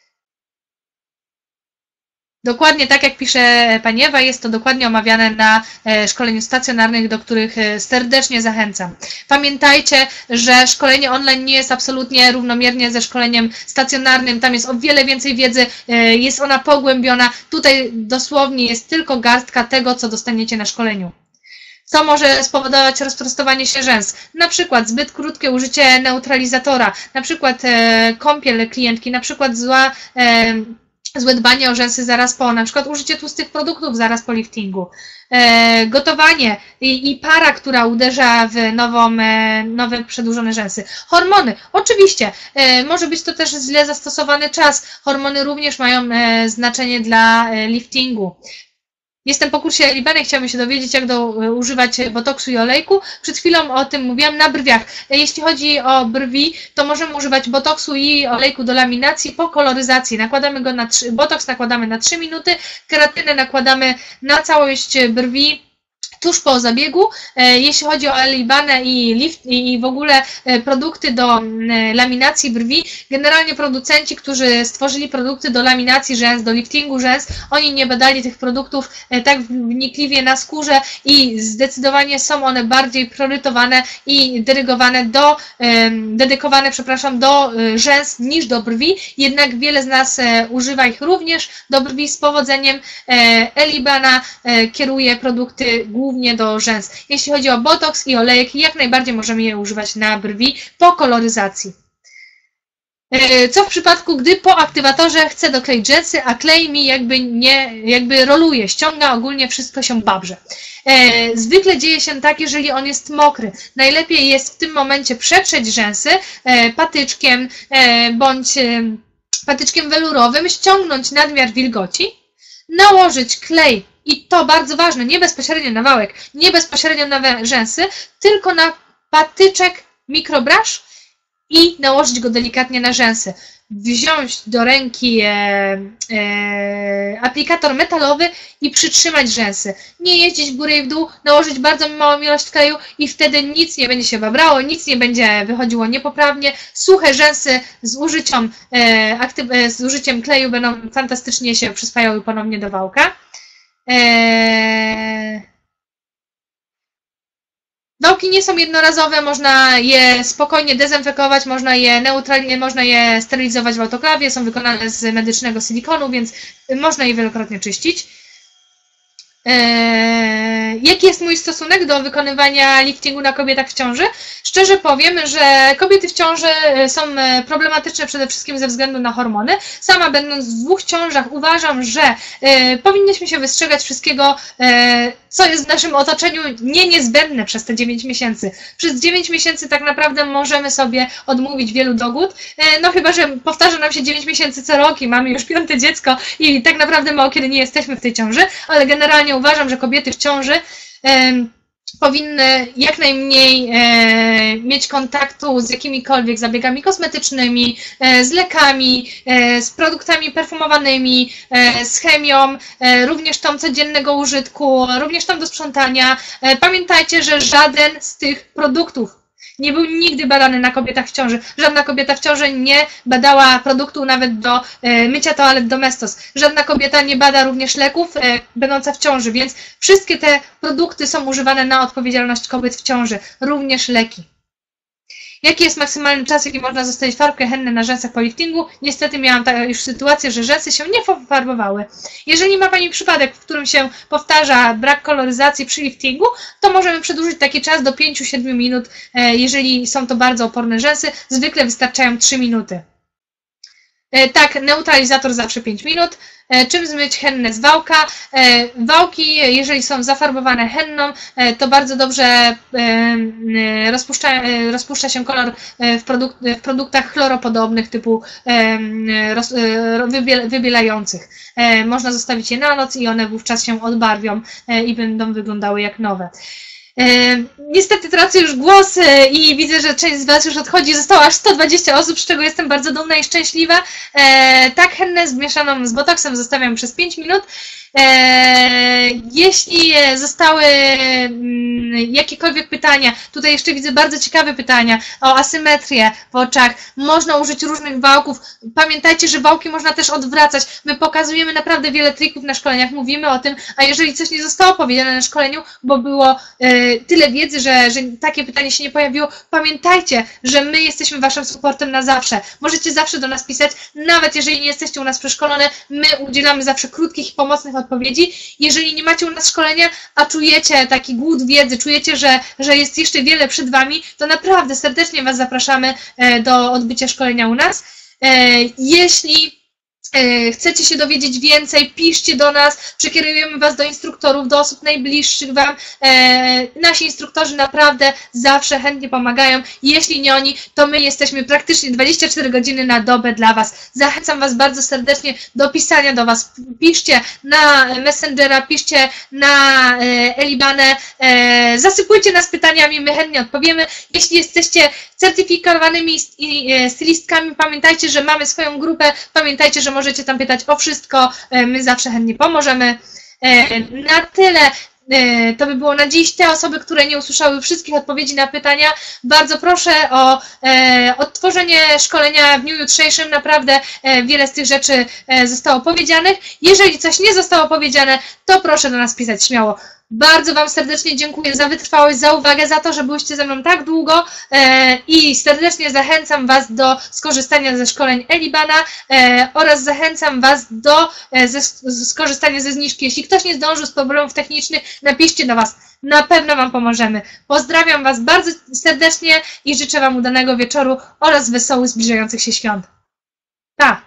Dokładnie tak jak pisze Pani Ewa, jest to dokładnie omawiane na szkoleniu stacjonarnych, do których serdecznie zachęcam. Pamiętajcie, że szkolenie online nie jest absolutnie równomiernie ze szkoleniem stacjonarnym, tam jest o wiele więcej wiedzy, jest ona pogłębiona, tutaj dosłownie jest tylko garstka tego, co dostaniecie na szkoleniu. co może spowodować rozprostowanie się rzęs. Na przykład zbyt krótkie użycie neutralizatora, na przykład e, kąpiel klientki, na przykład zła, e, złe dbanie o rzęsy zaraz po, na przykład użycie tłustych produktów zaraz po liftingu. E, gotowanie i, i para, która uderza w nową, e, nowe przedłużone rzęsy. Hormony, oczywiście, e, może być to też źle zastosowany czas. Hormony również mają e, znaczenie dla e, liftingu. Jestem po kursie Elibany, chciałabym się dowiedzieć, jak do, używać botoksu i olejku. Przed chwilą o tym mówiłam na brwiach. Jeśli chodzi o brwi, to możemy używać botoksu i olejku do laminacji po koloryzacji. Nakładamy go na trzy, botoks nakładamy na trzy minuty, keratynę nakładamy na całość brwi tuż po zabiegu. Jeśli chodzi o Elibanę i lift i w ogóle produkty do laminacji brwi, generalnie producenci, którzy stworzyli produkty do laminacji rzęs, do liftingu rzęs, oni nie badali tych produktów tak wnikliwie na skórze i zdecydowanie są one bardziej priorytetowane i dyrygowane do, dedykowane, przepraszam, do rzęs niż do brwi, jednak wiele z nas używa ich również do brwi z powodzeniem. Elibana kieruje produkty głównie do rzęs. Jeśli chodzi o botoks i olejek, jak najbardziej możemy je używać na brwi po koloryzacji. Co w przypadku, gdy po aktywatorze chcę dokleić rzęsy, a klej mi jakby nie, jakby roluje, ściąga, ogólnie wszystko się babrze. Zwykle dzieje się tak, jeżeli on jest mokry. Najlepiej jest w tym momencie przetrzeć rzęsy patyczkiem bądź patyczkiem welurowym, ściągnąć nadmiar wilgoci, nałożyć klej. I to bardzo ważne, nie bezpośrednio na wałek, nie bezpośrednio na rzęsy, tylko na patyczek mikrobrush i nałożyć go delikatnie na rzęsy. Wziąć do ręki e, e, aplikator metalowy i przytrzymać rzęsy. Nie jeździć w górę i w dół, nałożyć bardzo małą ilość kleju i wtedy nic nie będzie się babrało, nic nie będzie wychodziło niepoprawnie. Suche rzęsy z, użyciem, e, aktyw, e, z użyciem kleju będą fantastycznie się przyswajały ponownie do wałka. Eee... Wałki nie są jednorazowe, można je spokojnie dezynfekować, można je neutralnie, można je sterylizować w autoklawie, są wykonane z medycznego silikonu, więc można je wielokrotnie czyścić. Eee, jaki jest mój stosunek do wykonywania liftingu na kobietach w ciąży? Szczerze powiem, że kobiety w ciąży są problematyczne przede wszystkim ze względu na hormony. Sama będąc w dwóch ciążach uważam, że e, powinnyśmy się wystrzegać wszystkiego, e, co jest w naszym otoczeniu nie niezbędne przez te dziewięć miesięcy. Przez dziewięć miesięcy tak naprawdę możemy sobie odmówić wielu dogód, e, no chyba że powtarza nam się dziewięć miesięcy co rok i mamy już piąte dziecko i tak naprawdę mało kiedy nie jesteśmy w tej ciąży, ale generalnie uważam, że kobiety w ciąży e, powinny jak najmniej e, mieć kontaktu z jakimikolwiek zabiegami kosmetycznymi, e, z lekami, e, z produktami perfumowanymi, e, z chemią, e, również tą codziennego użytku, również tą do sprzątania. E, pamiętajcie, że żaden z tych produktów nie był nigdy badany na kobietach w ciąży. Żadna kobieta w ciąży nie badała produktu nawet do e, mycia toalet Domestos. Żadna kobieta nie bada również leków e, będąca w ciąży, więc wszystkie te produkty są używane na odpowiedzialność kobiet w ciąży, również leki. Jaki jest maksymalny czas, jaki można zostawić farbkę hennę na rzęsach po liftingu? Niestety miałam już sytuację, że rzęsy się nie pofarbowały. Jeżeli ma Pani przypadek, w którym się powtarza brak koloryzacji przy liftingu, to możemy przedłużyć taki czas do pięciu do siedmiu minut, jeżeli są to bardzo oporne rzęsy. Zwykle wystarczają trzy minuty. Tak, neutralizator zawsze pięć minut. Czym zmyć hennę z wałka? Wałki, jeżeli są zafarbowane henną, to bardzo dobrze rozpuszcza, rozpuszcza się kolor w, produk w produktach chloropodobnych typu wybielających. Można zostawić je na noc i one wówczas się odbarwią i będą wyglądały jak nowe. E, niestety tracę już głos e, i widzę, że część z Was już odchodzi. Zostało aż sto dwadzieścia osób, z czego jestem bardzo dumna i szczęśliwa. E, tak, hennę zmieszaną z botoksem zostawiam przez pięć minut. E, jeśli zostały m, jakiekolwiek pytania, tutaj jeszcze widzę bardzo ciekawe pytania o asymetrię w oczach. Można użyć różnych wałków. Pamiętajcie, że wałki można też odwracać. My pokazujemy naprawdę wiele trików na szkoleniach, mówimy o tym, a jeżeli coś nie zostało powiedziane na szkoleniu, bo było e, tyle wiedzy, że, że takie pytanie się nie pojawiło. Pamiętajcie, że my jesteśmy waszym supportem na zawsze. Możecie zawsze do nas pisać, nawet jeżeli nie jesteście u nas przeszkolone, my udzielamy zawsze krótkich i pomocnych odpowiedzi. Jeżeli nie macie u nas szkolenia, a czujecie taki głód wiedzy, czujecie, że, że jest jeszcze wiele przed wami, to naprawdę serdecznie was zapraszamy do odbycia szkolenia u nas. Jeśli chcecie się dowiedzieć więcej, piszcie do nas, przekierujemy was do instruktorów, do osób najbliższych wam. Nasi instruktorzy naprawdę zawsze chętnie pomagają. Jeśli nie oni, to my jesteśmy praktycznie dwadzieścia cztery godziny na dobę dla was. Zachęcam was bardzo serdecznie do pisania do was. Piszcie na Messengera, piszcie na Elibanę, zasypujcie nas pytaniami, my chętnie odpowiemy. Jeśli jesteście certyfikowanymi stylistkami, pamiętajcie, że mamy swoją grupę, pamiętajcie, że możecie tam pytać o wszystko, my zawsze chętnie pomożemy. Na tyle to by było na dziś. Te osoby, które nie usłyszały wszystkich odpowiedzi na pytania, bardzo proszę o odtworzenie szkolenia w dniu jutrzejszym. Naprawdę wiele z tych rzeczy zostało powiedzianych. Jeżeli coś nie zostało powiedziane, to proszę do nas pisać śmiało. Bardzo wam serdecznie dziękuję za wytrwałość, za uwagę, za to, że byliście ze mną tak długo e, i serdecznie zachęcam was do skorzystania ze szkoleń Elibana e, oraz zachęcam was do e, ze, skorzystania ze zniżki. Jeśli ktoś nie zdążył z problemów technicznych, napiszcie do was. Na pewno wam pomożemy. Pozdrawiam was bardzo serdecznie i życzę wam udanego wieczoru oraz wesołych zbliżających się świąt. Pa!